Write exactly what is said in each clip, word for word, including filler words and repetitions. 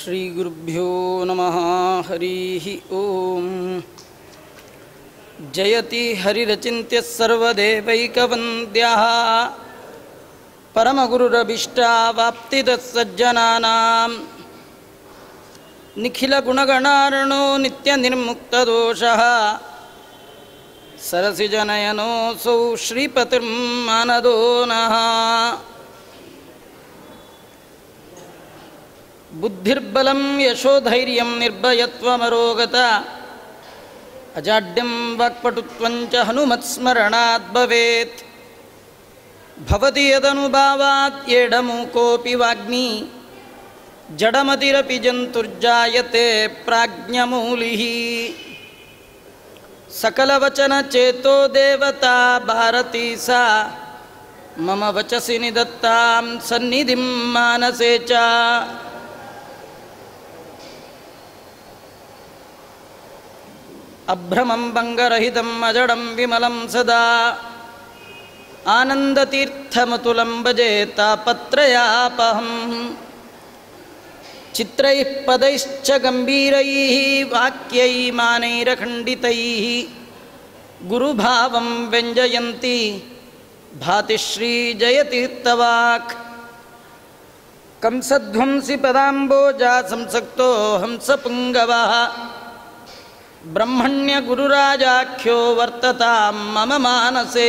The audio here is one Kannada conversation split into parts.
ಶ್ರೀ ಗುರುಭ್ಯೋ ನಮಃ. ಹರಿ ಓಂ. ಜಯತಿ ಹರಿರಚಿಂತ್ಯ ಸರ್ವದೇವೈಕವಂದ್ಯಃ ಪರಮಗುರುರಭೀಷ್ಟಾವಾಪ್ತಿದಃ ಸಜ್ಜನಾನಾಂ ನಿಖಿಲಗುಣಗಣಾರ್ಣೋ ನಿತ್ಯನಿರ್ಮುಕ್ತದೋಷಃ ಸರಸಿಜನಯನೋऽಸೌ ಶ್ರೀಪತಿರ್ಮಾನದೋ ನಃ. ಬುದ್ಧಿರ್ಬಲಂ ಯಶೋಧೈರ್ಯಂ ನಿರ್ಭಯತ್ವಮರೋಗತ ಅಜಾಡ್ಯಂ ವಾಕ್ಪಟುತ್ವಂಚ ಹನುಮತ್ಸ್ಮರಣಾತ್ ಭವೇತ್. ಭವತಿ ಯದನುಭಾವಾತ್ ಏಡಮೂಕೋಪಿ ವಾಗ್ಮಿ ಜಡಮತಿರಪಿ ಜಂತುರ್ಜಾಯತೆ ಪ್ರಾಜ್ಞಮೂಲಿಃ. ಸಕಲವಚನಚೇತೋ ದೇವತಾ ಭಾರತೀ ಸಾ ಮಮ ವಚಸಿ ನಿಧತ್ತಾಂ ಸನ್ನಿಧಿಂ ಮಾನಸೇ ಚ. ಅಭ್ರಮಂ ಭಂಗರಹಿತಂ ಅಜಡಂ ವಿಮಲಂ ಸದಾ ಆನಂದತೀರ್ಥಮತುಲಂ ಭಜೆ ತಾಪತ್ರಯಾಪಹಂ. ಚಿತ್ರೈಃ ಪದೈಶ್ಚ ಗಂಭೀರೈಃ ವಾಕ್ಯೈಃ ಮಾನೈರಖಂಡಿತೈಃ ಗುರುಭಾವಂ ವ್ಯಂಜಯಂತಿ ಭಾತಿ ಶ್ರೀ ಜಯತೀರ್ಥವಾಕ್. ಕಂಸಧ್ವಂಸಿ ಪದಾಂಬೋಜಾ ಸಂಸಕ್ತೋ ಹಂಸಪುಂಗವಃ ಬ್ರಹ್ಮಣ್ಯ ಗುರುರಾಜಾಖ್ಯೋ ವರ್ತತಾಂ ಮಮ ಮಾನಸೇ.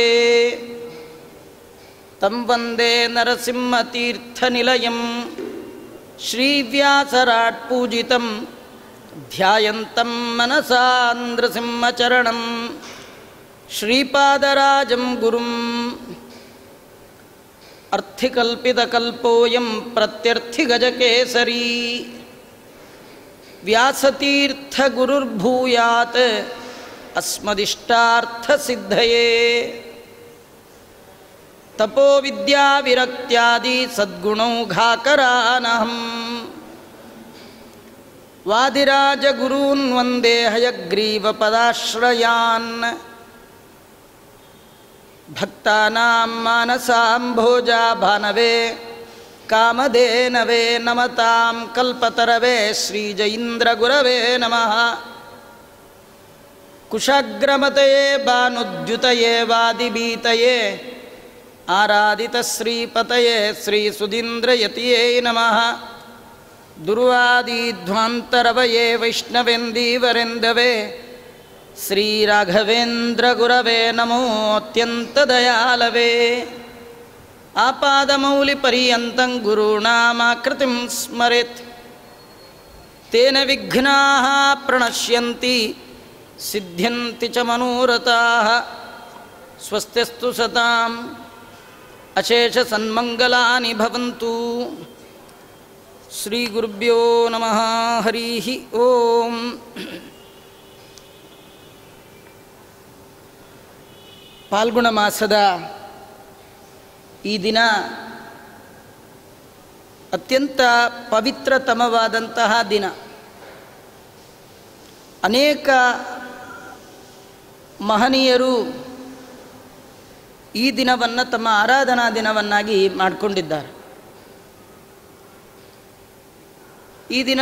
ತಂ ವಂದೇ ನರಸಿಂಹತೀರ್ಥನಿಲಯಂ ಶ್ರೀವ್ಯಾಸರಾಟ್ ಪೂಜಿತಂ ಧ್ಯಾಯಂತಂ ಮನಸಾ ನೃಸಿಂಹಚರಣಂ ಶ್ರೀಪಾದರಾಜಂ ಗುರುಂ. ಅರ್ಥಿಕಲ್ಪಿತಕಲ್ಪೋಯಂ ಪ್ರತ್ಯರ್ಥಿಗಜಕೇಸರಿ ವ್ಯಾಸತೀರ್ಥಗುರುರ್ಭೂಯಾತ್ ಅಸ್ಮದಿಷ್ಟಾರ್ಥಸಿದ್ಧಯೇ. ತಪೋವಿದ್ಯಾವಿರಕ್ತ್ಯಾದಿ ಸದ್ಗುಣೌಘಾಕರಾನಹಂ ವಾದಿರಾಜಗುರೂನ್ ವಂದೇ ಹಯಗ್ರೀವಪದಾಶ್ರಯಾನ್. ಭಕ್ತಾನಾಂ ಮಾನಸಾಂಭೋಜಾ ಭಾನವೇ ಕಾಮಧೇನವೇ ನಮತಾಂ ಕಲ್ಪತರವೇ ಶ್ರೀಜೈಂದ್ರಗುರವೇ ನಮಃ. ಕುಶಾಗ್ರಮತಯೇ ಭಾನುದ್ಯುತಯೇ ವಾದಿಭೀತಯೇ ಆರಾಧಿತಶ್ರೀಪತಯೇ ಶ್ರೀಸುಧೀಂದ್ರಯತಿಯೇ ನಮಃ. ದುರ್ವಾದಿಧ್ವಾಂತರವಯೇ ವೈಷ್ಣವೇಂದೀವರೆಂದವೇ ಶ್ರೀರಾಘವೇಂದ್ರಗುರವೇ ನಮೋ ಅತ್ಯಂತದಯಾಲವೇ. ಆಪಾದಮೌಲಿಪರ್ಯಂತಂ ಗುರುಣಾಮಾಕೃತಿಂ ಸ್ಮರೆತ್ ತೇನ ವಿಘ್ನಾಃ ಪ್ರಣಶ್ಯಂತಿ ಸಿದ್ಧ್ಯಂತಿ ಚ ಮನೋರಥಾಃ. ಸ್ವಸ್ತ್ಯಸ್ತು ಸತಾಂ ಅಶೇಷ ಸನ್ಮಂಗಲಾನಿ ಭವಂತು. ಶ್ರೀ ಗುರುಭ್ಯೋ ನಮಃ. ಹರಿ ಓಂ. ಫಾಲ್ಗುಣ ಮಾಸದ ಈ ದಿನ ಅತ್ಯಂತ ಪವಿತ್ರತಮವಾದಂತಹ ದಿನ. ಅನೇಕ ಮಹನೀಯರು ಈ ದಿನವನ್ನು ತಮ್ಮ ಆರಾಧನಾ ದಿನವನ್ನಾಗಿ ಮಾಡಿಕೊಂಡಿದ್ದಾರೆ. ಈ ದಿನ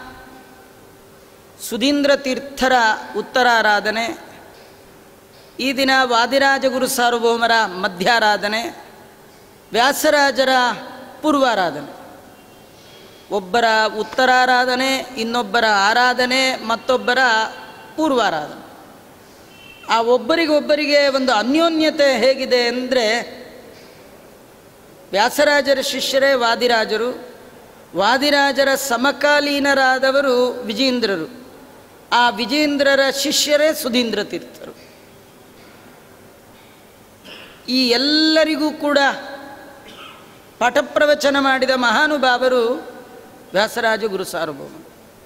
ಸುಧೀಂದ್ರ ತೀರ್ಥರ ಉತ್ತರಾರಾಧನೆ, ಈ ದಿನ ವಾದಿರಾಜಗುರು ಸಾರ್ವಭೌಮರ ಮಧ್ಯಾರಾಧನೆ, ವ್ಯಾಸರಾಜರ ಪೂರ್ವಾರಾಧನೆ. ಒಬ್ಬರ ಉತ್ತರಾರಾಧನೆ, ಇನ್ನೊಬ್ಬರ ಆರಾಧನೆ, ಮತ್ತೊಬ್ಬರ ಪೂರ್ವಾರಾಧನೆ. ಆ ಒಬ್ಬರಿಗೊಬ್ಬರಿಗೆ ಒಂದು ಅನ್ಯೋನ್ಯತೆ ಹೇಗಿದೆ ಅಂದರೆ, ವ್ಯಾಸರಾಜರ ಶಿಷ್ಯರೇ ವಾದಿರಾಜರು, ವಾದಿರಾಜರ ಸಮಕಾಲೀನರಾದವರು ವಿಜೇಂದ್ರರು, ಆ ವಿಜೇಂದ್ರರ ಶಿಷ್ಯರೇ ಸುಧೀಂದ್ರ ತೀರ್ಥರು. ಈ ಎಲ್ಲರಿಗೂ ಕೂಡ ಪಾಠಪ್ರವಚನ ಮಾಡಿದ ಮಹಾನುಭಾವರು ವ್ಯಾಸರಾಜ ಗುರು ಸಾರ್ವಭೌಮ.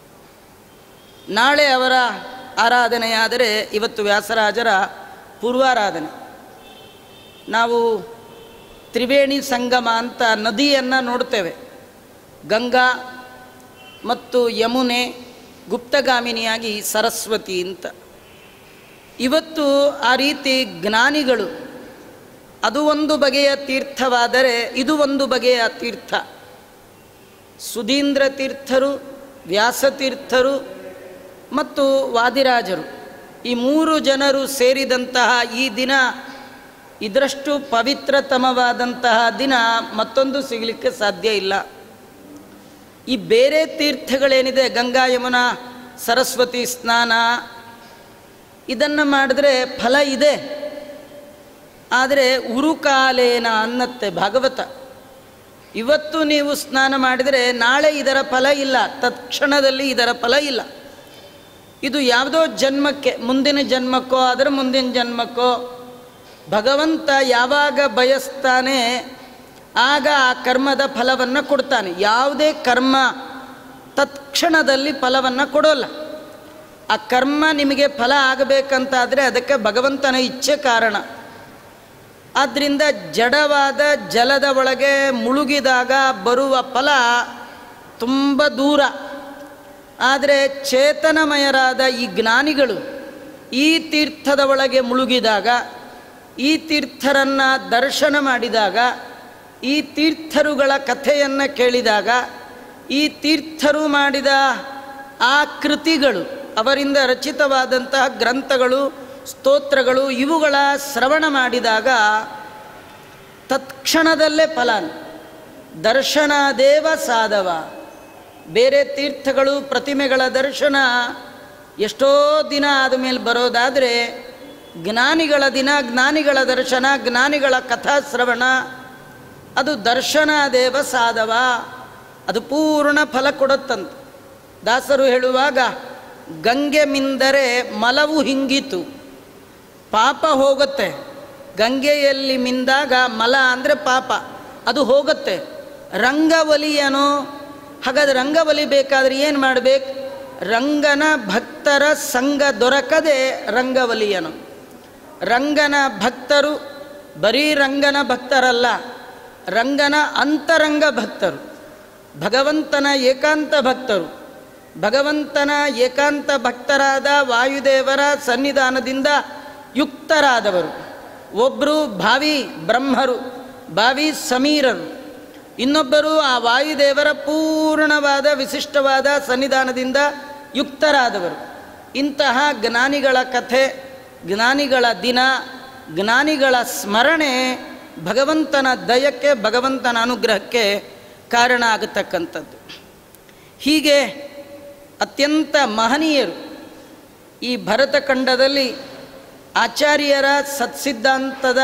ನಾಳೆ ಅವರ ಆರಾಧನೆಯಾದರೆ ಇವತ್ತು ವ್ಯಾಸರಾಜರ ಪೂರ್ವಾರಾಧನೆ. ನಾವು ತ್ರಿವೇಣಿ ಸಂಗಮ ಅಂತ ನದಿಯನ್ನು ನೋಡ್ತೇವೆ. ಗಂಗಾ ಮತ್ತು ಯಮುನೆ, ಗುಪ್ತಗಾಮಿನಿಯಾಗಿ ಸರಸ್ವತಿ ಅಂತ. ಇವತ್ತು ಆ ರೀತಿ ಜ್ಞಾನಿಗಳು ಅದು ಒಂದು ಬಗೆಯ ತೀರ್ಥವಾದರೆ ಇದು ಒಂದು ಬಗೆಯ ತೀರ್ಥ. ಸುಧೀಂದ್ರ ತೀರ್ಥರು, ವ್ಯಾಸತೀರ್ಥರು ಮತ್ತು ವಾದಿರಾಜರು ಈ ಮೂರು ಜನರು ಸೇರಿದಂತಹ ಈ ದಿನ ಇದರಷ್ಟು ಪವಿತ್ರತಮವಾದಂತಹ ದಿನ ಮತ್ತೊಂದು ಸಿಗಲಿಕ್ಕೆ ಸಾಧ್ಯ ಇಲ್ಲ. ಈ ಬೇರೆ ತೀರ್ಥಗಳೇನಿದೆ, ಗಂಗಾ ಯಮುನಾ ಸರಸ್ವತಿ ಸ್ನಾನ, ಇದನ್ನು ಮಾಡಿದ್ರೆ ಫಲ ಇದೆ. ಆದರೆ ಉರುಕಾಲೇನ ಅನ್ನತ್ತೆ ಭಾಗವತ. ಇವತ್ತು ನೀವು ಸ್ನಾನ ಮಾಡಿದರೆ ನಾಳೆ ಇದರ ಫಲ ಇಲ್ಲ, ತತ್ಕ್ಷಣದಲ್ಲಿ ಇದರ ಫಲ ಇಲ್ಲ. ಇದು ಯಾವುದೋ ಜನ್ಮಕ್ಕೆ, ಮುಂದಿನ ಜನ್ಮಕ್ಕೋ ಅದರ ಮುಂದಿನ ಜನ್ಮಕ್ಕೋ ಭಗವಂತ ಯಾವಾಗ ಬಯಸ್ತಾನೆ ಆಗ ಆ ಕರ್ಮದ ಫಲವನ್ನು ಕೊಡ್ತಾನೆ. ಯಾವುದೇ ಕರ್ಮ ತತ್ಕ್ಷಣದಲ್ಲಿ ಫಲವನ್ನು ಕೊಡೋಲ್ಲ. ಆ ಕರ್ಮ ನಿಮಗೆ ಫಲ ಆಗಬೇಕಂತಾದರೆ ಅದಕ್ಕೆ ಭಗವಂತನ ಇಚ್ಛೆ ಕಾರಣ. ಆದ್ದರಿಂದ ಜಡವಾದ ಜಲದ ಒಳಗೆ ಮುಳುಗಿದಾಗ ಬರುವ ಫಲ ತುಂಬ ದೂರ. ಆದರೆ ಚೇತನಮಯರಾದ ಈ ಜ್ಞಾನಿಗಳು ಈ ತೀರ್ಥದ ಒಳಗೆ ಮುಳುಗಿದಾಗ, ಈ ತೀರ್ಥರನ್ನು ದರ್ಶನ ಮಾಡಿದಾಗ, ಈ ತೀರ್ಥರುಗಳ ಕಥೆಯನ್ನು ಕೇಳಿದಾಗ, ಈ ತೀರ್ಥರು ಮಾಡಿದ ಆ ಕೃತಿಗಳು, ಅವರಿಂದ ರಚಿತವಾದಂತಹ ಗ್ರಂಥಗಳು, ಸ್ತೋತ್ರಗಳು, ಇವುಗಳ ಶ್ರವಣ ಮಾಡಿದಾಗ ತತ್ಕ್ಷಣದಲ್ಲೇ ಫಲ. ದರ್ಶನಾದೇವ ಸಾಧವ. ಬೇರೆ ತೀರ್ಥಗಳು ಪ್ರತಿಮೆಗಳ ದರ್ಶನ ಎಷ್ಟೋ ದಿನ ಆದಮೇಲೆ ಬರೋದಾದರೆ, ಜ್ಞಾನಿಗಳ ದಿನ, ಜ್ಞಾನಿಗಳ ದರ್ಶನ, ಜ್ಞಾನಿಗಳ ಕಥಾಶ್ರವಣ, ಅದು ದರ್ಶನಾದೇವ ಸಾಧವ, ಅದು ಪೂರ್ಣ ಫಲ ಕೊಡುತ್ತಂತೆ. ದಾಸರು ಹೇಳುವಾಗ, ಗಂಗೆ ಮಿಂದರೆ ಮಲವು ಹಿಂಗಿತು, ಪಾಪ ಹೋಗುತ್ತೆ. ಗಂಗೆಯಲ್ಲಿ ಮಿಂದಾಗ ಮಲ ಅಂದರೆ ಪಾಪ, ಅದು ಹೋಗುತ್ತೆ. ರಂಗವಲಿಯನು, ಹಾಗಾದ್ರೆ ರಂಗವಲಿ ಬೇಕಾದರೆ ಏನು ಮಾಡಬೇಕು? ರಂಗನ ಭಕ್ತರ ಸಂಘ ದೊರಕದೆ ರಂಗವಲಿಯನು. ರಂಗನ ಭಕ್ತರು ಬರೀ ರಂಗನ ಭಕ್ತರಲ್ಲ, ರಂಗನ ಅಂತರಂಗ ಭಕ್ತರು, ಭಗವಂತನ ಏಕಾಂತ ಭಕ್ತರು. ಭಗವಂತನ ಏಕಾಂತ ಭಕ್ತರಾದ ವಾಯುದೇವರ ಸನ್ನಿಧಾನದಿಂದ ಯುಕ್ತರಾದವರು. ಒಬ್ಬರು ಭಾವಿ ಬ್ರಹ್ಮರು, ಭಾವಿಸಮೀರರು. ಇನ್ನೊಬ್ಬರು ಆ ವಾಯುದೇವರ ಪೂರ್ಣವಾದ ವಿಶಿಷ್ಟವಾದ ಸನ್ನಿಧಾನದಿಂದ ಯುಕ್ತರಾದವರು. ಇಂತಹ ಜ್ಞಾನಿಗಳ ಕಥೆ, ಜ್ಞಾನಿಗಳ ದಿನ, ಜ್ಞಾನಿಗಳ ಸ್ಮರಣೆ ಭಗವಂತನ ದಯಕ್ಕೆ, ಭಗವಂತನ ಅನುಗ್ರಹಕ್ಕೆ ಕಾರಣ ಆಗತಕ್ಕಂಥದ್ದು. ಹೀಗೆ ಅತ್ಯಂತ ಮಹನೀಯರು ಈ ಭರತಖಂಡದಲ್ಲಿ ಆಚಾರ್ಯರ ಸತ್ಸಿದ್ಧಾಂತದ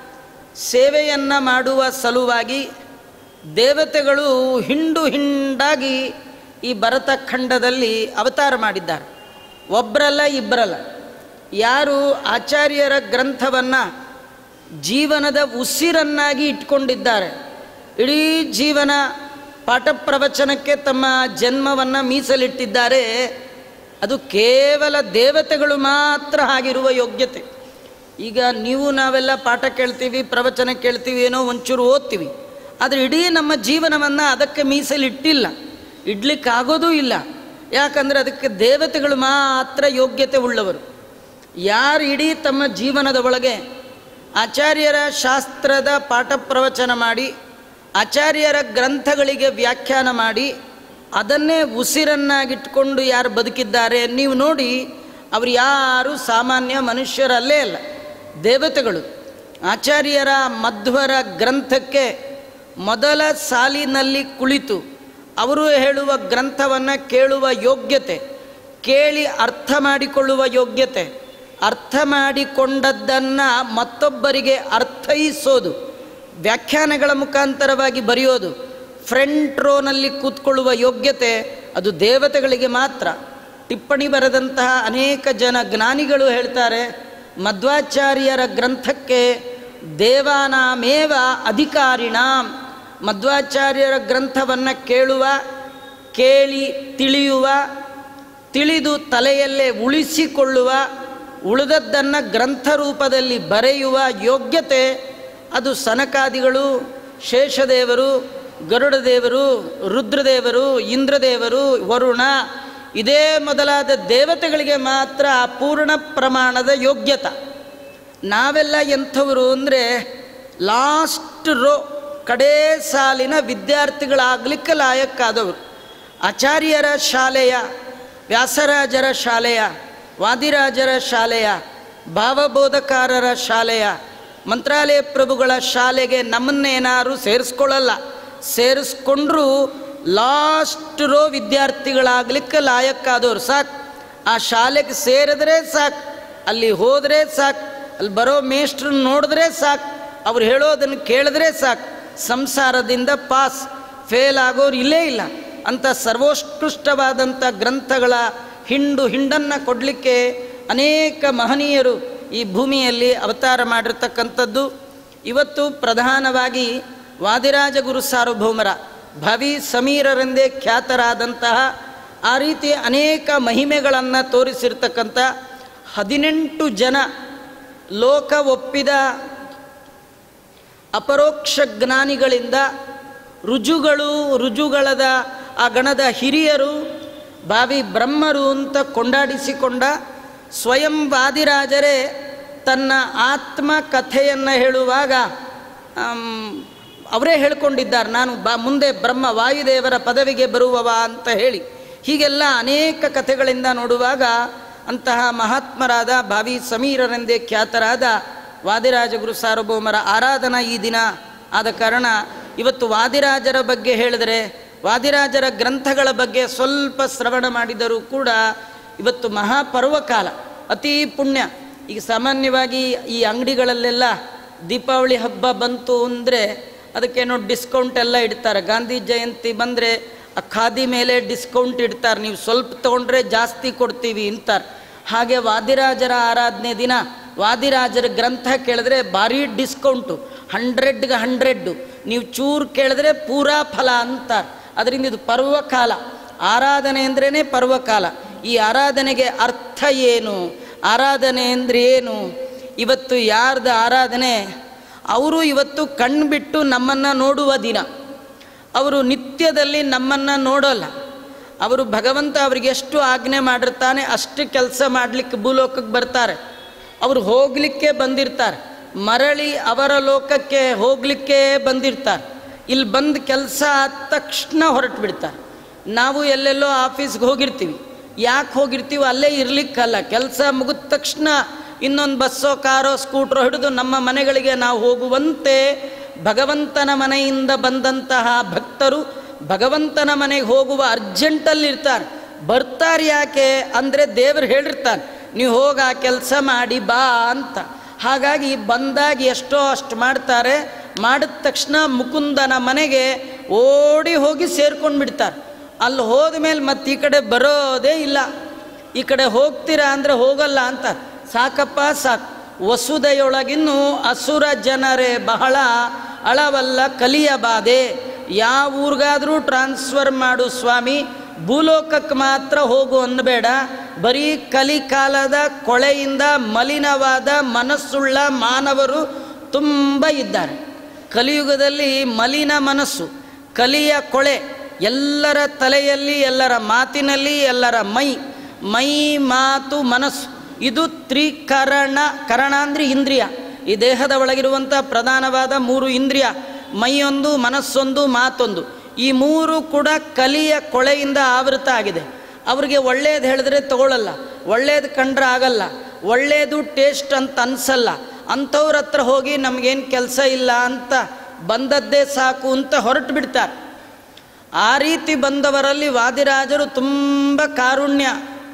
ಸೇವೆಯನ್ನು ಮಾಡುವ ಸಲುವಾಗಿ ದೇವತೆಗಳು ಹಿಂಡು ಹಿಂಡಾಗಿ ಈ ಭರತಖಂಡದಲ್ಲಿ ಅವತಾರ ಮಾಡಿದ್ದಾರೆ. ಒಬ್ಬರಲ್ಲ, ಇಬ್ಬರಲ್ಲ. ಯಾರು ಆಚಾರ್ಯರ ಗ್ರಂಥವನ್ನು ಜೀವನದ ಉಸಿರನ್ನಾಗಿ ಇಟ್ಕೊಂಡಿದ್ದಾರೆ, ಇಡೀ ಜೀವನ ಪಾಠ ಪ್ರವಚನಕ್ಕೆ ತಮ್ಮ ಜನ್ಮವನ್ನು ಮೀಸಲಿಟ್ಟಿದ್ದಾರೆ, ಅದು ಕೇವಲ ದೇವತೆಗಳು ಮಾತ್ರ ಆಗಿರುವ ಯೋಗ್ಯತೆ. ಈಗ ನೀವು ನಾವೆಲ್ಲ ಪಾಠ ಕೇಳ್ತೀವಿ, ಪ್ರವಚನ ಕೇಳ್ತೀವಿ, ಏನೋ ಒಂಚೂರು ಓದ್ತೀವಿ, ಆದರೆ ಇಡೀ ನಮ್ಮ ಜೀವನವನ್ನು ಅದಕ್ಕೆ ಮೀಸಲಿಟ್ಟಿಲ್ಲ, ಇಡ್ಲಿಕ್ಕಾಗೋದೂ ಇಲ್ಲ. ಯಾಕಂದರೆ ಅದಕ್ಕೆ ದೇವತೆಗಳು ಮಾತ್ರ ಯೋಗ್ಯತೆ ಉಳ್ಳವರು. ಯಾರು ಇಡೀ ತಮ್ಮ ಜೀವನದ ಒಳಗೆ ಆಚಾರ್ಯರ ಶಾಸ್ತ್ರದ ಪಾಠ ಪ್ರವಚನ ಮಾಡಿ, ಆಚಾರ್ಯರ ಗ್ರಂಥಗಳಿಗೆ ವ್ಯಾಖ್ಯಾನ ಮಾಡಿ, ಅದನ್ನೇ ಉಸಿರನ್ನಾಗಿಟ್ಕೊಂಡು ಯಾರು ಬದುಕಿದ್ದಾರೆ ನೀವು ನೋಡಿ, ಅವರು ಯಾರು ಸಾಮಾನ್ಯ ಮನುಷ್ಯರಲ್ಲೇ ಅಲ್ಲ, ದೇವತೆಗಳು. ಆಚಾರ್ಯರ ಮಧ್ವರ ಗ್ರಂಥಕ್ಕೆ ಮೊದಲ ಸಾಲಿನಲ್ಲಿ ಕುಳಿತು ಅವರು ಹೇಳುವ ಗ್ರಂಥವನ್ನು ಕೇಳುವ ಯೋಗ್ಯತೆ, ಕೇಳಿ ಅರ್ಥ ಮಾಡಿಕೊಳ್ಳುವ ಯೋಗ್ಯತೆ, ಅರ್ಥ ಮಾಡಿಕೊಂಡದ್ದನ್ನು ಮತ್ತೊಬ್ಬರಿಗೆ ಅರ್ಥೈಸೋದು, ವ್ಯಾಖ್ಯಾನಗಳ ಮುಖಾಂತರವಾಗಿ ಬರೆಯೋದು, ಫ್ರಂಟ್ ರೋನಲ್ಲಿ ಕೂತ್ಕೊಳ್ಳುವ ಯೋಗ್ಯತೆ ಅದು ದೇವತೆಗಳಿಗೆ ಮಾತ್ರ. ಟಿಪ್ಪಣಿ ಬರೆದಂತಹ ಅನೇಕ ಜನ ಜ್ಞಾನಿಗಳು ಹೇಳ್ತಾರೆ, ಮಧ್ವಾಚಾರ್ಯರ ಗ್ರಂಥಕ್ಕೆ ದೇವಾನಾಮೇವ ಅಧಿಕಾರಿಣ. ಮಧ್ವಾಚಾರ್ಯರ ಗ್ರಂಥವನ್ನು ಕೇಳುವ, ಕೇಳಿ ತಿಳಿಯುವ, ತಿಳಿದು ತಲೆಯಲ್ಲೇ ಉಳಿಸಿಕೊಳ್ಳುವ, ಉಳಿದದ್ದನ್ನು ಗ್ರಂಥ ರೂಪದಲ್ಲಿ ಬರೆಯುವ ಯೋಗ್ಯತೆ ಅದು ಸನಕಾದಿಗಳು, ಶೇಷದೇವರು, ಗರುಡದೇವರು, ರುದ್ರದೇವರು, ಇಂದ್ರದೇವರು, ವರುಣ, ಇದೇ ಮೊದಲಾದ ದೇವತೆಗಳಿಗೆ ಮಾತ್ರ ಪೂರ್ಣ ಪ್ರಮಾಣದ ಯೋಗ್ಯತೆ. ನಾವೆಲ್ಲ ಎಂಥವರು ಅಂದರೆ ಲಾಸ್ಟ್ ರೋ, ಕಡೇ ಸಾಲಿನ ವಿದ್ಯಾರ್ಥಿಗಳಾಗಲಿಕ್ಕೆ ಲಾಯಕ್ಕಾದವರು. ಆಚಾರ್ಯರ ಶಾಲೆಯ, ವ್ಯಾಸರಾಜರ ಶಾಲೆಯ, ವಾದಿರಾಜರ ಶಾಲೆಯ, ಭಾವಬೋಧಕಾರರ ಶಾಲೆಯ, ಮಂತ್ರಾಲಯ ಪ್ರಭುಗಳ ಶಾಲೆಗೆ ನಮ್ಮನ್ನೇನಾರು ಸೇರಿಸ್ಕೊಳ್ಳಲ್ಲ. ಸೇರಿಸ್ಕೊಂಡ್ರೂ ಲಾಸ್ಟ್ ರೋ ವಿದ್ಯಾರ್ಥಿಗಳಾಗಲಿಕ್ಕೆ ಲಾಯಕ್ಕಾದವ್ರು ಸಾಕು. ಆ ಶಾಲೆಗೆ ಸೇರಿದ್ರೆ ಸಾಕು, ಅಲ್ಲಿ ಹೋದರೆ ಸಾಕು, ಅಲ್ಲಿ ಬರೋ ಮೇಷ್ಟ್ರನ್ನ ನೋಡಿದ್ರೆ ಸಾಕು, ಅವ್ರು ಹೇಳೋದನ್ನು ಕೇಳಿದ್ರೆ ಸಾಕು, ಸಂಸಾರದಿಂದ ಪಾಸ್. ಫೇಲ್ ಆಗೋರು ಇಲ್ಲೇ ಇಲ್ಲ. ಅಂಥ ಸರ್ವೋತ್ಕೃಷ್ಟವಾದಂಥ ಗ್ರಂಥಗಳ ಹಿಂಡು ಹಿಂಡನ್ನು ಕೊಡಲಿಕ್ಕೆ ಅನೇಕ ಮಹನೀಯರು ಈ ಭೂಮಿಯಲ್ಲಿ ಅವತಾರ ಮಾಡಿರ್ತಕ್ಕಂಥದ್ದು. ಇವತ್ತು ಪ್ರಧಾನವಾಗಿ ವಾದಿರಾಜ ಗುರು ಸಾರ್ವಭೌಮರ ಭವಿಸಮೀರರೆಂದೇ ಖ್ಯಾತರಾದಂತಹ, ಆ ರೀತಿ ಅನೇಕ ಮಹಿಮೆಗಳನ್ನು ತೋರಿಸಿರ್ತಕ್ಕಂಥ ಹದಿನೆಂಟು ಜನ ಲೋಕ ಒಪ್ಪಿದ ಅಪರೋಕ್ಷ ಜ್ಞಾನಿಗಳಿಂದ ರುಜುಗಳು, ರುಜುಗಳದ ಆ ಗಣದ ಹಿರಿಯರು, ಭಾವಿ ಬ್ರಹ್ಮರು ಅಂತ ಕೊಂಡಾಡಿಸಿಕೊಂಡ ಸ್ವಯಂ ವಾದಿರಾಜರೇ ತನ್ನ ಆತ್ಮ ಕಥೆಯನ್ನು ಹೇಳುವಾಗ ಅವರೇ ಹೇಳ್ಕೊಂಡಿದ್ದಾರೆ, ನಾನು ಬಾ ಮುಂದೆ ಬ್ರಹ್ಮ ವಾಯುದೇವರ ಪದವಿಗೆ ಬರುವವ ಅಂತ ಹೇಳಿ. ಹೀಗೆಲ್ಲ ಅನೇಕ ಕಥೆಗಳಿಂದ ನೋಡುವಾಗ ಅಂತಹ ಮಹಾತ್ಮರಾದ ಭಾವಿಸಮೀರರೆಂದೇ ಖ್ಯಾತರಾದ ವಾದಿರಾಜ ಗುರು ಸಾರ್ವಭೌಮರ ಆರಾಧನಾ ಈ ದಿನ ಆದ ಕಾರಣ ಇವತ್ತು ವಾದಿರಾಜರ ಬಗ್ಗೆ ಹೇಳಿದರೆ, ವಾದಿರಾಜರ ಗ್ರಂಥಗಳ ಬಗ್ಗೆ ಸ್ವಲ್ಪ ಶ್ರವಣ ಮಾಡಿದರೂ ಕೂಡ ಇವತ್ತು ಮಹಾಪರ್ವಕಾಲ, ಅತೀ ಪುಣ್ಯ. ಈಗ ಸಾಮಾನ್ಯವಾಗಿ ಈ ಅಂಗಡಿಗಳಲ್ಲೆಲ್ಲ ದೀಪಾವಳಿ ಹಬ್ಬ ಬಂತು ಅಂದರೆ ಅದಕ್ಕೇನೋ ಡಿಸ್ಕೌಂಟ್ ಎಲ್ಲ ಇಡ್ತಾರೆ. ಗಾಂಧಿ ಜಯಂತಿ ಬಂದರೆ ಆ ಖಾದಿ ಮೇಲೆ ಡಿಸ್ಕೌಂಟ್ ಇಡ್ತಾರೆ, ನೀವು ಸ್ವಲ್ಪ ತೊಗೊಂಡ್ರೆ ಜಾಸ್ತಿ ಕೊಡ್ತೀವಿ ಅಂತಾರೆ. ಹಾಗೆ ವಾದಿರಾಜರ ಆರಾಧನೆ ದಿನ ವಾದಿರಾಜರ ಗ್ರಂಥ ಕೇಳಿದ್ರೆ ಭಾರಿ ಡಿಸ್ಕೌಂಟು, ಹಂಡ್ರೆಡ್ಗೆ ಹಂಡ್ರೆಡ್ಡು, ನೀವು ಚೂರು ಕೇಳಿದ್ರೆ ಪೂರಾ ಫಲ ಅಂತಾರೆ. ಅದರಿಂದ ಇದು ಪರ್ವಕಾಲ, ಆರಾಧನೆ ಅಂದ್ರೇ ಪರ್ವಕಾಲ. ಈ ಆರಾಧನೆಗೆ ಅರ್ಥ ಏನು, ಆರಾಧನೆ ಅಂದರೆ ಏನು? ಇವತ್ತು ಯಾರ್ದ ಆರಾಧನೆ, ಅವರು ಇವತ್ತು ಕಣ್ಬಿಟ್ಟು ನಮ್ಮನ್ನು ನೋಡುವ ದಿನ. ಅವರು ನಿತ್ಯದಲ್ಲಿ ನಮ್ಮನ್ನು ನೋಡೋಲ್ಲ. ಅವರು ಭಗವಂತ ಅವರಿಗೆ ಎಷ್ಟು ಆಜ್ಞೆ ಮಾಡಿರ್ತಾನೆ ಅಷ್ಟು ಕೆಲಸ ಮಾಡಲಿಕ್ಕೆ ಭೂಲೋಕಕ್ಕೆ ಬರ್ತಾರೆ. ಅವರು ಹೋಗಲಿಕ್ಕೆ ಬಂದಿರ್ತಾರೆ, ಮರಳಿ ಅವರ ಲೋಕಕ್ಕೆ ಹೋಗಲಿಕ್ಕೆ ಬಂದಿರ್ತಾರೆ. ಇಲ್ಲಿ ಬಂದು ಕೆಲಸ ಆದ ತಕ್ಷಣ ಹೊರಟು ಬಿಡ್ತಾರೆ. ನಾವು ಎಲ್ಲೆಲ್ಲೋ ಆಫೀಸ್ಗೆ ಹೋಗಿರ್ತೀವಿ, ಯಾಕೆ ಹೋಗಿರ್ತೀವಿ? ಅಲ್ಲೇ ಇರಲಿಕ್ಕಲ್ಲ. ಕೆಲಸ ಮುಗಿದ ತಕ್ಷಣ ಇನ್ನೊಂದು ಬಸ್ಸೋ ಕಾರೋ ಸ್ಕೂಟ್ರೋ ಹಿಡಿದು ನಮ್ಮ ಮನೆಗಳಿಗೆ ನಾವು ಹೋಗುವಂತೆ ಭಗವಂತನ ಮನೆಯಿಂದ ಬಂದಂತಹ ಭಕ್ತರು ಭಗವಂತನ ಮನೆಗೆ ಹೋಗುವ ಅರ್ಜೆಂಟಲ್ಲಿರ್ತಾರೆ. ಬರ್ತಾರೆ ಯಾಕೆ ಅಂದರೆ ದೇವರು ಹೇಳಿರ್ತಾನೆ, ನೀವು ಹೋಗಿ ಆ ಕೆಲಸ ಮಾಡಿ ಬಾ ಅಂತ. ಹಾಗಾಗಿ ಬಂದಾಗ ಎಷ್ಟೋ ಅಷ್ಟು ಮಾಡ್ತಾರೆ. ಮಾಡಿದ ತಕ್ಷಣ ಮುಕುಂದನ ಮನೆಗೆ ಓಡಿ ಹೋಗಿ ಸೇರ್ಕೊಂಡು ಬಿಡ್ತಾರೆ. ಅಲ್ಲಿ ಹೋದ ಮೇಲೆ ಮತ್ತೆ ಈ ಕಡೆ ಬರೋದೇ ಇಲ್ಲ. ಈ ಕಡೆ ಹೋಗ್ತೀರಾ ಅಂದರೆ ಹೋಗಲ್ಲ ಅಂತ. ಸಾಕಪ್ಪ ಸಾಕು, ವಸುದೆಯೊಳಗಿನ್ನೂ ಅಸುರ ಜನರೇ ಬಹಳ ಅಳವಲ್ಲ ಕಲಿಯ ಬಾಧೆ. ಯಾವ ಊರಿಗಾದರೂ ಟ್ರಾನ್ಸ್ಫರ್ ಮಾಡು ಸ್ವಾಮಿ, ಭೂಲೋಕಕ್ಕೆ ಮಾತ್ರ ಹೋಗು ಅನ್ನಬೇಡ. ಬರೀ ಕಲಿಕಾಲದ ಕೊಳೆಯಿಂದ ಮಲಿನವಾದ ಮನಸ್ಸುಳ್ಳ ಮಾನವರು ತುಂಬ ಇದ್ದಾರೆ. ಕಲಿಯುಗದಲ್ಲಿ ಮಲಿನ ಮನಸ್ಸು, ಕಲಿಯ ಕೊಳೆ ಎಲ್ಲರ ತಲೆಯಲ್ಲಿ, ಎಲ್ಲರ ಮಾತಿನಲ್ಲಿ, ಎಲ್ಲರ ಮೈ ಮೈ ಮಾತು ಮನಸ್ಸು, ಇದು ತ್ರಿಕರಣ. ಕರಣ ಅಂದರೆ ಇಂದ್ರಿಯ. ಈ ದೇಹದ ಒಳಗಿರುವಂಥ ಪ್ರಧಾನವಾದ ಮೂರು ಇಂದ್ರಿಯ, ಮೈಯೊಂದು, ಮನಸ್ಸೊಂದು, ಮಾತೊಂದು. ಈ ಮೂರು ಕೂಡ ಕಲಿಯ ಕೊಳೆಯಿಂದ ಆವೃತ ಆಗಿದೆ. ಅವ್ರಿಗೆ ಒಳ್ಳೇದು ಹೇಳಿದ್ರೆ ತಗೊಳ್ಳಲ್ಲ, ಒಳ್ಳೇದು ಕಂಡ್ರೆ ಆಗಲ್ಲ, ಒಳ್ಳೇದು ಟೇಸ್ಟ್ ಅಂತ ಅನಿಸಲ್ಲ. ಅಂಥವ್ರ ಹತ್ರ ಹೋಗಿ ನಮಗೇನು ಕೆಲಸ ಇಲ್ಲ ಅಂತ ಬಂದದ್ದೇ ಸಾಕು ಅಂತ ಹೊರಟು ಬಿಡ್ತಾರೆ. ಆ ರೀತಿ ಬಂದವರಲ್ಲಿ ವಾದಿರಾಜರು ತುಂಬ ಕಾರುಣ್ಯ.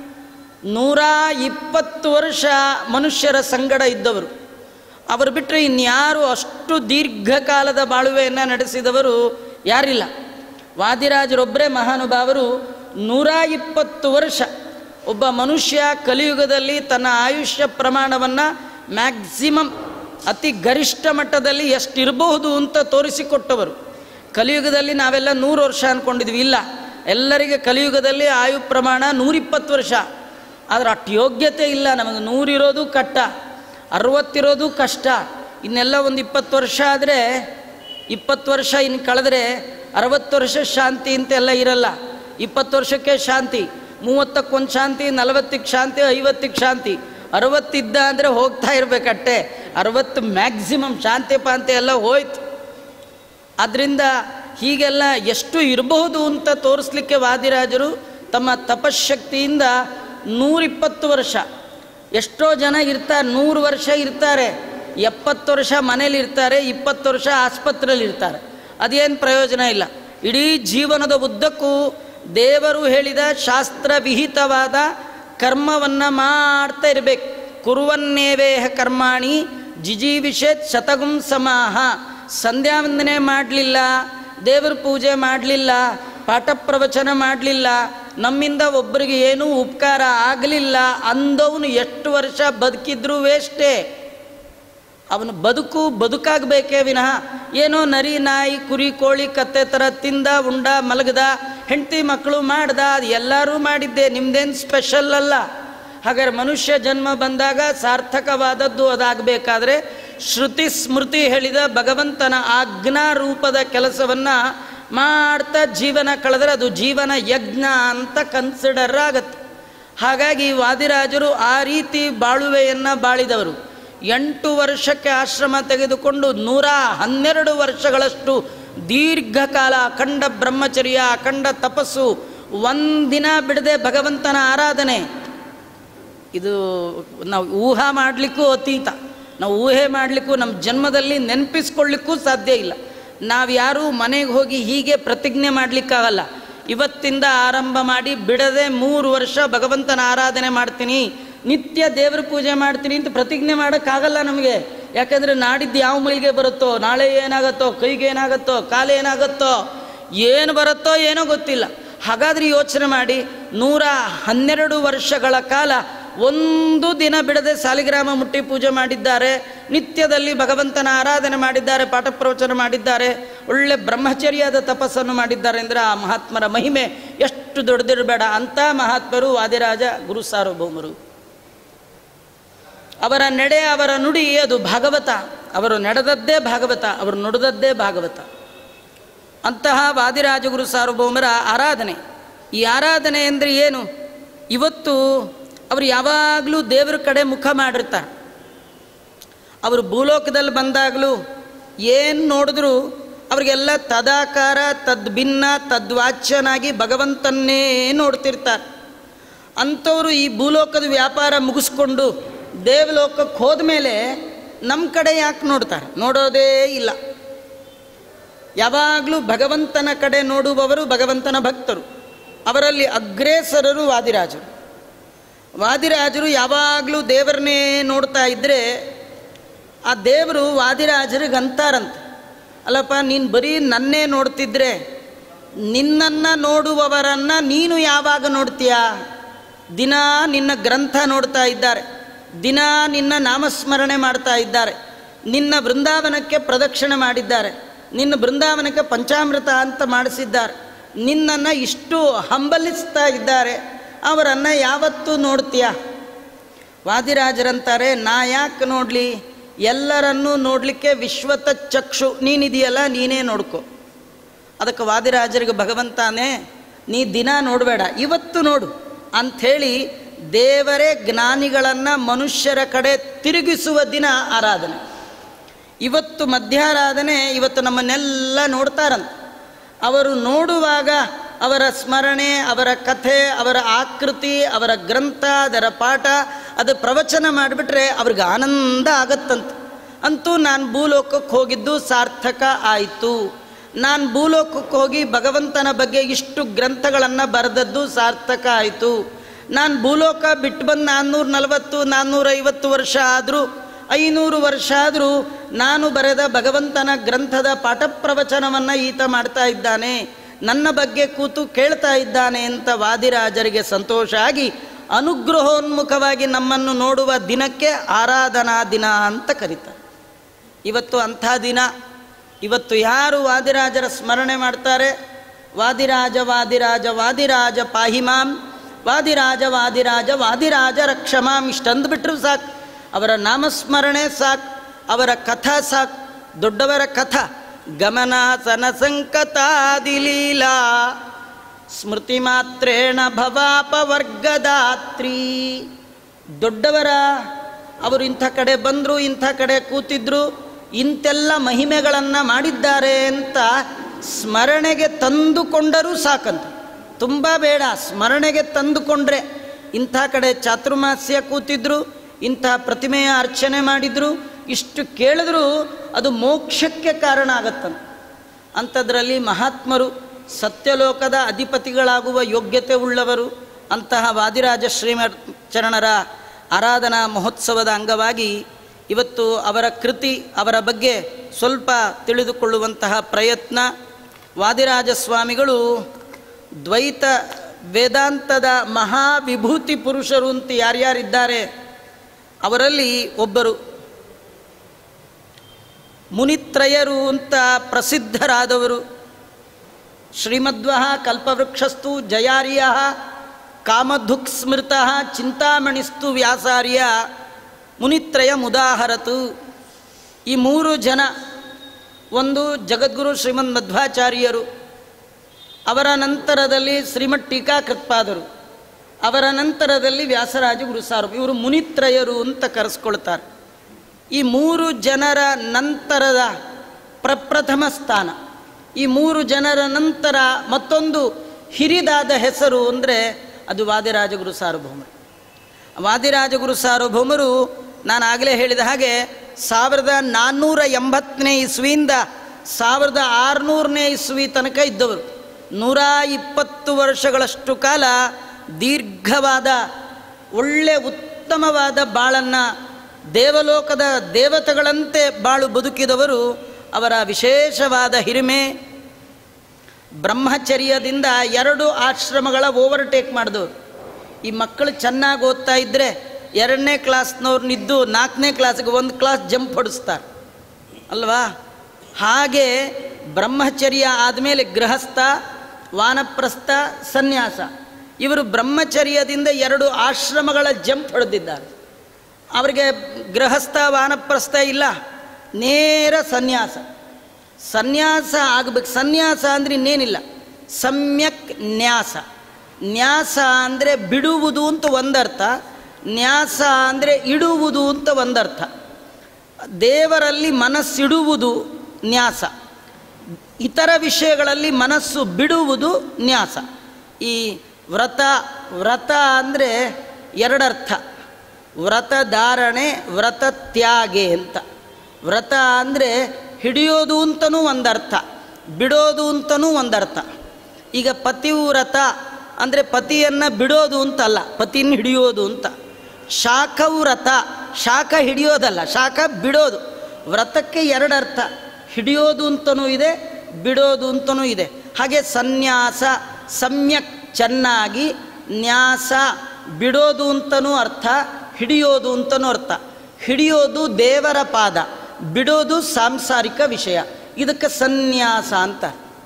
ನೂರ ಇಪ್ಪತ್ತು ವರ್ಷ ಮನುಷ್ಯರ ಸಂಗಡ ಇದ್ದವರು. ಅವರು ಬಿಟ್ಟರೆ ಇನ್ಯಾರು ಅಷ್ಟು ದೀರ್ಘಕಾಲದ ಬಾಳುವೆಯನ್ನು ನಡೆಸಿದವರು ಯಾರಿಲ್ಲ. ವಾದಿರಾಜರೊಬ್ಬರೇ ಮಹಾನುಭಾವರು. ನೂರ ಇಪ್ಪತ್ತು ವರ್ಷ ಒಬ್ಬ ಮನುಷ್ಯ ಕಲಿಯುಗದಲ್ಲಿ ತನ್ನ ಆಯುಷ್ಯ ಪ್ರಮಾಣವನ್ನು ಮ್ಯಾಕ್ಸಿಮಮ್ ಅತಿ ಗರಿಷ್ಠ ಮಟ್ಟದಲ್ಲಿ ಎಷ್ಟಿರಬಹುದು ಅಂತ ತೋರಿಸಿಕೊಟ್ಟವರು. ಕಲಿಯುಗದಲ್ಲಿ ನಾವೆಲ್ಲ ನೂರು ವರ್ಷ ಅಂದ್ಕೊಂಡಿದ್ವಿ. ಇಲ್ಲ, ಎಲ್ಲರಿಗೆ ಕಲಿಯುಗದಲ್ಲಿ ಆಯು ಪ್ರಮಾಣ ನೂರಿಪ್ಪತ್ತು ವರ್ಷ. ಆದರೆ ಅಷ್ಟು ಯೋಗ್ಯತೆ ಇಲ್ಲ ನಮಗೆ. ನೂರಿರೋದು ಕಷ್ಟ, ಅರವತ್ತಿರೋದು ಕಷ್ಟ. ಇನ್ನೆಲ್ಲ ಒಂದು ಇಪ್ಪತ್ತು ವರ್ಷ ಆದರೆ, ಇಪ್ಪತ್ತು ವರ್ಷ ಇನ್ನು ಕಳೆದ್ರೆ ಅರವತ್ತು ವರ್ಷ ಶಾಂತಿ ಅಂತೆಲ್ಲ ಇರಲ್ಲ. ಇಪ್ಪತ್ತು ವರ್ಷಕ್ಕೆ ಶಾಂತಿ, ಮೂವತ್ತಕ್ಕೊಂದು ಶಾಂತಿ, ನಲವತ್ತಕ್ಕೆ ಶಾಂತಿ, ಐವತ್ತಕ್ಕೆ ಶಾಂತಿ. ಅರವತ್ತಿದ್ದ ಅಂದರೆ ಹೋಗ್ತಾ ಇರಬೇಕಟ್ಟೆ. ಅರವತ್ತು ಮ್ಯಾಕ್ಸಿಮಮ್, ಶಾಂತಿ ಪಾಂತಿ ಎಲ್ಲ ಹೋಯ್ತು. ಆದ್ದರಿಂದ ಹೀಗೆಲ್ಲ ಎಷ್ಟು ಇರಬಹುದು ಅಂತ ತೋರಿಸ್ಲಿಕ್ಕೆ ವಾದಿರಾಜರು ತಮ್ಮ ತಪಶಕ್ತಿಯಿಂದ ನೂರಿಪ್ಪತ್ತು ವರ್ಷ, ಎಷ್ಟೋ ಜನ ಇರ್ತಾರೆ ನೂರು ವರ್ಷ ಇರ್ತಾರೆ, ಎಪ್ಪತ್ತು ವರ್ಷ ಮನೇಲಿ ಇರ್ತಾರೆ, ಇಪ್ಪತ್ತು ವರ್ಷ ಆಸ್ಪತ್ರೆಯಲ್ಲಿ ಇರ್ತಾರೆ, ಅದೇನು ಪ್ರಯೋಜನ ಇಲ್ಲ. ಇಡೀ ಜೀವನದ ಉದ್ದಕ್ಕೂ ದೇವರು ಹೇಳಿದ ಶಾಸ್ತ್ರ ವಿಹಿತವಾದ ಕರ್ಮವನ್ನು ಮಾಡ್ತಾ ಇರಬೇಕು. ಕುರುವನ್ನೇವೇಹ ಕರ್ಮಾಣಿ ಜಿಜೀವಿಷೇತ್ ಶತಗುಂ ಸಮಾಹ. ಸಂಧ್ಯಾ ವಂದನೆ ಮಾಡಲಿಲ್ಲ, ದೇವರ ಪೂಜೆ ಮಾಡಲಿಲ್ಲ, ಪಾಠ ಪ್ರವಚನ ಮಾಡಲಿಲ್ಲ, ನಮ್ಮಿಂದ ಒಬ್ಬರಿಗೆ ಏನೂ ಉಪಕಾರ ಆಗಲಿಲ್ಲ ಅಂದವನು ಎಷ್ಟು ವರ್ಷ ಬದುಕಿದ್ರೂ ವೇಸ್ಟೇ. ಅವನು ಬದುಕು ಬದುಕಾಗಬೇಕೇ ವಿನಃ ಏನೋ ನರಿ ನಾಯಿ ಕುರಿ ಕೋಳಿ ಕತ್ತೆ ಥರ ತಿಂದ ಉಂಡ ಮಲಗದ ಹೆಂಡತಿ ಮಕ್ಕಳು ಮಾಡ್ದ, ಅದು ಎಲ್ಲರೂ ಮಾಡಿದ್ದೆ, ನಿಮ್ದೇನು ಸ್ಪೆಷಲ್ ಅಲ್ಲ. ಹಾಗಾದ್ರೆ ಮನುಷ್ಯ ಜನ್ಮ ಬಂದಾಗ ಸಾರ್ಥಕವಾದದ್ದು ಅದಾಗಬೇಕಾದ್ರೆ ಶ್ರುತಿ ಸ್ಮೃತಿ ಹೇಳಿದ ಭಗವಂತನ ಆಜ್ಞಾ ರೂಪದ ಕೆಲಸವನ್ನು ಮಾಡ್ತಾ ಜೀವನ ಕಳೆದ್ರೆ ಅದು ಜೀವನ ಯಜ್ಞ ಅಂತ ಕನ್ಸಿಡರ್ ಆಗತ್ತೆ. ಹಾಗಾಗಿ ವಾದಿರಾಜರು ಆ ರೀತಿ ಬಾಳುವೆಯನ್ನು ಬಾಳಿದವರು. ಎಂಟು ವರ್ಷಕ್ಕೆ ಆಶ್ರಮ ತೆಗೆದುಕೊಂಡು ನೂರ ಹನ್ನೆರಡು ವರ್ಷಗಳಷ್ಟು ದೀರ್ಘಕಾಲ ಅಖಂಡ ಬ್ರಹ್ಮಚರ್ಯ, ಅಖಂಡ ತಪಸ್ಸು, ಒಂದಿನ ಬಿಡದೆ ಭಗವಂತನ ಆರಾಧನೆ. ಇದು ನಾವು ಊಹಾ ಮಾಡಲಿಕ್ಕೂ ಅತೀತ, ನಾವು ಊಹೆ ಮಾಡಲಿಕ್ಕೂ ನಮ್ಮ ಜನ್ಮದಲ್ಲಿ ನೆನಪಿಸ್ಕೊಳ್ಳಿಕ್ಕೂ ಸಾಧ್ಯ ಇಲ್ಲ. ನಾವು ಯಾರೂ ಮನೆಗೆ ಹೋಗಿ ಹೀಗೆ ಪ್ರತಿಜ್ಞೆ ಮಾಡಲಿಕ್ಕಾಗಲ್ಲ. ಇವತ್ತಿಂದ ಆರಂಭ ಮಾಡಿ ಬಿಡದೆ ಮೂರು ವರ್ಷ ಭಗವಂತನ ಆರಾಧನೆ ಮಾಡ್ತೀನಿ, ನಿತ್ಯ ದೇವ್ರ ಪೂಜೆ ಮಾಡ್ತೀನಿ ಅಂತ ಪ್ರತಿಜ್ಞೆ ಮಾಡೋಕ್ಕಾಗಲ್ಲ ನಮಗೆ. ಯಾಕಂದರೆ ನಾಡಿದ್ದು ಯಾವ ಮೈಲಿಗೆ ಬರುತ್ತೋ, ನಾಳೆ ಏನಾಗುತ್ತೋ, ಕೈಗೆ ಏನಾಗುತ್ತೋ, ಕಾಲು ಏನಾಗುತ್ತೋ, ಏನು ಬರುತ್ತೋ ಏನೋ ಗೊತ್ತಿಲ್ಲ. ಹಾಗಾದರೆ ಯೋಚನೆ ಮಾಡಿ, ನೂರ ಹನ್ನೆರಡು ವರ್ಷಗಳ ಕಾಲ ಒಂದು ದಿನ ಬಿಡದೆ ಸಾಲಿಗ್ರಾಮ ಮುಟ್ಟಿ ಪೂಜೆ ಮಾಡಿದ್ದಾರೆ, ನಿತ್ಯದಲ್ಲಿ ಭಗವಂತನ ಆರಾಧನೆ ಮಾಡಿದ್ದಾರೆ, ಪಾಠ ಪ್ರವಚನ ಮಾಡಿದ್ದಾರೆ, ಒಳ್ಳೆ ಬ್ರಹ್ಮಚರ್ಯದ ತಪಸ್ಸನ್ನು ಮಾಡಿದ್ದಾರೆ ಅಂದರೆ ಆ ಮಹಾತ್ಮರ ಮಹಿಮೆ ಎಷ್ಟು ದೊಡ್ಡದಿರಬೇಡ. ಅಂಥ ಮಹಾತ್ಮರು ವಾದಿರಾಜ ಗುರು ಸಾರ್ವಭೌಮರು. ಅವರ ನಡೆ, ಅವರ ನುಡಿ ಅದು ಭಾಗವತ. ಅವರು ನಡೆದದ್ದೇ ಭಾಗವತ, ಅವರು ನುಡಿದದ್ದೇ ಭಾಗವತ. ಅಂತಹ ವಾದಿರಾಜ ಗುರು ಸಾರ್ವಭೌಮರ ಆರಾಧನೆ. ಈ ಆರಾಧನೆ ಅಂದರೆ ಏನು? ಇವತ್ತು ಅವರು ಯಾವಾಗಲೂ ದೇವರ ಕಡೆ ಮುಖ ಮಾಡಿರ್ತಾರೆ. ಅವರು ಭೂಲೋಕದಲ್ಲಿ ಬಂದಾಗಲೂ ಏನು ನೋಡಿದ್ರು ಅವರಿಗೆಲ್ಲ ತದಾಕಾರ ತದ್ಭಿನ್ನ ತದ್ವಾಚ್ಯನಾಗಿ ಭಗವಂತನ್ನೇ ನೋಡ್ತಿರ್ತಾರೆ. ಅಂಥವರು ಈ ಭೂಲೋಕದ ವ್ಯಾಪಾರ ಮುಗಿಸ್ಕೊಂಡು ದೇವಲೋಕಕ್ಕೆ ಹೋದ ಮೇಲೆ ನಮ್ಮ ಕಡೆ ಯಾಕೆ ನೋಡ್ತಾರೆ? ನೋಡೋದೇ ಇಲ್ಲ. ಯಾವಾಗಲೂ ಭಗವಂತನ ಕಡೆ ನೋಡುವವರು ಭಗವಂತನ ಭಕ್ತರು. ಅವರಲ್ಲಿ ಅಗ್ರೇಸರರು ವಾದಿರಾಜರು. ವಾದಿರಾಜರು ಯಾವಾಗಲೂ ದೇವರನ್ನೇ ನೋಡ್ತಾ ಇದ್ದರೆ ಆ ದೇವರು ವಾದಿರಾಜರಿಗೆ ಅಂತಾರಂತೆ, ಅಲ್ಲಪ್ಪ ನೀನು ಬರೀ ನನ್ನೇ ನೋಡ್ತಿದ್ರೆ ನಿನ್ನನ್ನು ನೋಡುವವರನ್ನು ನೀನು ಯಾವಾಗ ನೋಡ್ತೀಯಾ? ದಿನ ನಿನ್ನ ಗ್ರಂಥ ನೋಡ್ತಾ ಇದ್ದಾರೆ, ದಿನ ನಿನ್ನ ನಾಮಸ್ಮರಣೆ ಮಾಡ್ತಾ ಇದ್ದಾರೆ, ನಿನ್ನ ಬೃಂದಾವನಕ್ಕೆ ಪ್ರದಕ್ಷಿಣೆ ಮಾಡಿದ್ದಾರೆ, ನಿನ್ನ ಬೃಂದಾವನಕ್ಕೆ ಪಂಚಾಮೃತ ಅಂತ ಮಾಡಿಸಿದ್ದಾರೆ, ನಿನ್ನನ್ನು ಇಷ್ಟು ಹಂಬಲಿಸ್ತಾ ಇದ್ದಾರೆ, ಅವರನ್ನು ಯಾವತ್ತೂ ನೋಡ್ತೀಯ? ವಾದಿರಾಜರಂತಾರೆ, ನಾ ಯಾಕೆ ನೋಡಲಿ? ಎಲ್ಲರನ್ನೂ ನೋಡಲಿಕ್ಕೆ ವಿಶ್ವತ ಚಕ್ಷು ನೀನಿದೆಯಲ್ಲ, ನೀನೇ ನೋಡ್ಕೊ. ಅದಕ್ಕೆ ವಾದಿರಾಜರಿಗೆ ಭಗವಂತಾನೇ ನೀ ದಿನ ನೋಡಬೇಡ, ಇವತ್ತು ನೋಡು ಅಂಥೇಳಿ ದೇವರೇ ಜ್ಞಾನಿಗಳನ್ನು ಮನುಷ್ಯರ ಕಡೆ ತಿರುಗಿಸುವ ದಿನ ಆರಾಧನೆ. ಇವತ್ತು ಮಧ್ಯಾರಾಧನೆ, ಇವತ್ತು ನಮ್ಮನ್ನೆಲ್ಲ ನೋಡ್ತಾರಂತೆ. ಅವರು ನೋಡುವಾಗ ಅವರ ಸ್ಮರಣೆ, ಅವರ ಕಥೆ, ಅವರ ಆಕೃತಿ, ಅವರ ಗ್ರಂಥ, ಅದರ ಪಾಠ, ಅದು ಪ್ರವಚನ ಮಾಡಿಬಿಟ್ರೆ ಅವ್ರಿಗೆ ಆನಂದ ಆಗತ್ತಂತೆ. ಅಂತೂ ನಾನು ಭೂಲೋಕಕ್ಕೆ ಹೋಗಿದ್ದು ಸಾರ್ಥಕ ಆಯಿತು, ನಾನು ಭೂಲೋಕಕ್ಕೆ ಹೋಗಿ ಭಗವಂತನ ಬಗ್ಗೆ ಇಷ್ಟು ಗ್ರಂಥಗಳನ್ನು ಬರೆದದ್ದು ಸಾರ್ಥಕ ಆಯಿತು, ನಾನು ಭೂಲೋಕ ಬಿಟ್ಟು ಬಂದು ನಾನ್ನೂರ ನಲವತ್ತು ನಾನ್ನೂರೈವತ್ತು ವರ್ಷ ಆದರೂ ಐನೂರು ವರ್ಷ ಆದರೂ ನಾನು ಬರೆದ ಭಗವಂತನ ಗ್ರಂಥದ ಪಾಠ ಪ್ರವಚನವನ್ನು ಈತ ಮಾಡ್ತಾ ಇದ್ದಾನೆ, ನನ್ನ ಬಗ್ಗೆ ಕೂತು ಕೇಳ್ತಾ ಇದ್ದಾನೆ ಅಂತ ವಾದಿರಾಜರಿಗೆ ಸಂತೋಷ ಆಗಿ ಅನುಗ್ರಹೋನ್ಮುಖವಾಗಿ ನಮ್ಮನ್ನು ನೋಡುವ ದಿನಕ್ಕೆ ಆರಾಧನಾ ದಿನ ಅಂತ ಕರೀತಾರೆ. ಇವತ್ತು ಅಂಥ ದಿನ. ಇವತ್ತು ಯಾರು ವಾದಿರಾಜರ ಸ್ಮರಣೆ ಮಾಡ್ತಾರೆ, ವಾದಿರಾಜ ವಾದಿರಾಜ ವಾದಿರಾಜ ಪಾಹಿಮಾಂ, ವಾದಿರಾಜ ವಾದಿರಾಜ ವಾದಿರಾಜ ರಕ್ಷಮಾಂ, ಇಷ್ಟಂದುಬಿಟ್ರು ಸಾಕು. ಅವರ ನಾಮಸ್ಮರಣೆ ಸಾಕು, ಅವರ ಕಥಾ ಸಾಕು. ದೊಡ್ಡವರ ಕಥಾ ಗಮನಾಸನ ಸಂಕತಾದಿಲೀಲಾ ಸ್ಮೃತಿ ಮಾತ್ರೇಣ ಭವಾಪವರ್ಗದಾತ್ರಿ. ದೊಡ್ಡವರ ಅವರು ಇಂಥ ಕಡೆ ಬಂದರು, ಇಂಥ ಕಡೆ ಕೂತಿದ್ರು, ಇಂತೆಲ್ಲ ಮಹಿಮೆಗಳನ್ನು ಮಾಡಿದ್ದಾರೆ ಅಂತ ಸ್ಮರಣೆಗೆ ತಂದುಕೊಂಡರೂ ಸಾಕಂತ, ತುಂಬ ಬೇಡ, ಸ್ಮರಣೆಗೆ ತಂದುಕೊಂಡ್ರೆ. ಇಂಥ ಕಡೆ ಚಾತುರ್ಮಾಸ್ಯ ಕೂತಿದ್ರು, ಇಂಥ ಪ್ರತಿಮೆಯ ಅರ್ಚನೆ ಮಾಡಿದ್ರು, ಇಷ್ಟು ಕೇಳಿದ್ರೂ ಅದು ಮೋಕ್ಷಕ್ಕೆ ಕಾರಣ ಆಗತ್ತಂತ. ಅಂಥದ್ರಲ್ಲಿ ಮಹಾತ್ಮರು ಸತ್ಯಲೋಕದ ಅಧಿಪತಿಗಳಾಗುವ ಯೋಗ್ಯತೆ ಉಳ್ಳವರು. ಅಂತಹ ವಾದಿರಾಜ ಶ್ರೀಚರಣರ ಆರಾಧನಾ ಮಹೋತ್ಸವದ ಅಂಗವಾಗಿ ಇವತ್ತು ಅವರ ಕೃತಿ, ಅವರ ಬಗ್ಗೆ ಸ್ವಲ್ಪ ತಿಳಿದುಕೊಳ್ಳುವಂತಹ ಪ್ರಯತ್ನ. ವಾದಿರಾಜ ಸ್ವಾಮಿಗಳು ದ್ವೈತ ವೇದಾಂತದ ಮಹಾವಿಭೂತಿ ಪುರುಷರು ಅಂತ ಯಾರ್ಯಾರಿದ್ದಾರೆ ಅವರಲ್ಲಿ ಒಬ್ಬರು. ಮುನಿತ್ರಯರು ಅಂತ ಪ್ರಸಿದ್ಧರಾದವರು. ಶ್ರೀಮಧ್ವಃ ಕಲ್ಪವೃಕ್ಷಸ್ತು ಜಯಾರ್ಯ ಕಾಮಧುಕ್ ಸ್ಮೃತ ಚಿಂತಾಮಣಿಸ್ತು ವ್ಯಾಸಾರ್ಯ ಮುನಿತ್ರಯ ಮುದಾಹರತು. ಈ ಮೂರು ಜನ, ಒಂದು ಜಗದ್ಗುರು ಶ್ರೀಮದ್ ಮಧ್ವಾಚಾರ್ಯರು, ಅವರ ನಂತರದಲ್ಲಿ ಶ್ರೀಮದ್ ಟೀಕಾಕೃತ್ಪಾದರು, ಅವರ ನಂತರದಲ್ಲಿ ವ್ಯಾಸರಾಜ ಗುರು ಸಾರ್ವ, ಇವರು ಮುನಿತ್ರಯರು ಅಂತ ಕರೆಸ್ಕೊಳ್ತಾರೆ. ಈ ಮೂರು ಜನರ ನಂತರದ ಪ್ರಪ್ರಥಮ ಸ್ಥಾನ. ಈ ಮೂರು ಜನರ ನಂತರ ಮತ್ತೊಂದು ಹಿರಿದಾದ ಹೆಸರು ಅಂದರೆ ಅದು ವಾದಿರಾಜಗುರು ಸಾರ್ವಭೌಮರು. ವಾದಿರಾಜಗುರು ಸಾರ್ವಭೌಮರು ನಾನು ಆಗಲೇ ಹೇಳಿದ ಹಾಗೆ ಸಾವಿರದ ನಾನ್ನೂರ ಎಂಬತ್ತನೇ ಇಸ್ವಿಯಿಂದ ಸಾವಿರದ ಆರುನೂರನೇ ಇಸ್ವಿ ತನಕ ಇದ್ದವರು. ನೂರ ಇಪ್ಪತ್ತು ವರ್ಷಗಳಷ್ಟು ಕಾಲ ದೀರ್ಘವಾದ ಒಳ್ಳೆ ಉತ್ತಮವಾದ ಬಾಳನ್ನು, ದೇವಲೋಕದ ದೇವತೆಗಳಂತೆ ಬಾಳು ಬದುಕಿದವರು. ಅವರ ವಿಶೇಷವಾದ ಹಿರಿಮೆ ಬ್ರಹ್ಮಚರ್ಯದಿಂದ ಎರಡು ಆಶ್ರಮಗಳ ಓವರ್ಟೇಕ್ ಮಾಡಿದವರು. ಈ ಮಕ್ಕಳು ಚೆನ್ನಾಗಿ ಓದ್ತಾ ಇದ್ದರೆ ಎರಡನೇ ಕ್ಲಾಸ್ನವ್ರನ್ನಿದ್ದು ನಾಲ್ಕನೇ ಕ್ಲಾಸಿಗೆ ಒಂದು ಕ್ಲಾಸ್ ಜಂಪ್ ಹೊಡಿಸ್ತಾರೆ ಅಲ್ವಾ? ಹಾಗೆ ಬ್ರಹ್ಮಚರ್ಯ ಆದಮೇಲೆ ಗೃಹಸ್ಥ, ವಾನಪ್ರಸ್ಥ, ಸನ್ಯಾಸ. ಇವರು ಬ್ರಹ್ಮಚರ್ಯದಿಂದ ಎರಡು ಆಶ್ರಮಗಳ ಜಂಪ್ ಹೊಡೆದಿದ್ದಾರೆ. ಅವರಿಗೆ ಗೃಹಸ್ಥ ವಾನಪ್ರಸ್ಥ ಇಲ್ಲ, ನೇರ ಸನ್ಯಾಸ. ಸನ್ಯಾಸ ಆಗಬೇಕು. ಸನ್ಯಾಸ ಅಂದರೆ ಇನ್ನೇನಿಲ್ಲ, ಸಮ್ಯಕ್ ನ್ಯಾಸ. ನ್ಯಾಸ ಅಂದರೆ ಬಿಡುವುದು ಅಂತ ಒಂದರ್ಥ, ನ್ಯಾಸ ಅಂದರೆ ಇಡುವುದು ಅಂತ ಒಂದರ್ಥ. ದೇವರಲ್ಲಿ ಮನಸ್ಸಿಡುವುದು ನ್ಯಾಸ, ಇತರ ವಿಷಯಗಳಲ್ಲಿ ಮನಸ್ಸು ಬಿಡುವುದು ನ್ಯಾಸ. ಈ ವ್ರತ ವ್ರತ ಅಂದರೆ ಎರಡರ್ಥ, ವ್ರತ ಧಾರಣೆ, ವ್ರತ ತ್ಯಾಗೆ ಅಂತ. ವ್ರತ ಅಂದರೆ ಹಿಡಿಯೋದು ಅಂತನೂ ಒಂದರ್ಥ, ಬಿಡೋದು ಅಂತನೂ ಒಂದರ್ಥ. ಈಗ ಪತಿವ್ರತ ಅಂದರೆ ಪತಿಯನ್ನು ಬಿಡೋದು ಅಂತಲ್ಲ, ಪತಿಯನ್ನು ಹಿಡಿಯೋದು ಅಂತ. ಶಾಖವ್ರತ, ಶಾಖ ಹಿಡಿಯೋದಲ್ಲ, ಶಾಖ ಬಿಡೋದು. ವ್ರತಕ್ಕೆ ಎರಡರ್ಥ, ಹಿಡಿಯೋದು ಅಂತನೂ ಇದೆ, ಬಿಡೋದು ಅಂತನೂ ಇದೆ. ಹಾಗೆ ಸನ್ಯಾಸ ಸಮ್ಯಕ್ ಚೆನ್ನಾಗಿ, ನ್ಯಾಸ ಬಿಡೋದು ಅಂತನೂ ಅರ್ಥ, ಹಿಡಿಯೋದು ಅಂತನೂ ಅರ್ಥ. ಹಿಡಿಯೋದು ದೇವರ ಪಾದ, ಬಿಡೋದು ಸಾಂಸಾರಿಕ ವಿಷಯ. ಇದಕ್ಕೆ ಸನ್ಯಾಸ ಅಂತ.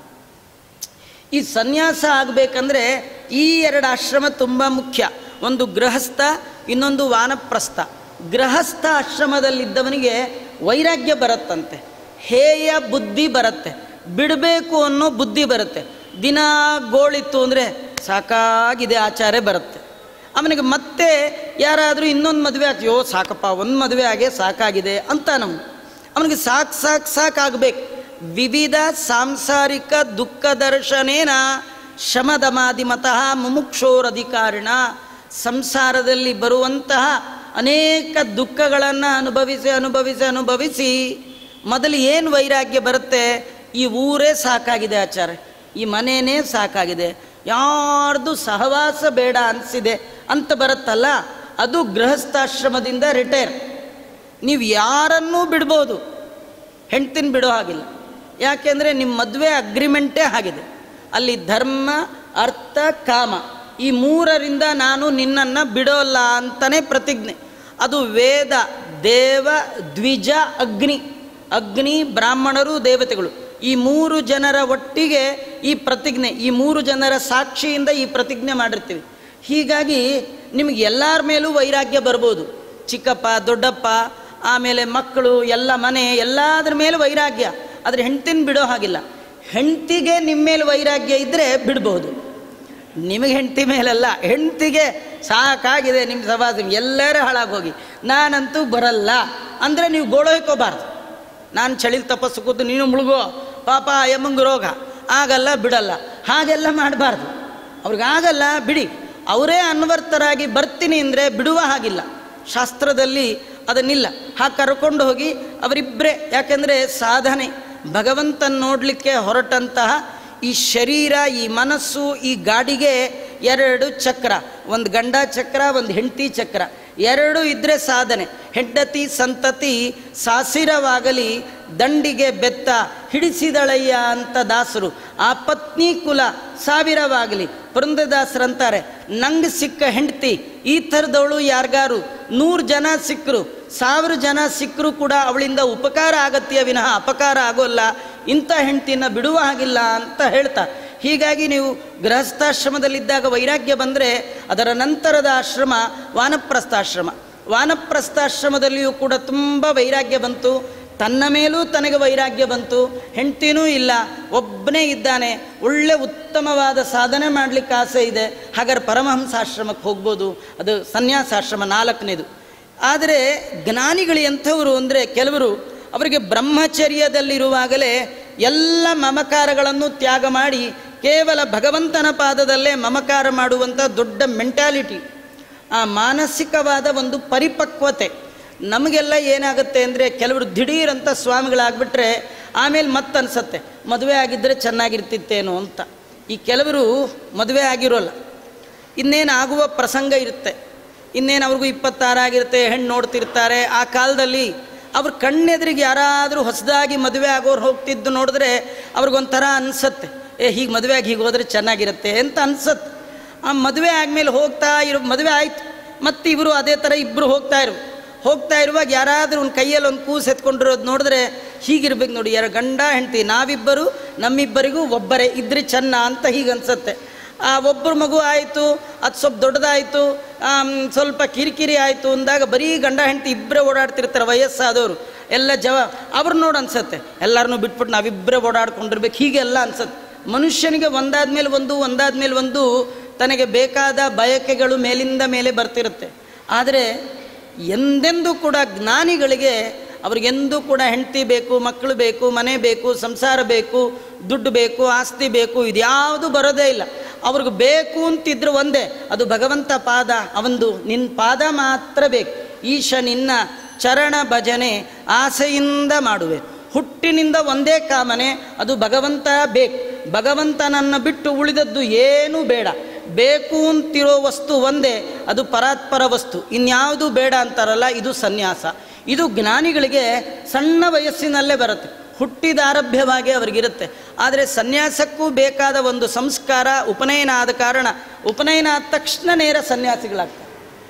ಈ ಸನ್ಯಾಸ ಆಗಬೇಕಂದ್ರೆ ಈ ಎರಡು ಆಶ್ರಮ ತುಂಬ ಮುಖ್ಯ. ಒಂದು ಗೃಹಸ್ಥ, ಇನ್ನೊಂದು ವಾನಪ್ರಸ್ಥ. ಗೃಹಸ್ಥ ಆಶ್ರಮದಲ್ಲಿದ್ದವನಿಗೆ ವೈರಾಗ್ಯ ಬರುತ್ತಂತೆ, ಹೇಯ ಬುದ್ಧಿ ಬರುತ್ತೆ, ಬಿಡಬೇಕು ಅನ್ನೋ ಬುದ್ಧಿ ಬರುತ್ತೆ. ದಿನ ಗೋಳಿತ್ತು ಅಂದರೆ ಸಾಕಾಗಿದೆ ಆಚಾರ್ಯ ಬರುತ್ತೆ. ಅವನಿಗೆ ಮತ್ತೆ ಯಾರಾದರೂ ಇನ್ನೊಂದು ಮದುವೆ ಆಗ್ತೀಯೋ, ಸಾಕಪ್ಪ ಒಂದು ಮದುವೆ ಆಗೇ ಸಾಕಾಗಿದೆ ಅಂತ ನಾವು ಅವನಿಗೆ ಸಾಕು ಸಾಕು ಸಾಕಾಗಬೇಕು. ವಿವಿಧ ಸಾಂಸಾರಿಕ ದುಃಖ ದರ್ಶನೇನ ಶಮದಮಾದಿ ಮತಃ ಮುಮುಕ್ಷೋರಧಿಕಾರಿಣ. ಸಂಸಾರದಲ್ಲಿ ಬರುವಂತಹ ಅನೇಕ ದುಃಖಗಳನ್ನು ಅನುಭವಿಸಿ ಅನುಭವಿಸಿ ಅನುಭವಿಸಿ ಮೊದಲು ಏನು ವೈರಾಗ್ಯ ಬರುತ್ತೆ, ಈ ಊರೇ ಸಾಕಾಗಿದೆ ಆಚಾರ್ಯ, ಈ ಮನೆಯೇ ಸಾಕಾಗಿದೆ, ಯಾರ್ದು ಸಹವಾಸ ಬೇಡ ಅನಿಸಿದೆ ಅಂತ ಬರುತ್ತಲ್ಲ, ಅದು ಗೃಹಸ್ಥಾಶ್ರಮದಿಂದ ರಿಟೈರ್. ನೀವು ಯಾರನ್ನೂ ಬಿಡ್ಬೋದು, ಹೆಂಡ್ತಿನ ಬಿಡೋ ಹಾಗಿಲ್ಲ. ಯಾಕೆಂದರೆ ನಿಮ್ಮ ಮದುವೆ ಅಗ್ರಿಮೆಂಟೇ ಆಗಿದೆ. ಅಲ್ಲಿ ಧರ್ಮ, ಅರ್ಥ, ಕಾಮ ಈ ಮೂರರಿಂದ ನಾನು ನಿನ್ನನ್ನು ಬಿಡೋಲ್ಲ ಅಂತಲೇ ಪ್ರತಿಜ್ಞೆ. ಅದು ವೇದ, ದೇವ, ದ್ವಿಜ, ಅಗ್ನಿ. ಅಗ್ನಿ, ಬ್ರಾಹ್ಮಣರು, ದೇವತೆಗಳು, ಈ ಮೂರು ಜನರ ಒಟ್ಟಿಗೆ ಈ ಪ್ರತಿಜ್ಞೆ, ಈ ಮೂರು ಜನರ ಸಾಕ್ಷಿಯಿಂದ ಈ ಪ್ರತಿಜ್ಞೆ ಮಾಡಿರ್ತೀವಿ. ಹೀಗಾಗಿ ನಿಮಗೆ ಎಲ್ಲರ ಮೇಲೂ ವೈರಾಗ್ಯ ಬರ್ಬೋದು. ಚಿಕ್ಕಪ್ಪ, ದೊಡ್ಡಪ್ಪ, ಆಮೇಲೆ ಮಕ್ಕಳು, ಎಲ್ಲ ಮನೆ, ಎಲ್ಲದ್ರ ಮೇಲೂ ವೈರಾಗ್ಯ. ಆದರೆ ಹೆಂಡ್ತಿನ ಬಿಡೋ ಹಾಗಿಲ್ಲ. ಹೆಂಡ್ತಿಗೆ ನಿಮ್ಮ ಮೇಲೆ ವೈರಾಗ್ಯ ಇದ್ದರೆ ಬಿಡ್ಬೋದು, ನಿಮಗೆ ಹೆಂಡ್ತಿ ಮೇಲಲ್ಲ. ಹೆಂಡ್ತಿಗೆ ಸಾಕಾಗಿದೆ ನಿಮ್ಮ ಸವಾಸ, ಎಲ್ಲರೂ ಹಾಳಾಗೋಗಿ ನಾನಂತೂ ಬರಲ್ಲ ಅಂದರೆ ನೀವು ಗೋಳೋಯ್ಕೋಬಾರ್ದು. ನಾನು ಚಳಿಲಿ ತಪಸ್ಸು ಕೂತು ನೀನು ಮುಳುಗೋ ಪಾಪ ಯಮಂಗೆ ರೋಗ ಆಗಲ್ಲ ಬಿಡಲ್ಲ, ಹಾಗೆಲ್ಲ ಮಾಡಬಾರ್ದು. ಅವ್ರಿಗಾಗಲ್ಲ ಬಿಡಿ, ಅವರೇ ಅನ್ವರ್ತರಾಗಿ ಬರ್ತೀನಿ ಅಂದರೆ ಬಿಡುವ ಹಾಗಿಲ್ಲ, ಶಾಸ್ತ್ರದಲ್ಲಿ ಅದನ್ನಿಲ್ಲ. ಹಾಗೆ ಕರ್ಕೊಂಡು ಹೋಗಿ ಅವರಿಬ್ಬರೇ, ಯಾಕೆಂದರೆ ಸಾಧನೆ ಭಗವಂತನ ನೋಡಲಿಕ್ಕೆ ಹೊರಟಂತಹ ಈ ಶರೀರ, ಈ ಮನಸ್ಸು, ಈ ಗಾಡಿಗೆ ಎರಡು ಚಕ್ರ, ಒಂದು ಗಂಡ ಚಕ್ರ, ಒಂದು ಹೆಂಡತಿ ಚಕ್ರ, ಎರಡು ಇದ್ದರೆ ಸಾಧನೆ. ಹೆಂಡತಿ ಸಂತತಿ ಸಾಸಿರವಾಗಲಿ ದಂಡಿಗೆ ಬೆತ್ತ ಹಿಡಿಸಿದಳಯ್ಯ ಅಂತ ದಾಸರು. ಆ ಪತ್ನಿ ಕುಲ ಸಾವಿರವಾಗಲಿ. ಪುರಂದರದಾಸರಂತಾರೆ, ನಂಗೆ ಸಿಕ್ಕ ಹೆಂಡತಿ ಈ ಥರದವಳು ಯಾರಿಗಾರು ನೂರು ಜನ ಸಿಕ್ಕರು, ಸಾವಿರ ಜನ ಸಿಕ್ಕರೂ ಕೂಡ ಅವಳಿಂದ ಉಪಕಾರ ಆಗತ್ತೆಯೇ ವಿನಃ ಅಪಕಾರ ಆಗೋಲ್ಲ, ಇಂಥ ಹೆಂಡತಿನ ಬಿಡುವ ಹಾಗಿಲ್ಲ ಅಂತ ಹೇಳ್ತಾರೆ. ಹೀಗಾಗಿ ನೀವು ಗೃಹಸ್ಥಾಶ್ರಮದಲ್ಲಿದ್ದಾಗ ವೈರಾಗ್ಯ ಬಂದರೆ ಅದರ ನಂತರದ ಆಶ್ರಮ ವಾನಪ್ರಸ್ಥಾಶ್ರಮ. ವಾನಪ್ರಸ್ಥಾಶ್ರಮದಲ್ಲಿಯೂ ಕೂಡ ತುಂಬ ವೈರಾಗ್ಯ ಬಂತು. ತನ್ನ ಮೇಲೂ ತನಗೆ ವೈರಾಗ್ಯ ಬಂತು. ಹೆಂಡ್ತಿನೂ ಇಲ್ಲ, ಒಬ್ಬನೇ ಇದ್ದಾನೆ, ಒಳ್ಳೆ ಉತ್ತಮವಾದ ಸಾಧನೆ ಮಾಡಲಿಕ್ಕೆ ಆಸೆ ಇದೆ. ಹಾಗಾದ್ರೆ ಪರಮಹಂಸಾಶ್ರಮಕ್ಕೆ ಹೋಗ್ಬೋದು, ಅದು ಸನ್ಯಾಸಾಶ್ರಮ ನಾಲ್ಕನೇದು. ಆದರೆ ಜ್ಞಾನಿಗಳು ಎಂಥವರು ಅಂದರೆ, ಕೆಲವರು ಅವರಿಗೆ ಬ್ರಹ್ಮಚರ್ಯದಲ್ಲಿರುವಾಗಲೇ ಎಲ್ಲ ಮಮಕಾರಗಳನ್ನು ತ್ಯಾಗ ಮಾಡಿ ಕೇವಲ ಭಗವಂತನ ಪಾದದಲ್ಲೇ ಮಮಕಾರ ಮಾಡುವಂಥ ದೊಡ್ಡ ಮೆಂಟ್ಯಾಲಿಟಿ, ಆ ಮಾನಸಿಕವಾದ ಒಂದು ಪರಿಪಕ್ವತೆ. ನಮಗೆಲ್ಲ ಏನಾಗುತ್ತೆ ಅಂದರೆ, ಕೆಲವರು ದಿಢೀರಂತ ಸ್ವಾಮಿಗಳಾಗ್ಬಿಟ್ರೆ ಆಮೇಲೆ ಮತ್ತೆ ಅನಿಸತ್ತೆ ಮದುವೆ ಆಗಿದ್ದರೆ ಚೆನ್ನಾಗಿರ್ತಿತ್ತೇನೋ ಅಂತ. ಈ ಕೆಲವರು ಮದುವೆ ಆಗಿರೋಲ್ಲ, ಇನ್ನೇನು ಆಗುವ ಪ್ರಸಂಗ ಇರುತ್ತೆ, ಇನ್ನೇನು ಅವ್ರಿಗೂ ಇಪ್ಪತ್ತಾರಾಗಿರುತ್ತೆ, ಹೆಣ್ಣು ನೋಡ್ತಿರ್ತಾರೆ. ಆ ಕಾಲದಲ್ಲಿ ಅವ್ರ ಕಣ್ಣೆದ್ರಿಗೆ ಯಾರಾದರೂ ಹೊಸದಾಗಿ ಮದುವೆ ಆಗೋರು ಹೋಗ್ತಿದ್ದು ನೋಡಿದ್ರೆ ಅವ್ರಿಗೊಂಥರ ಅನಿಸತ್ತೆ, ಏ ಹೀಗೆ ಮದುವೆ ಆಗಿ ಹೀಗೆ ಹೋದರೆ ಚೆನ್ನಾಗಿರುತ್ತೆ ಅಂತ ಅನಿಸತ್ತೆ. ಆ ಮದುವೆ ಆದಮೇಲೆ ಹೋಗ್ತಾ ಇರೋ, ಮದುವೆ ಆಯಿತು, ಮತ್ತು ಇವರು ಅದೇ ಥರ ಇಬ್ಬರು ಹೋಗ್ತಾ ಇರು ಹೋಗ್ತಾ ಇರುವಾಗ ಯಾರಾದರೂ ಒಂದು ಕೈಯಲ್ಲಿ ಒಂದು ಕೂಸು ಎತ್ಕೊಂಡಿರೋದು ನೋಡಿದ್ರೆ ಹೀಗಿರ್ಬೇಕು ನೋಡಿ, ಯಾರು ಗಂಡ ಹೆಂಡ್ತಿ ನಾವಿಬ್ಬರು, ನಮ್ಮಿಬ್ಬರಿಗೂ ಒಬ್ಬರೇ ಇದ್ರೆ ಚೆನ್ನ ಅಂತ ಹೀಗೆ ಅನಿಸತ್ತೆ. ಆ ಒಬ್ಬರು ಮಗು ಆಯಿತು, ಅದು ಸ್ವಲ್ಪ ದೊಡ್ಡದಾಯಿತು, ಸ್ವಲ್ಪ ಕಿರಿಕಿರಿ ಆಯಿತು ಅಂದಾಗ ಬರೀ ಗಂಡ ಹೆಂಡ್ತಿ ಇಬ್ಬರೇ ಓಡಾಡ್ತಿರ್ತಾರೆ ವಯಸ್ಸಾದವರು ಎಲ್ಲ. ಜವ ಅವ್ರು ನೋಡಿ ಅನ್ಸತ್ತೆ ಎಲ್ಲರನ್ನೂ ಬಿಟ್ಬಿಟ್ಟು ನಾವಿಬ್ಬರೇ ಓಡಾಡ್ಕೊಂಡಿರ್ಬೇಕು ಹೀಗೆಲ್ಲ ಅನ್ಸತ್ತೆ. ಮನುಷ್ಯನಿಗೆ ಒಂದಾದ್ಮೇಲೆ ಒಂದು ಒಂದಾದ್ಮೇಲೆ ಒಂದು ತನಗೆ ಬೇಕಾದ ಬಯಕೆಗಳು ಮೇಲಿಂದ ಮೇಲೆ ಬರ್ತಿರುತ್ತೆ. ಆದರೆ ಎಂದೆಂದೂ ಕೂಡ ಜ್ಞಾನಿಗಳಿಗೆ ಅವ್ರಿಗೆಂದೂ ಕೂಡ ಹೆಂಡತಿ ಬೇಕು, ಮಕ್ಕಳು ಬೇಕು, ಮನೆ ಬೇಕು, ಸಂಸಾರ ಬೇಕು, ದುಡ್ಡು ಬೇಕು, ಆಸ್ತಿ ಬೇಕು, ಇದ್ಯಾವುದು ಬರೋದೇ ಇಲ್ಲ. ಅವ್ರಿಗೆ ಬೇಕು ಅಂತಿದ್ರು ಒಂದೇ, ಅದು ಭಗವಂತ ಪಾದ. ಅವಂದು ನಿನ್ನ ಪಾದ ಮಾತ್ರ ಬೇಕು. ಈಶ ನಿನ್ನ ಚರಣ ಭಜನೆ ಆಸೆಯಿಂದ ಮಾಡುವೆ. ಹುಟ್ಟಿನಿಂದ ಒಂದೇ ಕಾಮನೆ, ಅದು ಭಗವಂತ ಬೇಕು. ಭಗವಂತನನ್ನು ಬಿಟ್ಟು ಉಳಿದದ್ದು ಏನೂ ಬೇಡ. ಬೇಕು ಅಂತಿರೋ ವಸ್ತು ಒಂದೇ, ಅದು ಪರಾತ್ಪರ ವಸ್ತು, ಇನ್ಯಾವುದೂ ಬೇಡ ಅಂತಾರಲ್ಲ, ಇದು ಸನ್ಯಾಸ. ಇದು ಜ್ಞಾನಿಗಳಿಗೆ ಸಣ್ಣ ವಯಸ್ಸಿನಲ್ಲೇ ಬರುತ್ತೆ, ಹುಟ್ಟಿದಾರಭ್ಯವಾಗಿ ಅವರಿಗಿರುತ್ತೆ. ಆದರೆ ಸನ್ಯಾಸಕ್ಕೂ ಬೇಕಾದ ಒಂದು ಸಂಸ್ಕಾರ ಉಪನಯನ ಆದ ಕಾರಣ ಉಪನಯನ ಆದ ತಕ್ಷಣ ನೇರ ಸನ್ಯಾಸಿಗಳಾಗ್ತಾರೆ.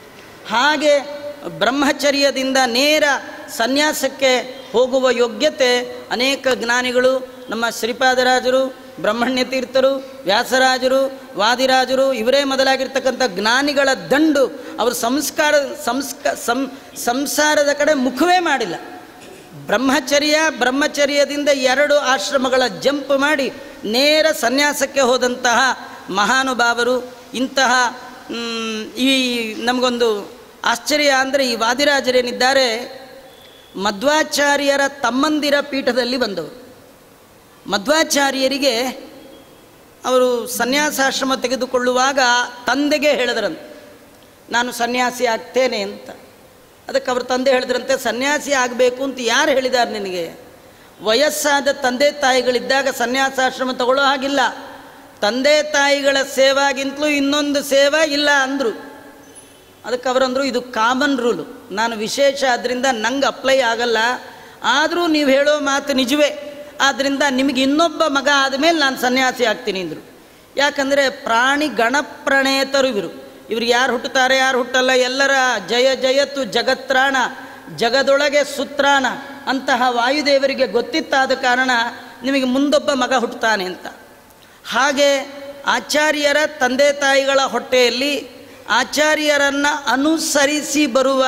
ಹಾಗೆ ಬ್ರಹ್ಮಚರ್ಯದಿಂದ ನೇರ ಸನ್ಯಾಸಕ್ಕೆ ಹೋಗುವ ಯೋಗ್ಯತೆ ಅನೇಕ ಜ್ಞಾನಿಗಳು, ನಮ್ಮ ಶ್ರೀಪಾದರಾಜರು, ಬ್ರಹ್ಮಣ್ಯ ತೀರ್ಥರು, ವ್ಯಾಸರಾಜರು, ವಾದಿರಾಜರು, ಇವರೇ ಮೊದಲಾಗಿರ್ತಕ್ಕಂಥ ಜ್ಞಾನಿಗಳ ದಂಡು ಅವರು ಸಂಸ್ಕಾರ ಸಂಸ್ಕ ಸಂ ಸಂಸಾರದ ಕಡೆ ಮುಖವೇ ಮಾಡಿಲ್ಲ. ಬ್ರಹ್ಮಚರ್ಯ ಬ್ರಹ್ಮಚರ್ಯದಿಂದ ಎರಡು ಆಶ್ರಮಗಳ ಜಂಪ್ ಮಾಡಿ ನೇರ ಸನ್ಯಾಸಕ್ಕೆ ಹೋದಂತಹ ಮಹಾನುಭಾವರು. ಇಂತಹ ಈ ನಮಗೊಂದು ಆಶ್ಚರ್ಯ ಅಂದರೆ, ಈ ವಾದಿರಾಜರೇನಿದ್ದಾರೆ ಮಧ್ವಾಚಾರ್ಯರ ತಮ್ಮಂದಿರ ಪೀಠದಲ್ಲಿ ಬಂದವರು. ಮಧ್ವಾಚಾರ್ಯರಿಗೆ ಅವರು ಸನ್ಯಾಸಾಶ್ರಮ ತೆಗೆದುಕೊಳ್ಳುವಾಗ ತಂದೆಗೆ ಹೇಳಿದ್ರಂತೆ, ನಾನು ಸನ್ಯಾಸಿ ಆಗ್ತೇನೆ ಅಂತ. ಅದಕ್ಕೆ ಅವ್ರ ತಂದೆ ಹೇಳಿದ್ರಂತೆ, ಸನ್ಯಾಸಿ ಆಗಬೇಕು ಅಂತ ಯಾರು ಹೇಳಿದ್ದಾರೆ ನಿನಗೆ? ವಯಸ್ಸಾದ ತಂದೆ ತಾಯಿಗಳಿದ್ದಾಗ ಸನ್ಯಾಸಾಶ್ರಮ ತಗೊಳ್ಳೋ ಹಾಗಿಲ್ಲ. ತಂದೆ ತಾಯಿಗಳ ಸೇವಾಗಿಂತಲೂ ಇನ್ನೊಂದು ಸೇವಾ ಇಲ್ಲ ಅಂದರು. ಅದಕ್ಕೆ ಅವರಂದರು, ಇದು ಕಾಮನ್ ರೂಲು, ನಾನು ವಿಶೇಷ, ಅದರಿಂದ ನಂಗೆ ಅಪ್ಲೈ ಆಗಲ್ಲ. ಆದರೂ ನೀವು ಹೇಳೋ ಮಾತು ನಿಜವೇ, ಆದ್ದರಿಂದ ನಿಮಗೆ ಇನ್ನೊಬ್ಬ ಮಗ ಆದಮೇಲೆ ನಾನು ಸನ್ಯಾಸಿ ಆಗ್ತೀನಿ ಅಂದರು. ಯಾಕಂದರೆ ಪ್ರಾಣಿ ಗಣಪ್ರಣೇತರು ಇವರು. ಇವ್ರು ಯಾರು ಹುಟ್ಟುತ್ತಾರೆ ಯಾರು ಹುಟ್ಟಲ್ಲ, ಎಲ್ಲರ ಜಯ ಜಯತ್ತು ಜಗತ್ರಾಣ ಜಗದೊಳಗೆ ಸುತ್ರಾಣ ಅಂತಹ ವಾಯುದೇವರಿಗೆ ಗೊತ್ತಿತ್ತಾದ ಕಾರಣ ನಿಮಗೆ ಮುಂದೊಬ್ಬ ಮಗ ಹುಟ್ಟುತ್ತಾನೆ ಅಂತ. ಹಾಗೆ ಆಚಾರ್ಯರ ತಂದೆ ತಾಯಿಗಳ ಹೊಟ್ಟೆಯಲ್ಲಿ ಆಚಾರ್ಯರನ್ನು ಅನುಸರಿಸಿ ಬರುವ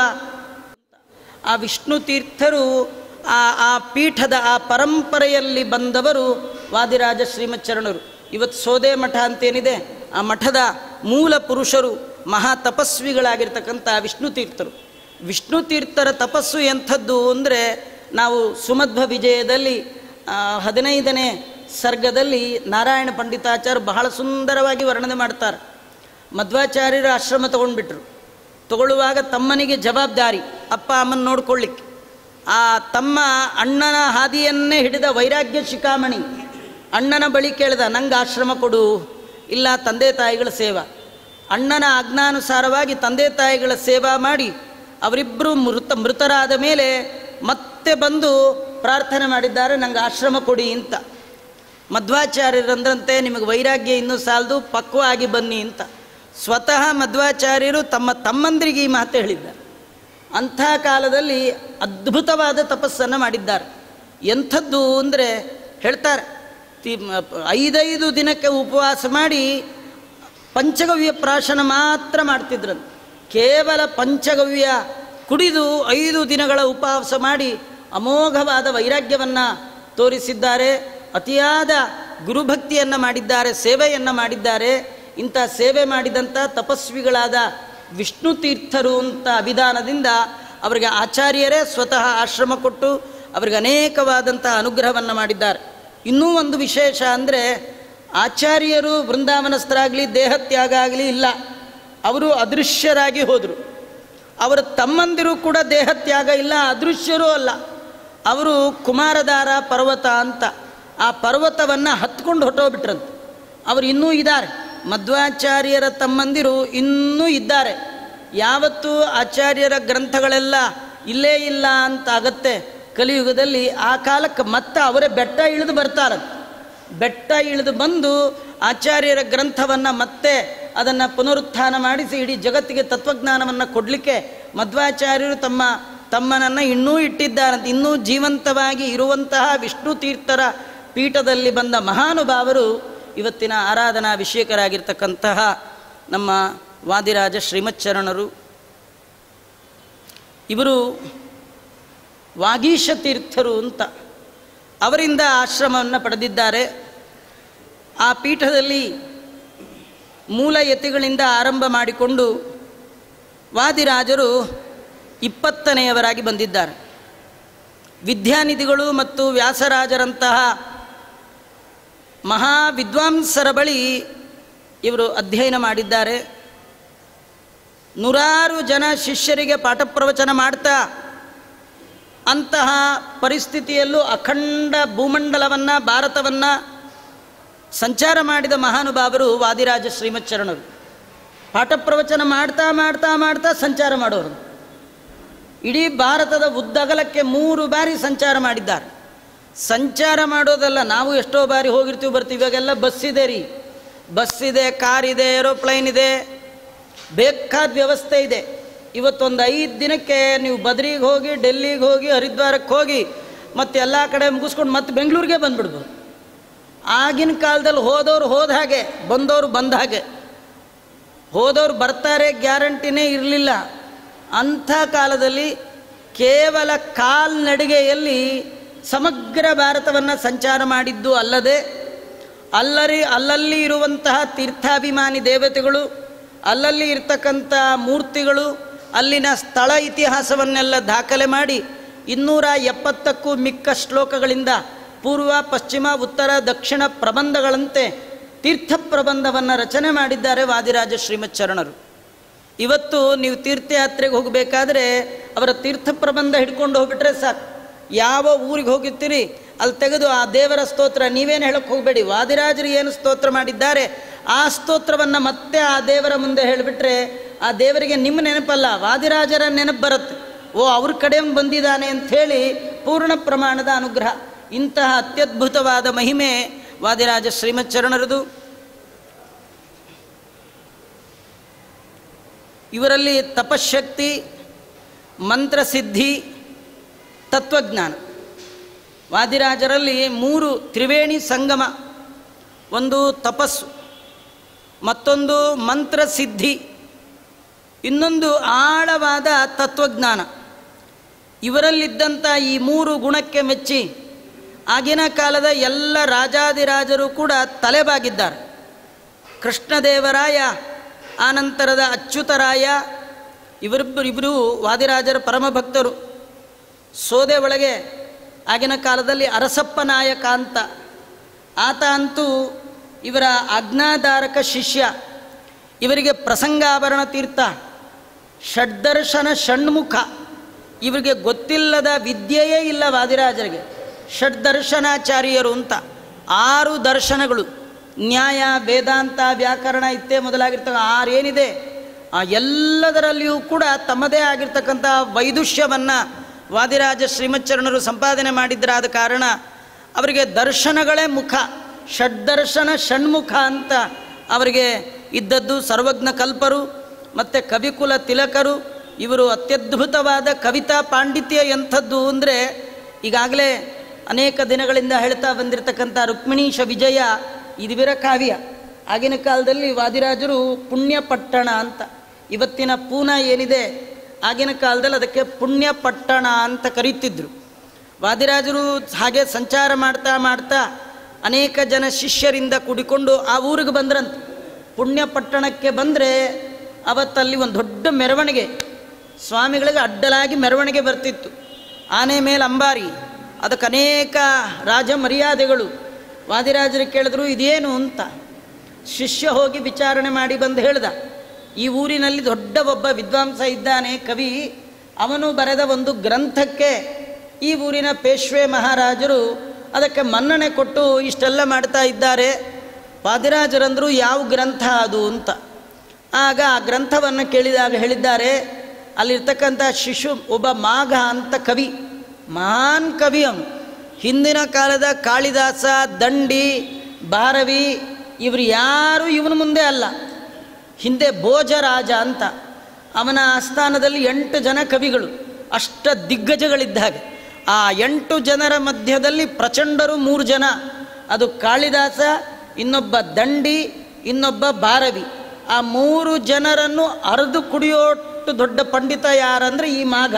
ಆ ವಿಷ್ಣು ತೀರ್ಥರು, ಆ ಆ ಪೀಠದ ಆ ಪರಂಪರೆಯಲ್ಲಿ ಬಂದವರು ವಾದಿರಾಜ ಶ್ರೀಮಚ್ಚರಣರು. ಇವತ್ತು ಸೋದೆ ಮಠ ಅಂತೇನಿದೆ, ಆ ಮಠದ ಮೂಲ ಪುರುಷರು ಮಹಾ ತಪಸ್ವಿಗಳಾಗಿರ್ತಕ್ಕಂಥ ವಿಷ್ಣು ತೀರ್ಥರು. ವಿಷ್ಣು ತೀರ್ಥರ ತಪಸ್ಸು ಎಂಥದ್ದು ಅಂದರೆ, ನಾವು ಸುಮಧ್ವ ವಿಜಯದಲ್ಲಿ ಹದಿನೈದನೇ ಸರ್ಗದಲ್ಲಿ ನಾರಾಯಣ ಪಂಡಿತಾಚಾರ್ಯ ಬಹಳ ಸುಂದರವಾಗಿ ವರ್ಣನೆ ಮಾಡ್ತಾರೆ. ಮಧ್ವಾಚಾರ್ಯರು ಆಶ್ರಮ ತಗೊಂಡ್ಬಿಟ್ರು. ತಗೊಳ್ಳುವಾಗ ತಮ್ಮನಿಗೆ ಜವಾಬ್ದಾರಿ ಅಪ್ಪ ಅಮ್ಮನ ನೋಡ್ಕೊಳ್ಳಿಕ್ಕೆ. ಆ ತಮ್ಮ ಅಣ್ಣನ ಹಾದಿಯನ್ನೇ ಹಿಡಿದ ವೈರಾಗ್ಯ ಶಿಖಾಮಣಿ. ಅಣ್ಣನ ಬಳಿ ಕೇಳಿದ, ನಂಗೆ ಆಶ್ರಮ ಕೊಡು. ಇಲ್ಲ, ತಂದೆ ತಾಯಿಗಳ ಸೇವಾ. ಅಣ್ಣನ ಆಜ್ಞಾನುಸಾರವಾಗಿ ತಂದೆ ತಾಯಿಗಳ ಸೇವಾ ಮಾಡಿ ಅವರಿಬ್ಬರು ಮೃತ ಮೃತರಾದ ಮೇಲೆ ಮತ್ತೆ ಬಂದು ಪ್ರಾರ್ಥನೆ ಮಾಡಿದ್ದಾರೆ, ನಂಗೆ ಆಶ್ರಮ ಕೊಡಿ ಅಂತ. ಮಧ್ವಾಚಾರ್ಯರಂದ್ರಂತೆ, ನಿಮಗೆ ವೈರಾಗ್ಯ ಇನ್ನೂ ಸಾಲದು, ಪಕ್ವ ಆಗಿ ಬನ್ನಿ ಅಂತ. ಸ್ವತಃ ಮಧ್ವಾಚಾರ್ಯರು ತಮ್ಮ ತಮ್ಮಂದಿರಿಗೆ ಈ ಮಾತು ಹೇಳಿದ್ದಾರೆ. ಅಂಥ ಕಾಲದಲ್ಲಿ ಅದ್ಭುತವಾದ ತಪಸ್ಸನ್ನು ಮಾಡಿದ್ದಾರೆ. ಎಂಥದ್ದು ಅಂದರೆ ಹೇಳ್ತಾರೆ, ಐದೈದು ದಿನಕ್ಕೆ ಉಪವಾಸ ಮಾಡಿ ಪಂಚಗವ್ಯ ಪ್ರಾಶನ ಮಾತ್ರ ಮಾಡ್ತಿದ್ರಂತೆ. ಕೇವಲ ಪಂಚಗವ್ಯ ಕುಡಿದು ಐದು ದಿನಗಳ ಉಪವಾಸ ಮಾಡಿ ಅಮೋಘವಾದ ವೈರಾಗ್ಯವನ್ನು ತೋರಿಸಿದ್ದಾರೆ. ಅತಿಯಾದ ಗುರುಭಕ್ತಿಯನ್ನು ಮಾಡಿದ್ದಾರೆ, ಸೇವೆಯನ್ನು ಮಾಡಿದ್ದಾರೆ. ಇಂಥ ಸೇವೆ ಮಾಡಿದಂಥ ತಪಸ್ವಿಗಳಾದ ವಿಷ್ಣು ತೀರ್ಥರು ಅಂತ ಅಭಿಧಾನದಿಂದ ಅವರಿಗೆ ಆಚಾರ್ಯರೇ ಸ್ವತಃ ಆಶ್ರಮ ಕೊಟ್ಟು ಅವರಿಗೆ ಅನೇಕವಾದಂಥ ಅನುಗ್ರಹವನ್ನು ಮಾಡಿದ್ದಾರೆ. ಇನ್ನೂ ಒಂದು ವಿಶೇಷ ಅಂದರೆ, ಆಚಾರ್ಯರು ವೃಂದಾವನಸ್ಥರಾಗಲಿ ದೇಹತ್ಯಾಗ ಆಗಲಿ ಇಲ್ಲ, ಅವರು ಅದೃಶ್ಯರಾಗಿ ಹೋದರು. ಅವರ ತಮ್ಮಂದಿರು ಕೂಡ ದೇಹತ್ಯಾಗ ಇಲ್ಲ, ಅದೃಶ್ಯರೂ ಅಲ್ಲ. ಅವರು ಕುಮಾರಧಾರ ಪರ್ವತ ಅಂತ ಆ ಪರ್ವತವನ್ನು ಹತ್ಕೊಂಡು ಹೊಟ್ಟೋಗ್ಬಿಟ್ರಂತೆ. ಅವರು ಇನ್ನೂ ಇದ್ದಾರೆ. ಮಧ್ವಾಚಾರ್ಯರ ತಮ್ಮಂದಿರು ಇನ್ನೂ ಇದ್ದಾರೆ. ಯಾವತ್ತೂ ಆಚಾರ್ಯರ ಗ್ರಂಥಗಳೆಲ್ಲ ಇಲ್ಲೇ ಇಲ್ಲ ಅಂತ ಆಗತ್ತೆ ಕಲಿಯುಗದಲ್ಲಿ. ಆ ಕಾಲಕ್ಕೆ ಮತ್ತೆ ಅವರೇ ಬೆಟ್ಟ ಇಳಿದು ಬರ್ತಾರಂತೆ. ಬೆಟ್ಟ ಇಳಿದು ಬಂದು ಆಚಾರ್ಯರ ಗ್ರಂಥವನ್ನು ಮತ್ತೆ ಅದನ್ನು ಪುನರುತ್ಥಾನ ಮಾಡಿಸಿ ಇಡೀ ಜಗತ್ತಿಗೆ ತತ್ವಜ್ಞಾನವನ್ನು ಕೊಡಲಿಕ್ಕೆ ಮಧ್ವಾಚಾರ್ಯರು ತಮ್ಮ ತಮ್ಮನನ್ನು ಇನ್ನೂ ಇಟ್ಟಿದ್ದಾರಂತೆ. ಇನ್ನೂ ಜೀವಂತವಾಗಿ ಇರುವಂತಹ ವಿಷ್ಣು ತೀರ್ಥರ ಪೀಠದಲ್ಲಿ ಬಂದ ಮಹಾನುಭಾವರು ಇವತ್ತಿನ ಆರಾಧನಾ ವಿಷಯಕರಾಗಿರ್ತಕ್ಕಂತಹ ನಮ್ಮ ವಾದಿರಾಜ ಶ್ರೀಮಚ್ಚರಣರು. ಇವರು ವಾಗೀಶ ತೀರ್ಥರು ಅಂತ ಅವರಿಂದ ಆಶ್ರಮವನ್ನು ಪಡೆದಿದ್ದಾರೆ. ಆ ಪೀಠದಲ್ಲಿ ಮೂಲ ಯತಿಗಳಿಂದ ಆರಂಭ ಮಾಡಿಕೊಂಡು ವಾದಿರಾಜರು ಇಪ್ಪತ್ತನೆಯವರಾಗಿ ಬಂದಿದ್ದಾರೆ. ವಿದ್ಯಾನಿಧಿಗಳು ಮತ್ತು ವ್ಯಾಸರಾಜರಂತಹ ಮಹಾ ವಿದ್ವಾಂಸರ ಬಳಿ ಇವರು ಅಧ್ಯಯನ ಮಾಡಿದ್ದಾರೆ. ನೂರಾರು ಜನ ಶಿಷ್ಯರಿಗೆ ಪಾಠ ಪ್ರವಚನ ಮಾಡ್ತಾ ಅಂತಹ ಪರಿಸ್ಥಿತಿಯಲ್ಲೂ ಅಖಂಡ ಭೂಮಂಡಲವನ್ನು ಭಾರತವನ್ನು ಸಂಚಾರ ಮಾಡಿದ ಮಹಾನುಭಾವರು ವಾದಿರಾಜ ಶ್ರೀಮಚ್ಚರಣರು. ಪಾಠ ಪ್ರವಚನ ಮಾಡ್ತಾ ಮಾಡ್ತಾ ಮಾಡ್ತಾ ಸಂಚಾರ ಮಾಡೋರು. ಇಡೀ ಭಾರತದ ಉದ್ದಗಲಕ್ಕೆ ಮೂರು ಬಾರಿ ಸಂಚಾರ ಮಾಡಿದ್ದಾರೆ. ಸಂಚಾರ ಮಾಡೋದಲ್ಲ, ನಾವು ಎಷ್ಟೋ ಬಾರಿ ಹೋಗಿರ್ತೀವಿ ಬರ್ತೀವಿ. ಇವಾಗೆಲ್ಲ ಬಸ್ ಇದೆ ರೀ, ಬಸ್ ಇದೆ, ಕಾರ್ ಇದೆ, ಏರೋಪ್ಲೈನ್ ಇದೆ, ಬೇಕಾದ ವ್ಯವಸ್ಥೆ ಇದೆ. ಇವತ್ತೊಂದು ಐದು ದಿನಕ್ಕೆ ನೀವು ಬದ್ರಿಗೆ ಹೋಗಿ, ಡೆಲ್ಲಿಗೆ ಹೋಗಿ, ಹರಿದ್ವಾರಕ್ಕೆ ಹೋಗಿ ಮತ್ತು ಎಲ್ಲ ಕಡೆ ಮುಗಿಸ್ಕೊಂಡು ಮತ್ತೆ ಬೆಂಗಳೂರಿಗೆ ಬಂದುಬಿಡ್ಬೋದು. ಆಗಿನ ಕಾಲದಲ್ಲಿ ಹೋದವ್ರು ಹೋದ ಹಾಗೆ, ಬಂದವರು ಬಂದ ಹಾಗೆ. ಹೋದವ್ರು ಬರ್ತಾರೆ ಗ್ಯಾರಂಟಿನೇ ಇರಲಿಲ್ಲ. ಅಂಥ ಕಾಲದಲ್ಲಿ ಕೇವಲ ಕಾಲ್ನಡಿಗೆಯಲ್ಲಿ ಸಮಗ್ರ ಭಾರತವನ್ನು ಸಂಚಾರ ಮಾಡಿದ್ದು ಅಲ್ಲದೆ, ಅಲ್ಲರಿ ಅಲ್ಲಲ್ಲಿ ಇರುವಂತಹ ತೀರ್ಥಾಭಿಮಾನಿ ದೇವತೆಗಳು, ಅಲ್ಲಲ್ಲಿ ಇರ್ತಕ್ಕಂಥ ಮೂರ್ತಿಗಳು, ಅಲ್ಲಿನ ಸ್ಥಳ ಇತಿಹಾಸವನ್ನೆಲ್ಲ ದಾಖಲೆ ಮಾಡಿ ಇನ್ನೂರ ಎಪ್ಪತ್ತಕ್ಕೂ ಮಿಕ್ಕ ಶ್ಲೋಕಗಳಿಂದ ಪೂರ್ವ, ಪಶ್ಚಿಮ, ಉತ್ತರ, ದಕ್ಷಿಣ ಪ್ರಬಂಧಗಳಂತೆ ತೀರ್ಥ ಪ್ರಬಂಧವನ್ನು ರಚನೆ ಮಾಡಿದ್ದಾರೆ ವಾದಿರಾಜ ಶ್ರೀಮಚ್ಚರಣರು. ಇವತ್ತು ನೀವು ತೀರ್ಥಯಾತ್ರೆಗೆ ಹೋಗಬೇಕಾದ್ರೆ ಅವರ ತೀರ್ಥ ಪ್ರಬಂಧ ಹಿಡ್ಕೊಂಡು ಹೋಗ್ಬಿಟ್ರೆ ಸಾಕು. ಯಾವ ಊರಿಗೆ ಹೋಗಿರ್ತೀರಿ ಅಲ್ಲಿ ತೆಗೆದು ಆ ದೇವರ ಸ್ತೋತ್ರ ನೀವೇನು ಹೇಳಕ್ಕೆ ಹೋಗಬೇಡಿ, ವಾದಿರಾಜರು ಏನು ಸ್ತೋತ್ರ ಮಾಡಿದ್ದಾರೆ ಆ ಸ್ತೋತ್ರವನ್ನು ಮತ್ತೆ ಆ ದೇವರ ಮುಂದೆ ಹೇಳಿಬಿಟ್ರೆ ಆ ದೇವರಿಗೆ ನಿಮ್ಮ ನೆನಪಲ್ಲ, ವಾದಿರಾಜರ ನೆನಪು ಬರುತ್ತೆ. ಓ, ಅವ್ರ ಕಡೆ ಬಂದಿದ್ದಾನೆ ಅಂಥೇಳಿ ಪೂರ್ಣ ಪ್ರಮಾಣದ ಅನುಗ್ರಹ. ಇಂತಹ ಅತ್ಯದ್ಭುತವಾದ ಮಹಿಮೆ ವಾದಿರಾಜ ಶ್ರೀಮಚ್ಚರಣರದು. ಇವರಲ್ಲಿ ತಪಶಕ್ತಿ, ಮಂತ್ರಸಿದ್ಧಿ, ತತ್ವಜ್ಞಾನ. ವಾದಿರಾಜರಲ್ಲಿ ಮೂರು ತ್ರಿವೇಣಿ ಸಂಗಮ. ಒಂದು ತಪಸ್ಸು, ಮತ್ತೊಂದು ಮಂತ್ರಸಿದ್ಧಿ, ಇನ್ನೊಂದು ಆಳವಾದ ತತ್ವಜ್ಞಾನ. ಇವರಲ್ಲಿದ್ದಂಥ ಈ ಮೂರು ಗುಣಕ್ಕೆ ಮೆಚ್ಚಿ ಆಗಿನ ಕಾಲದ ಎಲ್ಲ ರಾಜಾದಿರಾಜರು ಕೂಡ ತಲೆಬಾಗಿದ್ದಾರೆ. ಕೃಷ್ಣದೇವರಾಯ, ಆನಂತರದ ಅಚ್ಯುತರಾಯ, ಇವರಿಬ್ಬರು ಇಬ್ಬರು ವಾದಿರಾಜರ ಪರಮಭಕ್ತರು. ಸೋದೆ ಒಳಗೆ ಆಗಿನ ಕಾಲದಲ್ಲಿ ಅರಸಪ್ಪ ನಾಯಕ ಅಂತ, ಆತ ಅಂತೂ ಇವರ ಆಜ್ಞಾಧಾರಕ ಶಿಷ್ಯ. ಇವರಿಗೆ ಪ್ರಸಂಗಾಭರಣ ತೀರ್ಥ, ಷಡ್ದರ್ಶನ ಷಣ್ಮುಖ, ಇವರಿಗೆ ಗೊತ್ತಿಲ್ಲದ ವಿದ್ಯೆಯೇ ಇಲ್ಲ ವಾದಿರಾಜರಿಗೆ. ಷಡ್ದರ್ಶನಾಚಾರ್ಯರು ಅಂತ, ಆರು ದರ್ಶನಗಳು, ನ್ಯಾಯ, ವೇದಾಂತ, ವ್ಯಾಕರಣ ಇತ್ತೇ ಮೊದಲಾಗಿರ್ತಕ್ಕ ಆರೇನಿದೆ ಆ ಎಲ್ಲದರಲ್ಲಿಯೂ ಕೂಡ ತಮ್ಮದೇ ಆಗಿರ್ತಕ್ಕಂಥ ವೈದುಷ್ಯವನ್ನು ವಾದಿರಾಜ ಶ್ರೀಮಚ್ಚರಣರು ಸಂಪಾದನೆ ಮಾಡಿದ್ದರಾದ ಕಾರಣ ಅವರಿಗೆ ದರ್ಶನಗಳೇ ಮುಖ, ಷಡ್ದರ್ಶನ ಷಣ್ಮುಖ ಅಂತ ಅವರಿಗೆ ಇದ್ದದ್ದು. ಸರ್ವಜ್ಞ ಕಲ್ಪರು ಮತ್ತು ಕವಿಕುಲ ತಿಲಕರು. ಇವರು ಅತ್ಯದ್ಭುತವಾದ ಕವಿತಾ ಪಾಂಡಿತ್ಯ ಎಂಥದ್ದು ಅಂದರೆ, ಈಗಾಗಲೇ ಅನೇಕ ದಿನಗಳಿಂದ ಹೇಳ್ತಾ ಬಂದಿರತಕ್ಕಂಥ ರುಕ್ಮಿಣೀಶ ವಿಜಯ ಇದಿವಿರ ಕಾವ್ಯ. ಆಗಿನ ಕಾಲದಲ್ಲಿ ವಾದಿರಾಜರು ಪುಣ್ಯಪಟ್ಟಣ ಅಂತ, ಇವತ್ತಿನ ಪೂನಾ ಏನಿದೆ ಆಗಿನ ಕಾಲದಲ್ಲಿ ಅದಕ್ಕೆ ಪುಣ್ಯಪಟ್ಟಣ ಅಂತ ಕರೀತಿದ್ರು. ವಾದಿರಾಜರು ಹಾಗೆ ಸಂಚಾರ ಮಾಡ್ತಾ ಮಾಡ್ತಾ ಅನೇಕ ಜನ ಶಿಷ್ಯರಿಂದ ಕೂಡಿಕೊಂಡು ಆ ಊರಿಗೆ ಬಂದ್ರಂತೆ. ಪುಣ್ಯಪಟ್ಟಣಕ್ಕೆ ಬಂದರೆ ಅವತ್ತಲ್ಲಿ ಒಂದು ದೊಡ್ಡ ಮೆರವಣಿಗೆ, ಸ್ವಾಮಿಗಳಿಗೆ ಅಡ್ಡಲಾಗಿ ಮೆರವಣಿಗೆ ಬರ್ತಿತ್ತು. ಆನೆ ಮೇಲೆ ಅಂಬಾರಿ, ಅದಕ್ಕೆ ಅನೇಕ ರಾಜ ಮರ್ಯಾದೆಗಳು. ವಾದಿರಾಜರು ಕೇಳಿದ್ರು ಇದೇನು ಅಂತ. ಶಿಷ್ಯ ಹೋಗಿ ವಿಚಾರಣೆ ಮಾಡಿ ಬಂದು ಹೇಳ್ದ, ಈ ಊರಿನಲ್ಲಿ ದೊಡ್ಡ ಒಬ್ಬ ವಿದ್ವಾಂಸ ಇದ್ದಾನೆ, ಕವಿ, ಅವನು ಬರೆದ ಒಂದು ಗ್ರಂಥಕ್ಕೆ ಈ ಊರಿನ ಪೇಶ್ವೆ ಮಹಾರಾಜರು ಅದಕ್ಕೆ ಮನ್ನಣೆ ಕೊಟ್ಟು ಇಷ್ಟೆಲ್ಲ ಮಾಡ್ತಾ ಇದ್ದಾರೆ. ವಾದಿರಾಜರಂದರು ಯಾವ ಗ್ರಂಥ ಅದು ಅಂತ. ಆಗ ಆ ಗ್ರಂಥವನ್ನು ಕೇಳಿದಾಗ ಹೇಳಿದ್ದಾರೆ, ಅಲ್ಲಿರ್ತಕ್ಕಂಥ ಶಿಶು ಒಬ್ಬ ಮಾಘ ಅಂತ ಕವಿ, ಮಹಾನ್ ಕವಿ ಅವನು. ಹಿಂದಿನ ಕಾಲದ ಕಾಳಿದಾಸ, ದಂಡಿ, ಭಾರವಿ ಇವರು ಯಾರೂ ಇವನ ಮುಂದೆ ಅಲ್ಲ. ಹಿಂದೆ ಭೋಜರಾಜ ಅಂತ, ಅವನ ಆಸ್ಥಾನದಲ್ಲಿ ಎಂಟು ಜನ ಕವಿಗಳು, ಅಷ್ಟ ದಿಗ್ಗಜಗಳಿದ್ದ ಹಾಗೆ. ಆ ಎಂಟು ಜನರ ಮಧ್ಯದಲ್ಲಿ ಪ್ರಚಂಡರು ಮೂರು ಜನ, ಅದು ಕಾಳಿದಾಸ, ಇನ್ನೊಬ್ಬ ದಂಡಿ, ಇನ್ನೊಬ್ಬ ಭಾರವಿ. ಆ ಮೂರು ಜನರನ್ನು ಅರೆದು ಕುಡಿಯೋಟ್ಟು ದೊಡ್ಡ ಪಂಡಿತ ಯಾರಂದರೆ ಈ ಮಾಘ.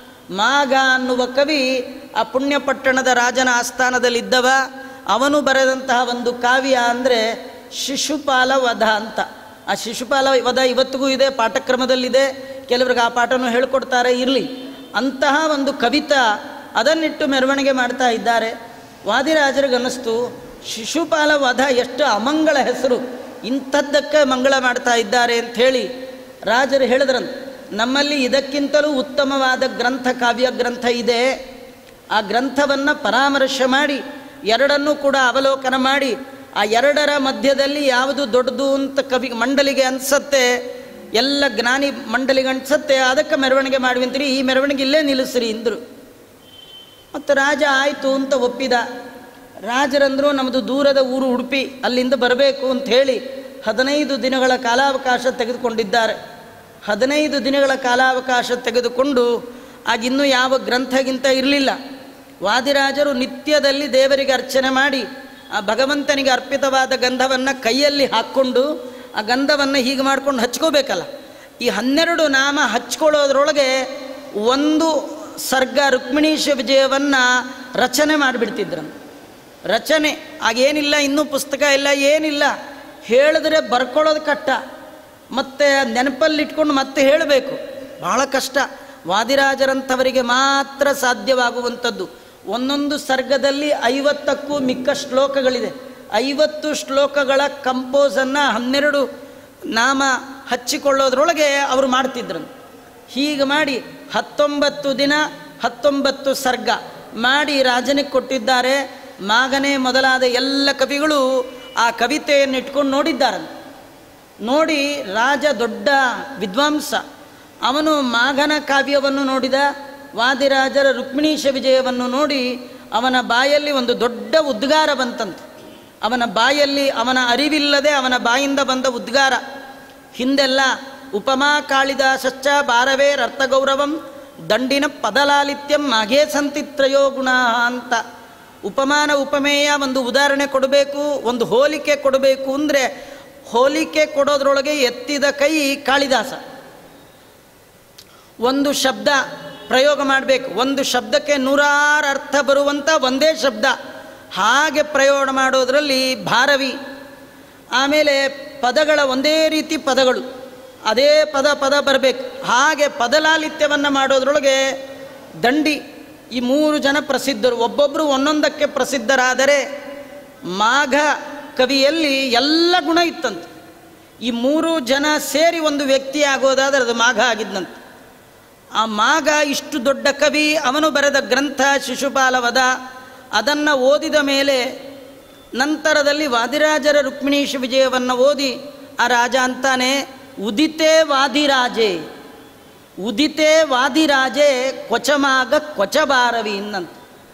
ಮಾಘ ಅನ್ನುವ ಕವಿ ಆ ಪುಣ್ಯಪಟ್ಟಣದ ರಾಜನ ಆಸ್ಥಾನದಲ್ಲಿದ್ದವ. ಅವನು ಬರೆದಂತಹ ಒಂದು ಕಾವ್ಯ ಅಂದರೆ ಶಿಶುಪಾಲ ವಧ ಅಂತ. ಆ ಶಿಶುಪಾಲ ವಧ ಇವತ್ತಿಗೂ ಇದೆ, ಪಾಠಕ್ರಮದಲ್ಲಿದೆ, ಕೆಲವ್ರಿಗೆ ಆ ಪಾಠನೂ ಹೇಳ್ಕೊಡ್ತಾರೆ, ಇರಲಿ. ಅಂತಹ ಒಂದು ಕವಿತಾ ಅದನ್ನಿಟ್ಟು ಮೆರವಣಿಗೆ ಮಾಡ್ತಾ ಇದ್ದಾರೆ. ವಾದಿರಾಜರಿಗನ್ನಿಸ್ತು, ಶಿಶುಪಾಲ ವಧ ಎಷ್ಟು ಅಮಂಗಳ ಹೆಸರು, ಇಂಥದ್ದಕ್ಕೆ ಮಂಗಳ ಮಾಡ್ತಾ ಇದ್ದಾರೆ ಅಂಥೇಳಿ ರಾಜರು ಹೇಳಿದ್ರಂತ, ನಮ್ಮಲ್ಲಿ ಇದಕ್ಕಿಂತಲೂ ಉತ್ತಮವಾದ ಗ್ರಂಥ, ಕಾವ್ಯ ಗ್ರಂಥ ಇದೆ. ಆ ಗ್ರಂಥವನ್ನು ಪರಾಮರ್ಶೆ ಮಾಡಿ ಎರಡನ್ನೂ ಕೂಡ ಅವಲೋಕನ ಮಾಡಿ ಆ ಎರಡರ ಮಧ್ಯದಲ್ಲಿ ಯಾವುದು ದೊಡ್ಡದು ಅಂತ ಕವಿ ಮಂಡಲಿಗೆ ಅನಿಸತ್ತೆ, ಎಲ್ಲ ಜ್ಞಾನಿ ಮಂಡಲಿಗೆ ಅನಿಸತ್ತೆ, ಅದಕ್ಕೆ ಮೆರವಣಿಗೆ ಮಾಡುವಂತೀರಿ, ಈ ಮೆರವಣಿಗೆ ಇಲ್ಲೇ ನಿಲ್ಲಿಸ್ರಿ ಇಂದರು. ಮತ್ತು ರಾಜ ಆಯಿತು ಅಂತ ಒಪ್ಪಿದ. ರಾಜರಂದರು ನಮ್ಮದು ದೂರದ ಊರು ಉಡುಪಿ, ಅಲ್ಲಿಂದ ಬರಬೇಕು ಅಂತ ಹೇಳಿ ಹದಿನೈದು ದಿನಗಳ ಕಾಲಾವಕಾಶ ತೆಗೆದುಕೊಂಡಿದ್ದಾರೆ. ಹದಿನೈದು ದಿನಗಳ ಕಾಲಾವಕಾಶ ತೆಗೆದುಕೊಂಡು ಆಗಿನ್ನೂ ಯಾವ ಗ್ರಂಥಗಿಂತ ಇರಲಿಲ್ಲ. ವಾದಿರಾಜರು ನಿತ್ಯದಲ್ಲಿ ದೇವರಿಗೆ ಅರ್ಚನೆ ಮಾಡಿ ಆ ಭಗವಂತನಿಗೆ ಅರ್ಪಿತವಾದ ಗಂಧವನ್ನು ಕೈಯಲ್ಲಿ ಹಾಕ್ಕೊಂಡು ಆ ಗಂಧವನ್ನು ಹೀಗೆ ಮಾಡ್ಕೊಂಡು ಹಚ್ಕೋಬೇಕಲ್ಲ. ಈ ಹನ್ನೆರಡು ನಾಮ ಹಚ್ಕೊಳ್ಳೋದ್ರೊಳಗೆ ಒಂದು ಸರ್ಗ ರುಕ್ಮಿಣೀಶ ವಿಜಯವನ್ನು ರಚನೆ ಮಾಡಿಬಿಡ್ತಿದ್ರಂತೆ. ರಚನೆ ಆಗೇನಿಲ್ಲ, ಇನ್ನೂ ಪುಸ್ತಕ ಇಲ್ಲ, ಏನಿಲ್ಲ, ಹೇಳಿದ್ರೆ ಬರ್ಕೊಳ್ಳೋದು ಕಷ್ಟ, ಮತ್ತು ನೆನಪಲ್ಲಿಟ್ಕೊಂಡು ಮತ್ತೆ ಹೇಳಬೇಕು, ಬಹಳ ಕಷ್ಟ. ವಾದಿರಾಜರಂಥವರಿಗೆ ಮಾತ್ರ ಸಾಧ್ಯವಾಗುವಂಥದ್ದು. ಒಂದೊಂದು ಸರ್ಗದಲ್ಲಿ ಐವತ್ತಕ್ಕೂ ಮಿಕ್ಕ ಶ್ಲೋಕಗಳಿದೆ. ಐವತ್ತು ಶ್ಲೋಕಗಳ ಕಂಪೋಸನ್ನು ಹನ್ನೆರಡು ನಾಮ ಹಚ್ಚಿಕೊಳ್ಳೋದ್ರೊಳಗೆ ಅವರು ಮಾಡ್ತಿದ್ರಂತೆ. ಹೀಗೆ ಮಾಡಿ ಹತ್ತೊಂಬತ್ತು ದಿನ ಹತ್ತೊಂಬತ್ತು ಸರ್ಗ ಮಾಡಿ ರಾಜನಿಗೆ ಕೊಟ್ಟಿದ್ದಾರೆ. ಮಾಗನೇ ಮೊದಲಾದ ಎಲ್ಲ ಕವಿಗಳು ಆ ಕವಿತೆಯನ್ನು ಇಟ್ಕೊಂಡು ನೋಡಿದ್ದಾರಂತೆ. ನೋಡಿ ರಾಜ ದೊಡ್ಡ ವಿದ್ವಾಂಸ, ಅವನು ಮಾಘನ ಕಾವ್ಯವನ್ನು ನೋಡಿದ, ವಾದಿರಾಜರ ರುಕ್ಮಿಣೀಶ ವಿಜಯವನ್ನು ನೋಡಿ ಅವನ ಬಾಯಲ್ಲಿ ಒಂದು ದೊಡ್ಡ ಉದ್ಗಾರ ಬಂತಂತೆ. ಅವನ ಬಾಯಲ್ಲಿ ಅವನ ಅರಿವಿಲ್ಲದೆ ಅವನ ಬಾಯಿಂದ ಬಂದ ಉದ್ಗಾರ. ಹಿಂದೆಲ್ಲ ಉಪಮಾ ಕಾಳಿದಾಸಶ್ಚ ಭಾರವೇರ್ ಅರ್ಥಗೌರವಂ ದಂಡಿನ ಪದಲಾಲಿತ್ಯಂ ಮಾಘೇ ಸಂತಿ ತ್ರಯೋ ಗುಣ ಅಂತ. ಉಪಮಾನ ಉಪಮೇಯ ಒಂದು ಉದಾಹರಣೆ ಕೊಡಬೇಕು, ಒಂದು ಹೋಲಿಕೆ ಕೊಡಬೇಕು ಅಂದರೆ ಹೋಲಿಕೆ ಕೊಡೋದ್ರೊಳಗೆ ಎತ್ತಿದ ಕೈ ಕಾಳಿದಾಸ. ಒಂದು ಶಬ್ದ ಪ್ರಯೋಗ ಮಾಡಬೇಕು, ಒಂದು ಶಬ್ದಕ್ಕೆ ನೂರಾರು ಅರ್ಥ ಬರುವಂಥ ಒಂದೇ ಶಬ್ದ, ಹಾಗೆ ಪ್ರಯೋಗ ಮಾಡೋದರಲ್ಲಿ ಭಾರವಿ. ಆಮೇಲೆ ಪದಗಳ ಒಂದೇ ರೀತಿ ಪದಗಳು, ಅದೇ ಪದ ಪದ ಬರಬೇಕು, ಹಾಗೆ ಪದಲಾಲಿತ್ಯವನ್ನು ಮಾಡೋದ್ರೊಳಗೆ ದಂಡಿ. ಈ ಮೂರು ಜನ ಪ್ರಸಿದ್ಧರು, ಒಬ್ಬೊಬ್ಬರು ಒಂದೊಂದಕ್ಕೆ ಪ್ರಸಿದ್ಧರಾದರೆ ಮಾಘ ಕವಿಯಲ್ಲಿ ಎಲ್ಲ ಗುಣ ಇತ್ತಂತೆ. ಈ ಮೂರು ಜನ ಸೇರಿ ಒಂದು ವ್ಯಕ್ತಿ ಆಗೋದಾದರೆ ಅದು ಮಾಘ ಆಗಿದ್ದಂತೆ. ಆ ಮಾಘ ಇಷ್ಟು ದೊಡ್ಡ ಕವಿ, ಅವನು ಬರೆದ ಗ್ರಂಥ ಶಿಶುಪಾಲವಧ, ಅದನ್ನು ಓದಿದ ಮೇಲೆ ನಂತರದಲ್ಲಿ ವಾದಿರಾಜರ ರುಕ್ಮಿಣೀಶ ವಿಜಯವನ್ನು ಓದಿ ಆ ರಾಜ ಅಂತಾನೆ, ಉದಿತೆ ವಾದಿರಾಜೆ ಉದಿತೆ ವಾದಿರಾಜೆ ಕೊಚಮಾಗ ಕೊಚಬಾರವಿ ಅನ್ನಂತ.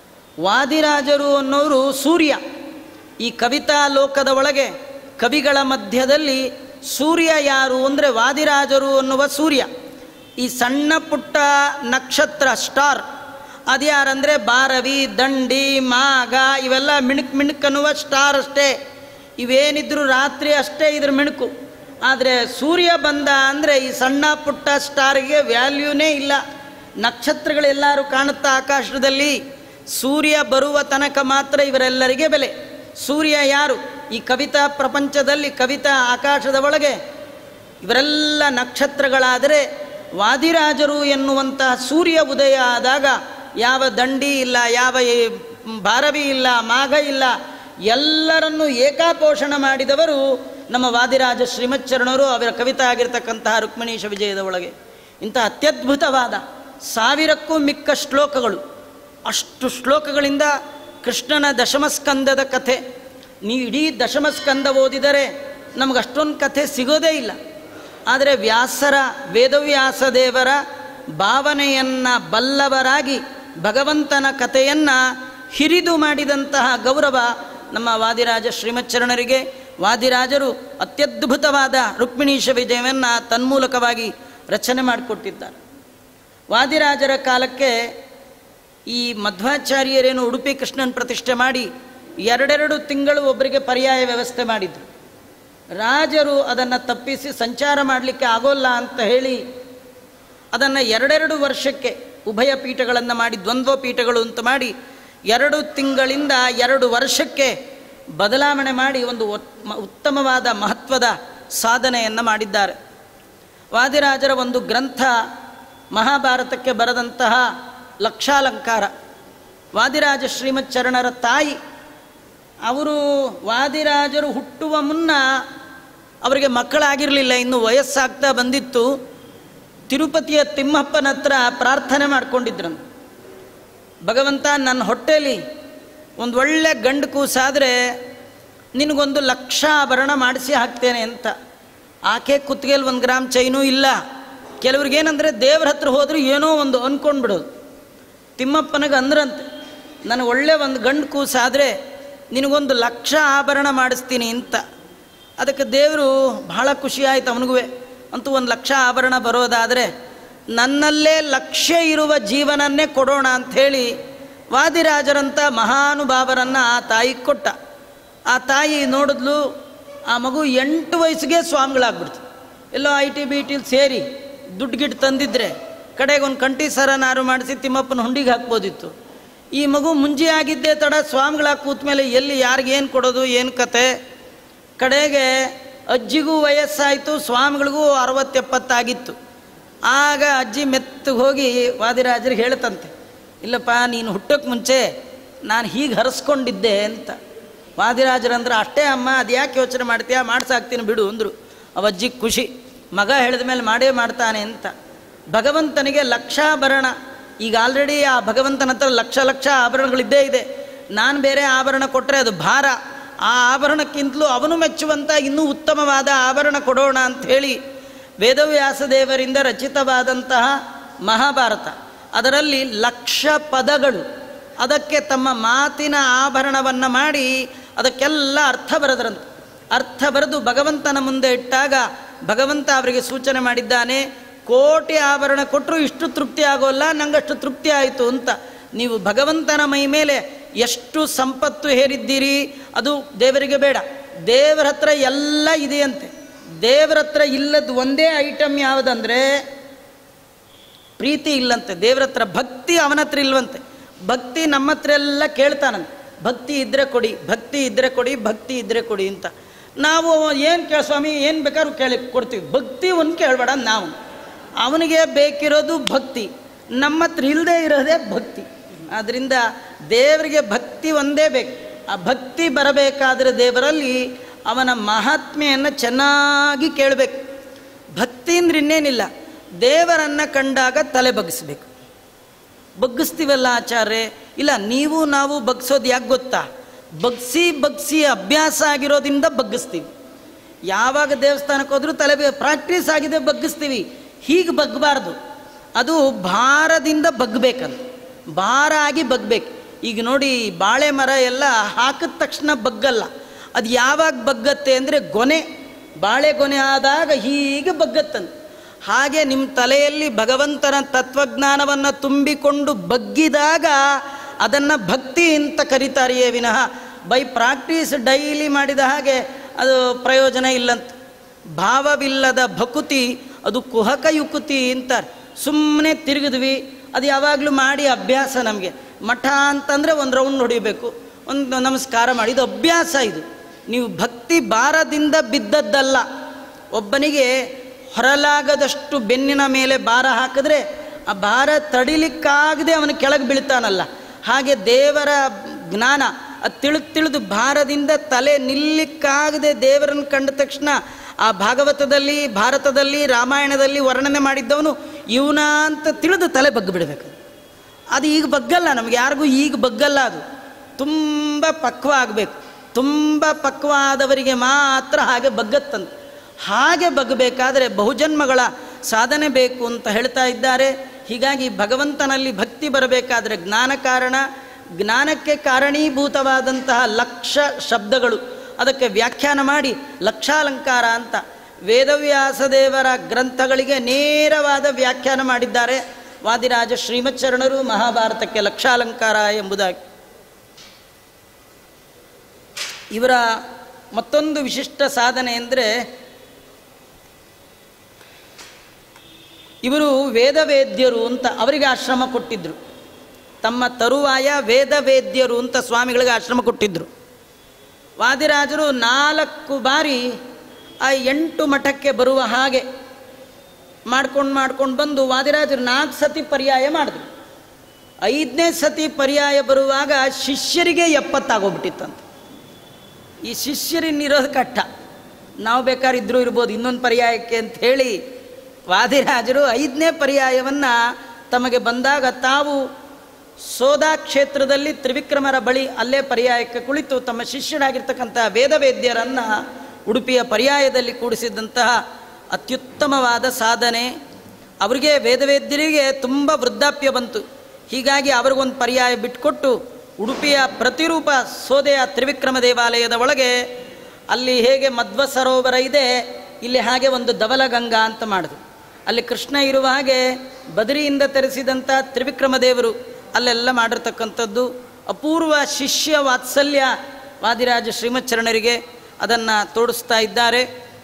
ವಾದಿರಾಜರು ಅನ್ನೋರು ಸೂರ್ಯ. ಈ ಕವಿತಾ ಲೋಕದ ಒಳಗೆ ಕವಿಗಳ ಮಧ್ಯದಲ್ಲಿ ಸೂರ್ಯ ಯಾರು ಅಂದರೆ ವಾದಿರಾಜರು ಅನ್ನುವ ಸೂರ್ಯ. ಈ ಸಣ್ಣ ಪುಟ್ಟ ನಕ್ಷತ್ರ ಸ್ಟಾರ್ ಅದ್ಯಾರಂದರೆ ಬಾರವಿ, ದಂಡಿ, ಮಾಘ ಇವೆಲ್ಲ ಮಿಣುಕ್ ಮಿಣುಕ್ ಅನ್ನುವ ಸ್ಟಾರ್ ಅಷ್ಟೇ. ಇವೇನಿದ್ರು ರಾತ್ರಿ ಅಷ್ಟೇ ಇದ್ರ ಮಿಣುಕು. ಆದರೆ ಸೂರ್ಯ ಬಂದ ಅಂದರೆ ಈ ಸಣ್ಣ ಪುಟ್ಟ ಸ್ಟಾರಿಗೆ ವ್ಯಾಲ್ಯೂನೇ ಇಲ್ಲ. ನಕ್ಷತ್ರಗಳೆಲ್ಲರೂ ಕಾಣುತ್ತಾ ಆಕಾಶದಲ್ಲಿ, ಸೂರ್ಯ ಬರುವ ತನಕ ಮಾತ್ರ ಇವರೆಲ್ಲರಿಗೆ ಬೆಲೆ. ಸೂರ್ಯ ಯಾರು? ಈ ಕವಿತಾ ಪ್ರಪಂಚದಲ್ಲಿ, ಕವಿತಾ ಆಕಾಶದ ಒಳಗೆ ಇವರೆಲ್ಲ ನಕ್ಷತ್ರಗಳಾದರೆ ವಾದಿರಾಜರು ಎನ್ನುವಂತಹ ಸೂರ್ಯ ಉದಯ ಆದಾಗ ಯಾವ ದಂಡಿ ಇಲ್ಲ, ಯಾವ ಭಾರವಿ ಇಲ್ಲ, ಮಾಘ ಇಲ್ಲ, ಎಲ್ಲರನ್ನೂ ಏಕಾಪೋಷಣ ಮಾಡಿದವರು ನಮ್ಮ ವಾದಿರಾಜ ಶ್ರೀಮಚ್ಚರಣರು. ಅವರ ಕವಿತಾ ಆಗಿರ್ತಕ್ಕಂತಹ ರುಕ್ಮಿಣೀಶ ವಿಜಯದ ಒಳಗೆ ಇಂಥ ಅತ್ಯದ್ಭುತವಾದ ಸಾವಿರಕ್ಕೂ ಮಿಕ್ಕ ಶ್ಲೋಕಗಳು. ಅಷ್ಟು ಶ್ಲೋಕಗಳಿಂದ ಕೃಷ್ಣನ ದಶಮಸ್ಕಂದದ ಕಥೆ. ನೀವು ಇಡೀ ದಶಮಸ್ಕಂದ ಓದಿದರೆ ನಮಗಷ್ಟೊಂದು ಕಥೆ ಸಿಗೋದೇ ಇಲ್ಲ. ಆದರೆ ವ್ಯಾಸರ, ವೇದವ್ಯಾಸ ದೇವರ ಭಾವನೆಯನ್ನು ಬಲ್ಲವರಾಗಿ ಭಗವಂತನ ಕಥೆಯನ್ನು ಹಿರಿದು ಮಾಡಿದಂತಹ ಗೌರವ ನಮ್ಮ ವಾದಿರಾಜ ಶ್ರೀಮಚ್ಚರಣರಿಗೆ. ವಾದಿರಾಜರು ಅತ್ಯದ್ಭುತವಾದ ರುಕ್ಮಿಣೀಶ ವಿಜಯವನ್ನು ತನ್ಮೂಲಕವಾಗಿ ರಚನೆ ಮಾಡಿಕೊಟ್ಟಿದ್ದಾರೆ. ವಾದಿರಾಜರ ಕಾಲಕ್ಕೆ ಈ ಮಧ್ವಾಚಾರ್ಯರೇನು ಉಡುಪಿ ಕೃಷ್ಣನ ಪ್ರತಿಷ್ಠೆ ಮಾಡಿ ಎರಡೆರಡು ತಿಂಗಳು ಒಬ್ಬರಿಗೆ ಪರ್ಯಾಯ ವ್ಯವಸ್ಥೆ ಮಾಡಿದರು. ರಾಜರು ಅದನ್ನು ತಪ್ಪಿಸಿ ಸಂಚಾರ ಮಾಡಲಿಕ್ಕೆ ಆಗೋಲ್ಲ ಅಂತ ಹೇಳಿ ಅದನ್ನು ಎರಡೆರಡು ವರ್ಷಕ್ಕೆ ಉಭಯ ಪೀಠಗಳನ್ನು ಮಾಡಿ, ದ್ವಂದ್ವ ಪೀಠಗಳು ಅಂತ ಮಾಡಿ ಎರಡು ತಿಂಗಳಿಂದ ಎರಡು ವರ್ಷಕ್ಕೆ ಬದಲಾವಣೆ ಮಾಡಿ ಒಂದು ಉತ್ತಮವಾದ ಮಹತ್ವದ ಸಾಧನೆಯನ್ನು ಮಾಡಿದ್ದಾರೆ. ವಾದಿರಾಜರ ಒಂದು ಗ್ರಂಥ ಮಹಾಭಾರತಕ್ಕೆ ಬರೆದಂತಹ ಲಕ್ಷಾಲಂಕಾರ. ವಾದಿರಾಜ ಶ್ರೀಮಚ್ಚರಣರ ತಾಯಿ, ಅವರು ವಾದಿರಾಜರು ಹುಟ್ಟುವ ಮುನ್ನ ಅವರಿಗೆ ಮಕ್ಕಳಾಗಿರಲಿಲ್ಲ, ಇನ್ನು ವಯಸ್ಸಾಗ್ತಾ ಬಂದಿತ್ತು. ತಿರುಪತಿಯ ತಿಮ್ಮಪ್ಪನ ಹತ್ರ ಪ್ರಾರ್ಥನೆ ಮಾಡಿಕೊಂಡಿದ್ರಂತೆ, ಭಗವಂತ ನನ್ನ ಹೊಟ್ಟೆಯಲ್ಲಿ ಒಂದು ಒಳ್ಳೆ ಗಂಡು ಕೂಸಾದರೆ ನಿನಗೊಂದು ಲಕ್ಷ ಆಭರಣ ಮಾಡಿಸಿ ಹಾಕ್ತೇನೆ ಅಂತ. ಆಕೆ ಕುತ್ತಿಗೆಯಲ್ಲಿ ಒಂದು ಗ್ರಾಮ್ ಚೈನೂ ಇಲ್ಲ. ಕೆಲವ್ರಿಗೇನೆಂದರೆ ದೇವ್ರ ಹತ್ರ ಹೋದರೂ ಏನೋ ಒಂದು ಅಂದ್ಕೊಂಡ್ಬಿಡೋದು. ತಿಮ್ಮಪ್ಪನಿಗೆ ಅಂದ್ರಂತೆ, ನನಗೆ ಒಳ್ಳೆ ಒಂದು ಗಂಡು ಕೂಸಾದರೆ ನಿನಗೊಂದು ಲಕ್ಷ ಆಭರಣ ಮಾಡಿಸ್ತೀನಿ ಅಂತ. ಅದಕ್ಕೆ ದೇವರು ಬಹಳ ಖುಷಿಯಾಯಿತು ಅವನಿಗೂ. ಅಂತೂ ಒಂದು ಲಕ್ಷ ಆಭರಣ ಬರೋದಾದರೆ ನನ್ನಲ್ಲೇ ಲಕ್ಷ್ಯ ಇರುವ ಜೀವನನ್ನೇ ಕೊಡೋಣ ಅಂಥೇಳಿ ವಾದಿರಾಜರಂಥ ಮಹಾನುಭಾವರನ್ನು ಆ ತಾಯಿಗೆ ಕೊಟ್ಟ. ಆ ತಾಯಿ ನೋಡಿದ್ಲು, ಆ ಮಗು ಎಂಟು ವಯಸ್ಸಿಗೆ ಸ್ವಾಮಿಗಳಾಗ್ಬಿಡ್ತು. ಎಲ್ಲೋ ಐ ಟಿ ಬಿ ಟಿಲಿ ಸೇರಿ ದುಡ್ಡು ಗಿಟ್ಟು ತಂದಿದ್ರೆ ಕಡೆಗೆ ಒಂದು ಕಂಠಿ ಸರನಾರು ಮಾಡಿಸಿ ತಿಮ್ಮಪ್ಪನ ಹುಂಡಿಗೆ ಹಾಕ್ಬೋದಿತ್ತು. ಈ ಮಗು ಮುಂಜಿ ಆಗಿದ್ದೇ ತಡ ಸ್ವಾಮಿಗಳಾಗಿ ಕೂತ ಮೇಲೆ ಎಲ್ಲಿ ಯಾರಿಗೇನು ಕೊಡೋದು, ಏನು ಕತೆ. ಕಡೆಗೆ ಅಜ್ಜಿಗೂ ವಯಸ್ಸಾಯಿತು, ಸ್ವಾಮಿಗಳಿಗೂ ಅರವತ್ತೆಪ್ಪತ್ತಾಗಿತ್ತು. ಆಗ ಅಜ್ಜಿ ಮೆತ್ತಗೆ ಹೋಗಿ ವಾದಿರಾಜರಿಗೆ ಹೇಳ್ತಂತೆ, ಇಲ್ಲಪ್ಪ ನೀನು ಹುಟ್ಟೋಕ್ಕೆ ಮುಂಚೆ ನಾನು ಹೀಗೆ ಹರಿಸ್ಕೊಂಡಿದ್ದೆ ಅಂತ. ವಾದಿರಾಜರಂದ್ರೆ ಅಷ್ಟೇ ಅಮ್ಮ, ಅದು ಯಾಕೆ ಯೋಚನೆ ಮಾಡ್ತೀಯಾ, ಮಾಡ್ಸಾಕ್ತೀನಿ ಬಿಡು ಅಂದರು. ಅವಜ್ಜಿಗೆ ಖುಷಿ, ಮಗ ಹೇಳಿದ ಮೇಲೆ ಮಾಡೇ ಮಾಡ್ತಾನೆ ಅಂತ. ಭಗವಂತನಿಗೆ ಲಕ್ಷಾಭರಣ, ಈಗ ಆಲ್ರೆಡಿ ಆ ಭಗವಂತನ ಹತ್ರ ಲಕ್ಷ ಲಕ್ಷ ಆಭರಣಗಳಿದ್ದೇ ಇದೆ. ನಾನು ಬೇರೆ ಆಭರಣ ಕೊಟ್ಟರೆ ಅದು ಭಾರ. ಆ ಆಭರಣಕ್ಕಿಂತಲೂ ಅವನು ಮೆಚ್ಚುವಂಥ ಇನ್ನೂ ಉತ್ತಮವಾದ ಆಭರಣ ಕೊಡೋಣ ಅಂಥೇಳಿ ವೇದವ್ಯಾಸ ದೇವರಿಂದ ರಚಿತವಾದಂತಹ ಮಹಾಭಾರತ, ಅದರಲ್ಲಿ ಲಕ್ಷ ಪದಗಳು, ಅದಕ್ಕೆ ತಮ್ಮ ಮಾತಿನ ಆಭರಣವನ್ನು ಮಾಡಿ ಅದಕ್ಕೆಲ್ಲ ಅರ್ಥ ಬರೆದ್ರಂತೆ. ಅರ್ಥ ಬರೆದು ಭಗವಂತನ ಮುಂದೆ ಇಟ್ಟಾಗ ಭಗವಂತ ಅವರಿಗೆ ಸೂಚನೆ ಮಾಡಿದ್ದಾನೆ, ಕೋಟಿ ಆಭರಣ ಕೊಟ್ಟರು ಇಷ್ಟು ತೃಪ್ತಿ ಆಗೋಲ್ಲ, ನಂಗಷ್ಟು ತೃಪ್ತಿ ಆಯಿತು ಅಂತ. ನೀವು ಭಗವಂತನ ಮೈ ಮೇಲೆ ಎಷ್ಟು ಸಂಪತ್ತು ಹೇರಿದ್ದೀರಿ ಅದು ದೇವರಿಗೆ ಬೇಡ. ದೇವರ ಹತ್ರ ಎಲ್ಲ ಇದೆಯಂತೆ. ದೇವರ ಹತ್ರ ಇಲ್ಲದ ಒಂದೇ ಐಟಮ್ ಯಾವುದಂದರೆ ಪ್ರೀತಿ ಇಲ್ಲಂತೆ. ದೇವರ ಹತ್ರ ಭಕ್ತಿ ಅವನ ಹತ್ರ ಇಲ್ವಂತೆ. ಭಕ್ತಿ ನಮ್ಮ ಹತ್ರ ಎಲ್ಲ ಕೇಳ್ತಾನಂತೆ, ಭಕ್ತಿ ಇದ್ದರೆ ಕೊಡಿ, ಭಕ್ತಿ ಇದ್ದರೆ ಕೊಡಿ, ಭಕ್ತಿ ಇದ್ದರೆ ಕೊಡಿ ಅಂತ. ನಾವು ಏನು ಕೇಳ ಸ್ವಾಮಿ, ಏನು ಬೇಕಾದ್ರೂ ಕೇಳಿ ಕೊಡ್ತೀವಿ, ಭಕ್ತಿ ಒಂದು ಕೇಳಬೇಡ. ನಾವು ಅವನಿಗೆ ಬೇಕಿರೋದು ಭಕ್ತಿ, ನಮ್ಮ ಹತ್ರ ಇಲ್ಲದೆ ಇರೋದೇ ಭಕ್ತಿ. ಆದ್ದರಿಂದ ದೇವರಿಗೆ ಭಕ್ತಿ ಒಂದೇ ಬೇಕು. ಆ ಭಕ್ತಿ ಬರಬೇಕಾದರೆ ದೇವರಲ್ಲಿ ಅವನ ಮಹಾತ್ಮೆಯನ್ನು ಚೆನ್ನಾಗಿ ಕೇಳಬೇಕು. ಭಕ್ತಿ ಅಂದ್ರೆ ಇನ್ನೇನಿಲ್ಲ, ದೇವರನ್ನು ಕಂಡಾಗ ತಲೆ ಬಗ್ಗಿಸ್ಬೇಕು. ಬಗ್ಗಿಸ್ತೀವಲ್ಲ ಆಚಾರ್ಯ, ಇಲ್ಲ ನೀವು ನಾವು ಬಗ್ಸೋದು ಯಾಕೆ ಗೊತ್ತಾ, ಬಗ್ಸಿ ಬಗ್ಸಿ ಅಭ್ಯಾಸ ಆಗಿರೋದ್ರಿಂದ ಬಗ್ಗಿಸ್ತೀವಿ. ಯಾವಾಗ ದೇವಸ್ಥಾನಕ್ಕೆ ಹೋದ್ರೂ ತಲೆ ಪ್ರಾಕ್ಟೀಸ್ ಆಗಿದೆ ಬಗ್ಗಿಸ್ತೀವಿ. ಹೀಗೆ ಬಗ್ಗಬಾರ್ದು, ಅದು ಭಾರದಿಂದ ಬಗ್ಬೇಕಂತ, ಭಾರ ಆಗಿ ಬಗ್ಬೇಕು. ಈಗ ನೋಡಿ, ಬಾಳೆ ಮರ ಎಲ್ಲ ಹಾಕಿದ ತಕ್ಷಣ ಬಗ್ಗಲ್ಲ, ಅದು ಯಾವಾಗ ಬಗ್ಗತ್ತೆ ಅಂದರೆ ಗೊನೆ, ಬಾಳೆ ಗೊನೆ ಆದಾಗ ಹೀಗೆ ಬಗ್ಗತ್ತಂತೆ. ಹಾಗೆ ನಿಮ್ಮ ತಲೆಯಲ್ಲಿ ಭಗವಂತನ ತತ್ವಜ್ಞಾನವನ್ನು ತುಂಬಿಕೊಂಡು ಬಗ್ಗಿದಾಗ ಅದನ್ನು ಭಕ್ತಿ ಅಂತ ಕರೀತಾರೆಯೇ ವಿನಃ ಬೈ ಪ್ರಾಕ್ಟೀಸ್ ಡೈಲಿ ಮಾಡಿದ ಹಾಗೆ ಅದು ಪ್ರಯೋಜನ ಇಲ್ಲಂತ. ಭಾವವಿಲ್ಲದ ಭಕುತಿ ಅದು ಕುಹಕ ಯುಕುತಿ ಅಂತಾರೆ. ಸುಮ್ಮನೆ ತಿರುಗಿದ್ವಿ, ಅದು ಯಾವಾಗಲೂ ಮಾಡಿ ಅಭ್ಯಾಸ. ನಮಗೆ ಮಠ ಅಂತಂದರೆ ಒಂದು ರೌಂಡ್ ಹೊಡಿಬೇಕು, ಒಂದು ನಮಸ್ಕಾರ ಮಾಡಿ, ಇದು ಅಭ್ಯಾಸ. ಇದು ನೀವು ಭಕ್ತಿ ಭಾರದಿಂದ ಬಿದ್ದದ್ದಲ್ಲ. ಒಬ್ಬನಿಗೆ ಹೊರಲಾಗದಷ್ಟು ಬೆನ್ನಿನ ಮೇಲೆ ಭಾರ ಹಾಕಿದ್ರೆ ಆ ಭಾರ ತಡಿಲಿಕ್ಕಾಗದೆ ಅವನು ಕೆಳಗೆ ಬೀಳ್ತಾನಲ್ಲ, ಹಾಗೆ ದೇವರ ಜ್ಞಾನ ಅದು ತಿಳಿದು ತಿಳಿದು ಭಾರದಿಂದ ತಲೆ ನಿಲ್ಲಿಕ್ಕಾಗದೆ ದೇವರನ್ನು ಕಂಡ ತಕ್ಷಣ ಆ ಭಾಗವತದಲ್ಲಿ, ಭಾರತದಲ್ಲಿ, ರಾಮಾಯಣದಲ್ಲಿ ವರ್ಣನೆ ಮಾಡಿದ್ದವನು ಇವನ ಅಂತ ತಿಳಿದು ತಲೆ ಬಗ್ಗಿ ಬಿಡಬೇಕು. ಅದು ಈಗ ಬಗ್ಗಲ್ಲ, ನಮಗೆ ಯಾರಿಗೂ ಈಗ ಬಗ್ಗಲ್ಲ. ಅದು ತುಂಬ ಪಕ್ವ ಆಗಬೇಕು. ತುಂಬ ಪಕ್ವ ಆದವರಿಗೆ ಮಾತ್ರ ಹಾಗೆ ಬಗ್ಗತ್ತಂತೆ. ಹಾಗೆ ಬಗ್ಗಬೇಕಾದರೆ ಬಹುಜನ್ಮಗಳ ಸಾಧನೆ ಬೇಕು ಅಂತ ಹೇಳ್ತಾ ಇದ್ದಾರೆ. ಹೀಗಾಗಿ ಭಗವಂತನಲ್ಲಿ ಭಕ್ತಿ ಬರಬೇಕಾದರೆ ಜ್ಞಾನ ಕಾರಣ, ಜ್ಞಾನಕ್ಕೆ ಕಾರಣೀಭೂತವಾದಂತಹ ಲಕ್ಷ ಶಬ್ದಗಳು, ಅದಕ್ಕೆ ವ್ಯಾಖ್ಯಾನ ಮಾಡಿ ಲಕ್ಷಾಲಂಕಾರ ಅಂತ ವೇದವ್ಯಾಸದೇವರ ಗ್ರಂಥಗಳಿಗೆ ನೇರವಾದ ವ್ಯಾಖ್ಯಾನ ಮಾಡಿದ್ದಾರೆ ವಾದಿರಾಜ ಶ್ರೀಮಚ್ಚರಣರು ಮಹಾಭಾರತಕ್ಕೆ ಲಕ್ಷಾಲಂಕಾರ ಎಂಬುದಾಗಿ. ಇವರ ಮತ್ತೊಂದು ವಿಶಿಷ್ಟ ಸಾಧನೆ ಅಂದರೆ ಇವರು ವೇದವೇದ್ಯರು ಅಂತ ಅವರಿಗೆ ಆಶ್ರಮ ಕೊಟ್ಟಿದ್ದರು. ತಮ್ಮ ತರುವಾಯ ವೇದವೇದ್ಯರು ಅಂತ ಸ್ವಾಮಿಗಳಿಗೆ ಆಶ್ರಮ ಕೊಟ್ಟಿದ್ದರು. ವಾದಿರಾಜರು ನಾಲ್ಕು ಬಾರಿ ಆ ಎಂಟು ಮಠಕ್ಕೆ ಬರುವ ಹಾಗೆ ಮಾಡ್ಕೊಂಡು ಮಾಡ್ಕೊಂಡು ಬಂದು ವಾದಿರಾಜರು ನಾಲ್ಕು ಸತಿ ಪರ್ಯಾಯ ಮಾಡಿದ್ರು. ಐದನೇ ಸತಿ ಪರ್ಯಾಯ ಬರುವಾಗ ಶಿಷ್ಯರಿಗೆ ಎಪ್ಪತ್ತಾಗೋಗ್ಬಿಟ್ಟಿತ್ತಂತೆ. ಈ ಶಿಷ್ಯರಿನಿರೋದು ಕಟ್ಟ, ನಾವು ಬೇಕಾದ್ರೆ ಇದ್ರೂ ಇರ್ಬೋದು ಇನ್ನೊಂದು ಪರ್ಯಾಯಕ್ಕೆ ಅಂತ ಹೇಳಿ ವಾದಿರಾಜರು ಐದನೇ ಪರ್ಯಾಯವನ್ನು ತಮಗೆ ಬಂದಾಗ ತಾವು ಸೋದಾ ಕ್ಷೇತ್ರದಲ್ಲಿ ತ್ರಿವಿಕ್ರಮರ ಬಳಿ ಅಲ್ಲೇ ಪರ್ಯಾಯಕ್ಕೆ ಕುಳಿತು ತಮ್ಮ ಶಿಷ್ಯರಾಗಿರ್ತಕ್ಕಂಥ ವೇದವೇದ್ಯರನ್ನು ಉಡುಪಿಯ ಪರ್ಯಾಯದಲ್ಲಿ ಕೂಡಿಸಿದಂತಹ ಅತ್ಯುತ್ತಮವಾದ ಸಾಧನೆ. ಅವರಿಗೆ ವೇದವೇದ್ಯರಿಗೆ ತುಂಬ ವೃದ್ಧಾಪ್ಯ ಬಂತು. ಹೀಗಾಗಿ ಅವ್ರಿಗೊಂದು ಪರ್ಯಾಯ ಬಿಟ್ಟುಕೊಟ್ಟು ಉಡುಪಿಯ ಪ್ರತಿರೂಪ ಸೋದೆಯ ತ್ರಿವಿಕ್ರಮ ದೇವಾಲಯದ ಒಳಗೆ ಅಲ್ಲಿ ಹೇಗೆ ಮಧ್ವ ಸರೋವರ ಇದೆ, ಇಲ್ಲಿ ಹಾಗೆ ಒಂದು ಧವಲಗಂಗಾ ಅಂತ ಮಾಡಿದ್ರು. ಅಲ್ಲಿ ಕೃಷ್ಣ ಇರುವ ಹಾಗೆ ಬದರಿಯಿಂದ ತರಿಸಿದಂಥ ತ್ರಿವಿಕ್ರಮ ದೇವರು ಅಲ್ಲೆಲ್ಲ ಮಾಡಿರ್ತಕ್ಕಂಥದ್ದು. ಅಪೂರ್ವ ಶಿಷ್ಯ ವಾತ್ಸಲ್ಯ ವಾದಿರಾಜ ಶ್ರೀಮಚ್ಚರಣರಿಗೆ, ಅದನ್ನು ತೋಡಿಸ್ತಾ ಇದ್ದಾರೆ.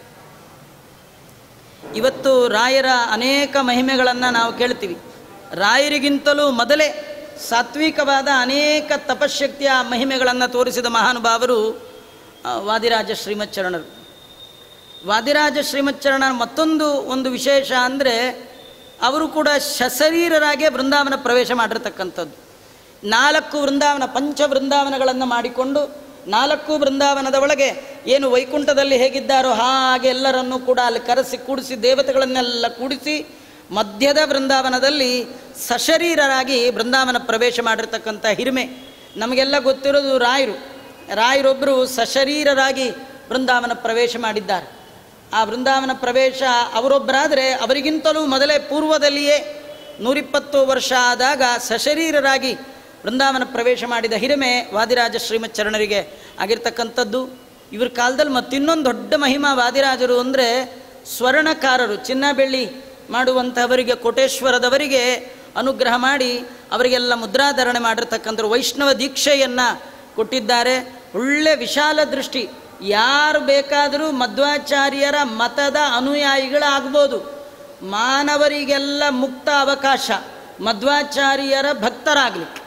ಇವತ್ತು ರಾಯರ ಅನೇಕ ಮಹಿಮೆಗಳನ್ನು ನಾವು ಕೇಳ್ತೀವಿ. ರಾಯರಿಗಿಂತಲೂ ಮೊದಲೇ ಸಾತ್ವಿಕವಾದ ಅನೇಕ ತಪಶಕ್ತಿಯ ಮಹಿಮೆಗಳನ್ನು ತೋರಿಸಿದ ಮಹಾನುಭಾವರು ವಾದಿರಾಜ ಶ್ರೀಮಚ್ಚರಣರು. ವಾದಿರಾಜ ಶ್ರೀಮಚ್ಚರಣ ಮತ್ತೊಂದು ಒಂದು ವಿಶೇಷ ಅಂದರೆ ಅವರು ಕೂಡ ಸಶರೀರರಾಗೇ ವೃಂದಾವನ ಪ್ರವೇಶ ಮಾಡಿರ್ತಕ್ಕಂಥದ್ದು. ನಾಲ್ಕು ವೃಂದಾವನ ಪಂಚ ವೃಂದಾವನಗಳನ್ನು ಮಾಡಿಕೊಂಡು ನಾಲ್ಕು ವೃಂದಾವನದ ಒಳಗೆ ಏನು ವೈಕುಂಠದಲ್ಲಿ ಹೇಗಿದ್ದಾರೋ ಹಾಗೆ ಎಲ್ಲರನ್ನೂ ಕೂಡ ಅಲ್ಲಿ ಕರೆಸಿ ಕೂಡಿಸಿ ದೇವತೆಗಳನ್ನೆಲ್ಲ ಕೂಡಿಸಿ ಮಧ್ಯದ ವೃಂದಾವನದಲ್ಲಿ ಸಶರೀರರಾಗಿ ವೃಂದಾವನ ಪ್ರವೇಶ ಮಾಡಿರ್ತಕ್ಕಂಥ ಹಿರಿಮೆ ನಮಗೆಲ್ಲ ಗೊತ್ತಿರೋದು ರಾಯರು. ರಾಯರೊಬ್ಬರು ಸಶರೀರರಾಗಿ ವೃಂದಾವನ ಪ್ರವೇಶ ಮಾಡಿದ್ದಾರೆ. ಆ ವೃಂದಾವನ ಪ್ರವೇಶ ಅವರೊಬ್ಬರಾದರೆ ಅವರಿಗಿಂತಲೂ ಮೊದಲೇ ಪೂರ್ವದಲ್ಲಿಯೇ ನೂರಿಪ್ಪತ್ತು ವರ್ಷ ಆದಾಗ ಸಶರೀರರಾಗಿ ವೃಂದಾವನ ಪ್ರವೇಶ ಮಾಡಿದ ಹಿರಿಮೆ ವಾದಿರಾಜ ಶ್ರೀಮಚ್ಚರಣರಿಗೆ ಆಗಿರ್ತಕ್ಕಂಥದ್ದು. ಇವ್ರ ಕಾಲದಲ್ಲಿ ಮತ್ತಿನ್ನೊಂದು ದೊಡ್ಡ ಮಹಿಮಾ ವಾದಿರಾಜರು ಅಂದರೆ ಸ್ವರ್ಣಕಾರರು, ಚಿನ್ನ ಬೆಳ್ಳಿ ಮಾಡುವಂಥವರಿಗೆ ಕೋಟೇಶ್ವರದವರಿಗೆ ಅನುಗ್ರಹ ಮಾಡಿ ಅವರಿಗೆಲ್ಲ ಮುದ್ರಾಧಾರಣೆ ಮಾಡಿರ್ತಕ್ಕಂಥ ವೈಷ್ಣವ ದೀಕ್ಷೆಯನ್ನು ಕೊಟ್ಟಿದ್ದಾರೆ. ಒಳ್ಳೆ ವಿಶಾಲ ದೃಷ್ಟಿ. ಯಾರು ಬೇಕಾದರೂ ಮಧ್ವಾಚಾರ್ಯರ ಮತದ ಅನುಯಾಯಿಗಳಾಗ್ಬೋದು. ಮಾನವರಿಗೆಲ್ಲ ಮುಕ್ತ ಅವಕಾಶ ಮಧ್ವಾಚಾರ್ಯರ ಭಕ್ತರಾಗಲಿಕ್ಕೆ.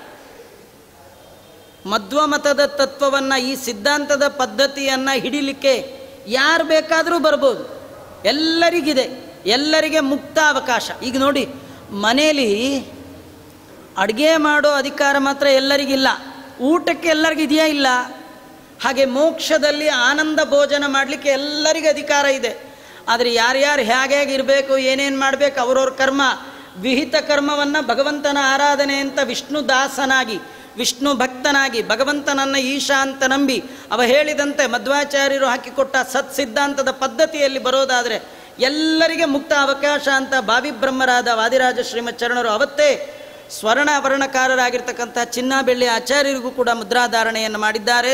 ಮಧ್ವ ಮತದ ತತ್ವವನ್ನು, ಈ ಸಿದ್ಧಾಂತದ ಪದ್ಧತಿಯನ್ನು ಹಿಡಿಲಿಕ್ಕೆ ಯಾರು ಬೇಕಾದರೂ ಬರ್ಬೋದು. ಎಲ್ಲರಿಗಿದೆ, ಎಲ್ಲರಿಗೆ ಮುಕ್ತ ಅವಕಾಶ. ಈಗ ನೋಡಿ, ಮನೇಲಿ ಅಡುಗೆ ಮಾಡೋ ಅಧಿಕಾರ ಮಾತ್ರ ಎಲ್ಲರಿಗಿಲ್ಲ, ಊಟಕ್ಕೆ ಎಲ್ಲರಿಗಿದೆಯಾ ಇಲ್ಲ. ಹಾಗೆ ಮೋಕ್ಷದಲ್ಲಿ ಆನಂದ ಭೋಜನ ಮಾಡಲಿಕ್ಕೆ ಎಲ್ಲರಿಗೂ ಅಧಿಕಾರ ಇದೆ. ಆದರೆ ಯಾರ್ಯಾರು ಹೇಗೆ ಹೇಗೆ ಇರಬೇಕು, ಏನೇನು ಮಾಡಬೇಕು, ಅವ್ರವ್ರ ಕರ್ಮ, ವಿಹಿತ ಕರ್ಮವನ್ನು ಭಗವಂತನ ಆರಾಧನೆ ಅಂತ ವಿಷ್ಣು ದಾಸನಾಗಿ, ವಿಷ್ಣು ಭಕ್ತನಾಗಿ, ಭಗವಂತನನ್ನು ಈಶಾ ಅಂತ ನಂಬಿ ಅವ ಹೇಳಿದಂತೆ ಮಧ್ವಾಚಾರ್ಯರು ಹಾಕಿಕೊಟ್ಟ ಸತ್ ಸಿದ್ಧಾಂತದ ಪದ್ಧತಿಯಲ್ಲಿ ಬರೋದಾದರೆ ಎಲ್ಲರಿಗೆ ಮುಕ್ತ ಅವಕಾಶ ಅಂತ ಭಾವಿಬ್ರಹ್ಮರಾದ ವಾದಿರಾಜ ಶ್ರೀಮಚ್ಚರಣರು ಅವತ್ತೇ ಸ್ವರ್ಣಾಭರಣಕಾರರಾಗಿರ್ತಕ್ಕಂಥ ಚಿನ್ನ ಬೆಳ್ಳಿ ಆಚಾರ್ಯರಿಗೂ ಕೂಡ ಮುದ್ರಾಧಾರಣೆಯನ್ನು ಮಾಡಿದ್ದಾರೆ.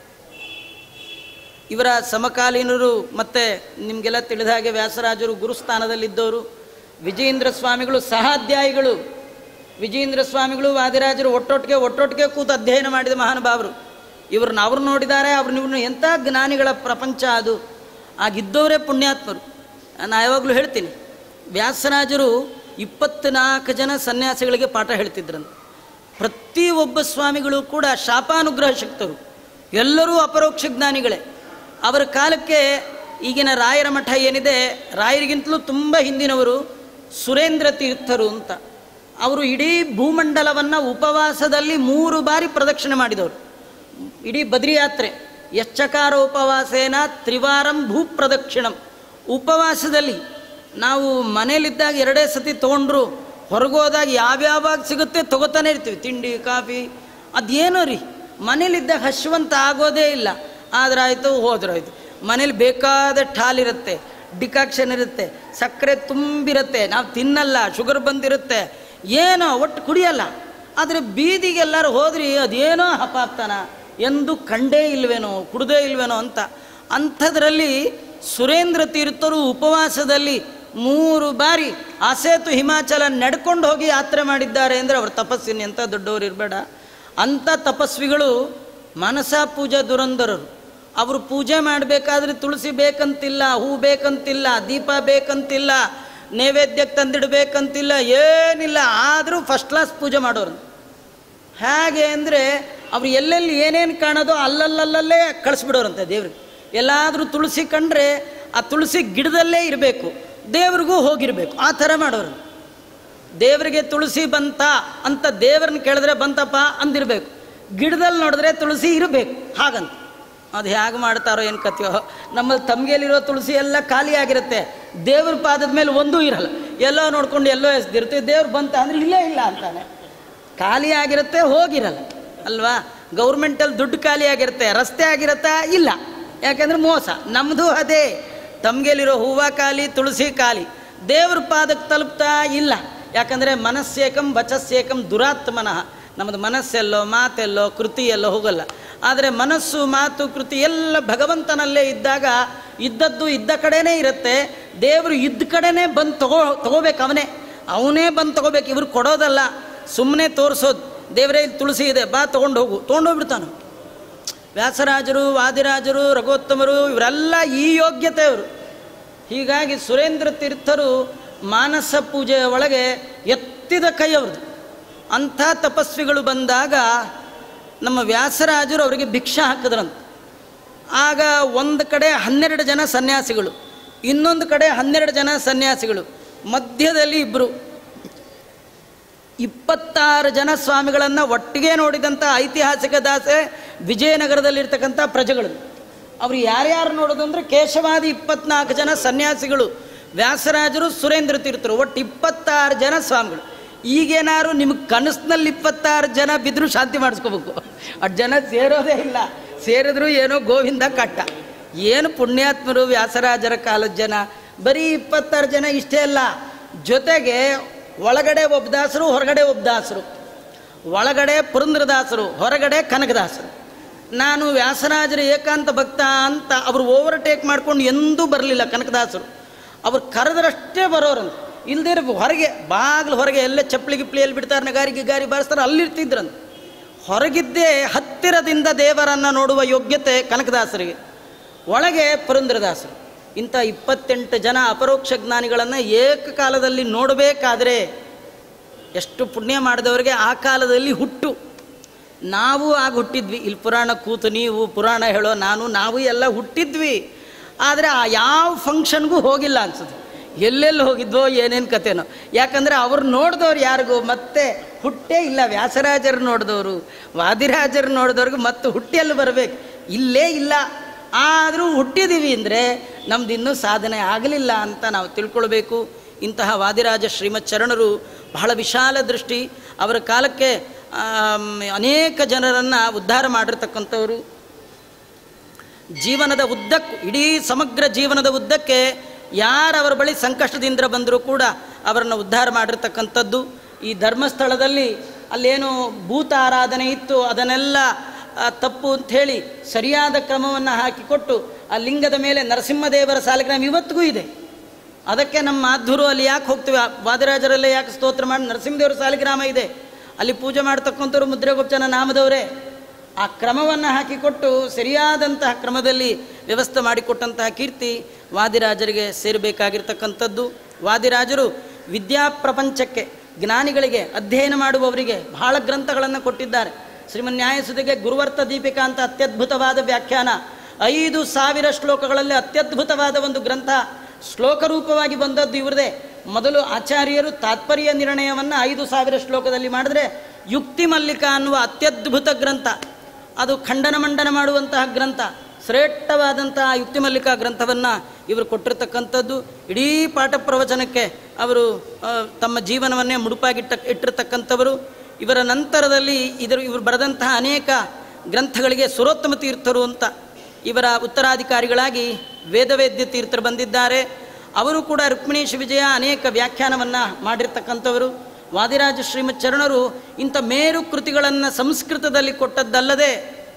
ಇವರ ಸಮಕಾಲೀನರು ಮತ್ತು ನಿಮಗೆಲ್ಲ ತಿಳಿದ ಹಾಗೆ ವ್ಯಾಸರಾಜರು ಗುರುಸ್ಥಾನದಲ್ಲಿದ್ದವರು, ವಿಜಯೇಂದ್ರ ಸ್ವಾಮಿಗಳು ಸಹಾಧ್ಯಾಯಿಗಳು. ವಿಜಯೇಂದ್ರ ಸ್ವಾಮಿಗಳು ವಾದಿರಾಜರು ಒಟ್ಟೊಟ್ಟಿಗೆ ಒಟ್ಟೊಟ್ಟಿಗೆ ಕೂತು ಅಧ್ಯಯನ ಮಾಡಿದ ಮಹಾನುಭಾವರು. ಇವ್ರನ್ನ ಅವ್ರು ನೋಡಿದ್ದಾರೆ, ಅವ್ರನ್ನ ಇವ್ರನ್ನ ಎಂಥ ಜ್ಞಾನಿಗಳ ಪ್ರಪಂಚ ಅದು. ಆಗಿದ್ದವರೇ ಪುಣ್ಯಾತ್ಮರು. ನಾನು ಯಾವಾಗಲೂ ಹೇಳ್ತೀನಿ, ವ್ಯಾಸರಾಜರು ಇಪ್ಪತ್ತ್ನಾಲ್ಕು ಜನ ಸನ್ಯಾಸಿಗಳಿಗೆ ಪಾಠ ಹೇಳ್ತಿದ್ರಂತ. ಪ್ರತಿಯೊಬ್ಬ ಸ್ವಾಮಿಗಳು ಕೂಡ ಶಾಪಾನುಗ್ರಹ ಶಕ್ತರು, ಎಲ್ಲರೂ ಅಪರೋಕ್ಷ ಜ್ಞಾನಿಗಳೇ. ಅವರ ಕಾಲಕ್ಕೆ ಈಗಿನ ರಾಯರ ಮಠ ಏನಿದೆ, ರಾಯರಿಗಿಂತಲೂ ತುಂಬ ಹಿಂದಿನವರು ಸುರೇಂದ್ರ ತೀರ್ಥರು ಅಂತ. ಅವರು ಇಡೀ ಭೂಮಂಡಲವನ್ನು ಉಪವಾಸದಲ್ಲಿ ಮೂರು ಬಾರಿ ಪ್ರದಕ್ಷಿಣೆ ಮಾಡಿದವರು. ಇಡೀ ಬದ್ರಿಯಾತ್ರೆ ಯಶ್ಚಕಾರ ಉಪವಾಸೇನ ತ್ರಿವಾರಂ ಭೂ ಪ್ರದಕ್ಷಿಣಂ. ಉಪವಾಸದಲ್ಲಿ ನಾವು ಮನೇಲಿದ್ದಾಗ ಎರಡೇ ಸತಿ ತೊಗೊಂಡ್ರು, ಹೊರಗೋದಾಗ ಯಾವ್ಯಾವಾಗ ಸಿಗುತ್ತೆ ತೊಗೋತಾನೆ ಇರ್ತೀವಿ, ತಿಂಡಿ ಕಾಫಿ ಅದೇನೋ ರೀ. ಮನೇಲಿದ್ದಾಗ ಹಶ್ವಂತ ಆಗೋದೇ ಇಲ್ಲ. ಆದ್ರಾಯ್ತು ಹೋದ್ರಾಯ್ತು. ಮನೇಲಿ ಬೇಕಾದಷ್ಟು ಹಾಲಿರುತ್ತೆ, ಡಿಕಾಕ್ಷನ್ ಇರುತ್ತೆ, ಸಕ್ಕರೆ ತುಂಬಿರುತ್ತೆ, ನಾವು ತಿನ್ನಲ್ಲ, ಶುಗರ್ ಬಂದಿರುತ್ತೆ, ಏನೋ ಒಟ್ಟು ಕುಡಿಯಲ್ಲ. ಆದರೆ ಬೀದಿಗೆಲ್ಲರೂ ಹೋದ್ರಿ ಅದೇನೋ ಹಪಾಪ್ತಾನ ಎಂದು ಕಂಡೇ ಇಲ್ವೇನೋ, ಕುಡ್ದೇ ಇಲ್ವೇನೋ ಅಂತ. ಅಂಥದ್ರಲ್ಲಿ ಸುರೇಂದ್ರ ತೀರ್ಥರು ಉಪವಾಸದಲ್ಲಿ ಮೂರು ಬಾರಿ ಆಸೇತು ಹಿಮಾಚಲ ನಡ್ಕೊಂಡು ಹೋಗಿ ಯಾತ್ರೆ ಮಾಡಿದ್ದಾರೆ ಅಂದರೆ ಅವ್ರ ತಪಸ್ಸಿನ ಎಂಥ ದೊಡ್ಡವರು ಇರಬೇಡ. ಅಂಥ ತಪಸ್ವಿಗಳು ಮನಸ ಪೂಜಾ ದುರಂಧರರು. ಅವರು ಪೂಜೆ ಮಾಡಬೇಕಾದ್ರೆ ತುಳಸಿ ಬೇಕಂತಿಲ್ಲ, ಹೂ ಬೇಕಂತಿಲ್ಲ, ದೀಪ ಬೇಕಂತಿಲ್ಲ, ನೈವೇದ್ಯಕ್ಕೆ ತಂದಿಡಬೇಕಂತಿಲ್ಲ, ಏನಿಲ್ಲ. ಆದರೂ ಫಸ್ಟ್ ಕ್ಲಾಸ್ ಪೂಜೆ ಮಾಡೋರು. ಹೇಗೆ ಅಂದರೆ ಅವ್ರು ಎಲ್ಲೆಲ್ಲಿ ಏನೇನು ಕಾಣೋದೋ ಅಲ್ಲಲ್ಲಲ್ಲೇ ಕಳಿಸ್ಬಿಡೋರಂತೆ ದೇವ್ರಿಗೆ. ಎಲ್ಲಾದರೂ ತುಳಸಿ ಕಂಡ್ರೆ ಆ ತುಳಸಿ ಗಿಡದಲ್ಲೇ ಇರಬೇಕು, ದೇವ್ರಿಗೂ ಹೋಗಿರಬೇಕು, ಆ ಥರ ಮಾಡೋರು. ದೇವರಿಗೆ ತುಳಸಿ ಬಂತ ಅಂತ ದೇವ್ರನ್ನ ಕೇಳಿದ್ರೆ ಬಂತಪ್ಪ ಅಂದಿರಬೇಕು, ಗಿಡದಲ್ಲಿ ನೋಡಿದ್ರೆ ತುಳಸಿ ಇರಬೇಕು ಹಾಗಂತ. ಅದು ಹೇಗೆ ಮಾಡ್ತಾರೋ ಏನು ಕಥೆಯೋ. ನಮ್ಮಲ್ಲಿ ತಮಗೇಲಿರೋ ತುಳಸಿ ಎಲ್ಲ ಖಾಲಿಯಾಗಿರುತ್ತೆ, ದೇವ್ರ ಪಾದದ ಮೇಲೆ ಒಂದೂ ಇರಲ್ಲ. ಎಲ್ಲೋ ನೋಡ್ಕೊಂಡು ಎಲ್ಲೋ ಎಸ್ದಿರ್ತೀವಿ, ದೇವ್ರು ಬಂತ ಅಂದರೆ ಇಲ್ಲೇ ಇಲ್ಲ ಅಂತಾನೆ. ಖಾಲಿ ಆಗಿರುತ್ತೆ, ಹೋಗಿರಲ್ಲ ಅಲ್ವಾ. ಗೌರ್ಮೆಂಟಲ್ಲಿ ದುಡ್ಡು ಖಾಲಿ ಆಗಿರುತ್ತೆ, ರಸ್ತೆ ಆಗಿರುತ್ತಾ ಇಲ್ಲ, ಯಾಕೆಂದ್ರೆ ಮೋಸ. ನಮ್ಮದು ಅದೇ, ತಮಗೇಲಿರೋ ಹೂವು ಖಾಲಿ, ತುಳಸಿ ಖಾಲಿ, ದೇವ್ರ ಪಾದಕ್ಕೆ ತಲುಪ್ತಾ ಇಲ್ಲ. ಯಾಕಂದರೆ ಮನಸ್ಸೇಕಂ ವಚಸ್ಸೇಕಂ ದುರಾತ್ಮನಃ. ನಮ್ಮದು ಮನಸ್ಸೆಲ್ಲೋ ಮಾತೆಲ್ಲೋ ಕೃತಿಯೆಲ್ಲೋ ಹೋಗಲ್ಲ. ಆದರೆ ಮನಸ್ಸು ಮಾತು ಕೃತಿ ಎಲ್ಲ ಭಗವಂತನಲ್ಲೇ ಇದ್ದಾಗ ಇದ್ದದ್ದು ಇದ್ದ ಕಡೆನೇ ಇರುತ್ತೆ. ದೇವರು ಇದ್ದ ಕಡೆನೇ ಬಂದು ತಗೋ ತಗೋಬೇಕು ಅವನೇ ಅವನೇ ಬಂದು ತಗೋಬೇಕು. ಇವ್ರು ಕೊಡೋದಲ್ಲ, ಸುಮ್ಮನೆ ತೋರಿಸೋದು. ದೇವರೇ ಇಲ್ಲಿ ತುಳಸಿ ಇದೆ, ಬಾ ತೊಗೊಂಡು ಹೋಗು, ತೊಗೊಂಡೋಗ್ಬಿಡ್ತಾನು. ವ್ಯಾಸರಾಜರು, ವಾದಿರಾಜರು, ರಘೋತ್ತಮರು ಇವರೆಲ್ಲ ಈ ಯೋಗ್ಯತೆ ಅವರು. ಹೀಗಾಗಿ ಸುರೇಂದ್ರ ತೀರ್ಥರು ಮಾನಸ ಪೂಜೆಯ ಒಳಗೆ ಎತ್ತಿದ ಕೈ ಅವ್ರದ್ದು. ಅಂಥ ತಪಸ್ವಿಗಳು ಬಂದಾಗ ನಮ್ಮ ವ್ಯಾಸರಾಜರು ಅವರಿಗೆ ಭಿಕ್ಷಾ ಹಾಕಿದ್ರಂತ. ಆಗ ಒಂದು ಕಡೆ ಹನ್ನೆರಡು ಜನ ಸನ್ಯಾಸಿಗಳು, ಇನ್ನೊಂದು ಕಡೆ ಹನ್ನೆರಡು ಜನ ಸನ್ಯಾಸಿಗಳು, ಮಧ್ಯದಲ್ಲಿ ಇಬ್ಬರು, ಇಪ್ಪತ್ತಾರು ಜನ ಸ್ವಾಮಿಗಳನ್ನು ಒಟ್ಟಿಗೆ ನೋಡಿದಂಥ ಐತಿಹಾಸಿಕ ದಾಸೆ ವಿಜಯನಗರದಲ್ಲಿರ್ತಕ್ಕಂಥ ಪ್ರಜೆಗಳು. ಅವರು ಯಾರ್ಯಾರು ನೋಡೋದು ಅಂದರೆ ಕೇಶವಾದಿ ಇಪ್ಪತ್ನಾಲ್ಕು ಜನ ಸನ್ಯಾಸಿಗಳು, ವ್ಯಾಸರಾಜರು, ಸುರೇಂದ್ರ ತೀರ್ಥರು, ಒಟ್ಟು ಇಪ್ಪತ್ತಾರು ಜನ ಸ್ವಾಮಿಗಳು. ಈಗೇನಾರು ನಿಮಗೆ ಕನಸಿನಲ್ಲಿ ಇಪ್ಪತ್ತಾರು ಜನ ಬಿದ್ದರೂ ಶಾಂತಿ ಮಾಡಿಸ್ಕೋಬೇಕು. ಅಷ್ಟು ಜನ ಸೇರೋದೇ ಇಲ್ಲ, ಸೇರಿದ್ರು ಏನೋ ಗೋವಿಂದ ಕಟ್ಟ. ಏನು ಪುಣ್ಯಾತ್ಮರು ವ್ಯಾಸರಾಜರ ಕಾಲದ ಜನ. ಬರೀ ಇಪ್ಪತ್ತಾರು ಜನ ಇಷ್ಟೇ ಅಲ್ಲ, ಜೊತೆಗೆ ಒಳಗಡೆ ಒಬ್ಬ ದಾಸರು, ಹೊರಗಡೆ ಒಬ್ಬ ದಾಸರು. ಒಳಗಡೆ ಪುರಂದ್ರದಾಸರು, ಹೊರಗಡೆ ಕನಕದಾಸರು. ನಾನು ವ್ಯಾಸರಾಜರ ಏಕಾಂತ ಭಕ್ತ ಅಂತ ಅವರು ಓವರ್ಟೇಕ್ ಮಾಡ್ಕೊಂಡು ಎಂದೂ ಬರಲಿಲ್ಲ ಕನಕದಾಸರು. ಅವ್ರು ಕರೆದ್ರಷ್ಟೇ ಬರೋರಂತ. ಇಲ್ಲದೇ ಹೊರಗೆ ಬಾಗಿಲು ಹೊರಗೆ ಎಲ್ಲೇ ಚಪ್ಪಲಿ ಗಿಪ್ಲಿ ಎಲ್ಲಿ ಬಿಡ್ತಾರೆ, ನಗಾರಿ ಗಿಗಾರಿ ಬಾರಿಸ್ತಾರೆ, ಅಲ್ಲಿರ್ತಿದ್ರಂತ. ಹೊರಗಿದ್ದೇ ಹತ್ತಿರದಿಂದ ದೇವರನ್ನು ನೋಡುವ ಯೋಗ್ಯತೆ ಕನಕದಾಸರಿಗೆ, ಒಳಗೆ ಪುರಂದ್ರದಾಸರು. ಇಂಥ ಇಪ್ಪತ್ತೆಂಟು ಜನ ಅಪರೋಕ್ಷ ಜ್ಞಾನಿಗಳನ್ನು ಏಕಕಾಲದಲ್ಲಿ ನೋಡಬೇಕಾದ್ರೆ ಎಷ್ಟು ಪುಣ್ಯ ಮಾಡಿದವರಿಗೆ ಆ ಕಾಲದಲ್ಲಿ ಹುಟ್ಟು. ನಾವು ಆಗ ಹುಟ್ಟಿದ್ವಿ, ಇಲ್ಲಿ ಪುರಾಣ ಕೂತು ನೀವು ಪುರಾಣ ಹೇಳೋ ನಾನು ನಾವು ಎಲ್ಲ ಹುಟ್ಟಿದ್ವಿ. ಆದರೆ ಆ ಯಾವ ಫಂಕ್ಷನ್ಗೂ ಹೋಗಿಲ್ಲ ಅನ್ಸುತ್ತೆ. ಎಲ್ಲೆಲ್ಲಿ ಹೋಗಿದ್ವೋ ಏನೇನು ಕಥೆನೋ. ಯಾಕಂದರೆ ಅವ್ರು ನೋಡಿದವ್ರು ಯಾರಿಗೂ ಮತ್ತೆ ಹುಟ್ಟೇ ಇಲ್ಲ. ವ್ಯಾಸರಾಜರು ನೋಡಿದವರು, ವಾದಿರಾಜರು ನೋಡಿದವ್ರಿಗೂ ಮತ್ತೆ ಹುಟ್ಟಿಯಲ್ಲಿ ಬರಬೇಕು, ಇಲ್ಲೇ ಇಲ್ಲ. ಆದರೂ ಹುಟ್ಟಿದ್ದೀವಿ ಅಂದರೆ ನಮ್ದು ಇನ್ನೂ ಸಾಧನೆ ಆಗಲಿಲ್ಲ ಅಂತ ನಾವು ತಿಳ್ಕೊಳ್ಬೇಕು. ಇಂತಹ ವಾದಿರಾಜ ಶ್ರೀಮತ್ ಶರಣರು ಬಹಳ ವಿಶಾಲ ದೃಷ್ಟಿ. ಅವರ ಕಾಲಕ್ಕೆ ಅನೇಕ ಜನರನ್ನು ಉದ್ಧಾರ ಮಾಡಿರ್ತಕ್ಕಂಥವರು. ಜೀವನದ ಉದ್ದಕ್ಕೂ, ಇಡೀ ಸಮಗ್ರ ಜೀವನದ ಉದ್ದಕ್ಕೆ ಯಾರು ಅವರ ಬಳಿ ಸಂಕಷ್ಟದಿಂದ ಬಂದರೂ ಕೂಡ ಅವರನ್ನು ಉದ್ಧಾರ ಮಾಡಿರ್ತಕ್ಕಂಥದ್ದು. ಈ ಧರ್ಮಸ್ಥಳದಲ್ಲಿ ಅಲ್ಲೇನು ಭೂತ ಆರಾಧನೆ ಇತ್ತು, ಅದನ್ನೆಲ್ಲ ತಪ್ಪು ಅಂಥೇಳಿ ಸರಿಯಾದ ಕ್ರಮವನ್ನು ಹಾಕಿಕೊಟ್ಟು ಆ ಲಿಂಗದ ಮೇಲೆ ನರಸಿಂಹದೇವರ ಸಾಲಿಗ್ರಾಮ ಇವತ್ತಿಗೂ ಇದೆ. ಅದಕ್ಕೆ ನಮ್ಮ ಮಾಧುರು ಅಲ್ಲಿ ಯಾಕೆ ಹೋಗ್ತೀವಿ, ವಾದಿರಾಜರಲ್ಲೇ ಯಾಕೆ ಸ್ತೋತ್ರ ಮಾಡಿ ನರಸಿಂಹದೇವರ ಸಾಲಿಗ್ರಾಮ ಇದೆ, ಅಲ್ಲಿ ಪೂಜೆ ಮಾಡ್ತಕ್ಕಂಥವ್ರು ಮುದ್ರೆಗುಪ್ತನ ನಾಮದವರೇ. ಆ ಕ್ರಮವನ್ನು ಹಾಕಿಕೊಟ್ಟು ಸರಿಯಾದಂತಹ ಕ್ರಮದಲ್ಲಿ ವ್ಯವಸ್ಥೆ ಮಾಡಿಕೊಟ್ಟಂತಹ ಕೀರ್ತಿ ವಾದಿರಾಜರಿಗೆ ಸೇರಬೇಕಾಗಿರ್ತಕ್ಕಂಥದ್ದು. ವಾದಿರಾಜರು ವಿದ್ಯಾಪ್ರಪಂಚಕ್ಕೆ, ಜ್ಞಾನಿಗಳಿಗೆ, ಅಧ್ಯಯನ ಮಾಡುವವರಿಗೆ ಬಹಳ ಗ್ರಂಥಗಳನ್ನು ಕೊಟ್ಟಿದ್ದಾರೆ. ಶ್ರೀಮನ್ಯಾಯಸುಧೆಗೆ ಗುರುವರ್ಥ ದೀಪಿಕಾ ಅಂತ ಅತ್ಯದ್ಭುತವಾದ ವ್ಯಾಖ್ಯಾನ, ಐದು ಸಾವಿರ ಶ್ಲೋಕಗಳಲ್ಲಿ ಅತ್ಯದ್ಭುತವಾದ ಒಂದು ಗ್ರಂಥ ಶ್ಲೋಕ ರೂಪವಾಗಿ ಬಂದದ್ದು ಇವರದೇ. ಮೊದಲು ಆಚಾರ್ಯರು ತಾತ್ಪರ್ಯ ನಿರ್ಣಯವನ್ನು ಐದು ಸಾವಿರ ಶ್ಲೋಕದಲ್ಲಿ ಮಾಡಿದ್ರೆ, ಯುಕ್ತಿ ಮಲ್ಲಿಕ ಅನ್ನುವ ಅತ್ಯದ್ಭುತ ಗ್ರಂಥ, ಅದು ಖಂಡನ ಮಂಡನ ಮಾಡುವಂತಹ ಗ್ರಂಥ, ಶ್ರೇಷ್ಠವಾದಂತಹ ಯುಕ್ತಿ ಮಲ್ಲಿಕಾ ಗ್ರಂಥವನ್ನು ಇವರು ಕೊಟ್ಟಿರ್ತಕ್ಕಂಥದ್ದು. ಇಡೀ ಪಾಠ ಪ್ರವಚನಕ್ಕೆ ಅವರು ತಮ್ಮ ಜೀವನವನ್ನೇ ಮುಡುಪಾಗಿಟ್ಟ ಇಟ್ಟಿರ್ತಕ್ಕಂಥವರು. ಇವರ ನಂತರದಲ್ಲಿ ಇದರ ಇವರು ಬರೆದಂತಹ ಅನೇಕ ಗ್ರಂಥಗಳಿಗೆ ಸುರೋತ್ತಮ ತೀರ್ಥರು ಅಂತ ಇವರ ಉತ್ತರಾಧಿಕಾರಿಗಳಾಗಿ ವೇದವೇದ್ಯ ತೀರ್ಥರು ಬಂದಿದ್ದಾರೆ. ಅವರು ಕೂಡ ರುಕ್ಮಿಣೀಶ ವಿಜಯ ಅನೇಕ ವ್ಯಾಖ್ಯಾನವನ್ನು ಮಾಡಿರ್ತಕ್ಕಂಥವರು. ವಾದಿರಾಜ ಶ್ರೀಮತ್ ಶರಣರು ಇಂಥ ಮೇರು ಕೃತಿಗಳನ್ನು ಸಂಸ್ಕೃತದಲ್ಲಿ ಕೊಟ್ಟದ್ದಲ್ಲದೆ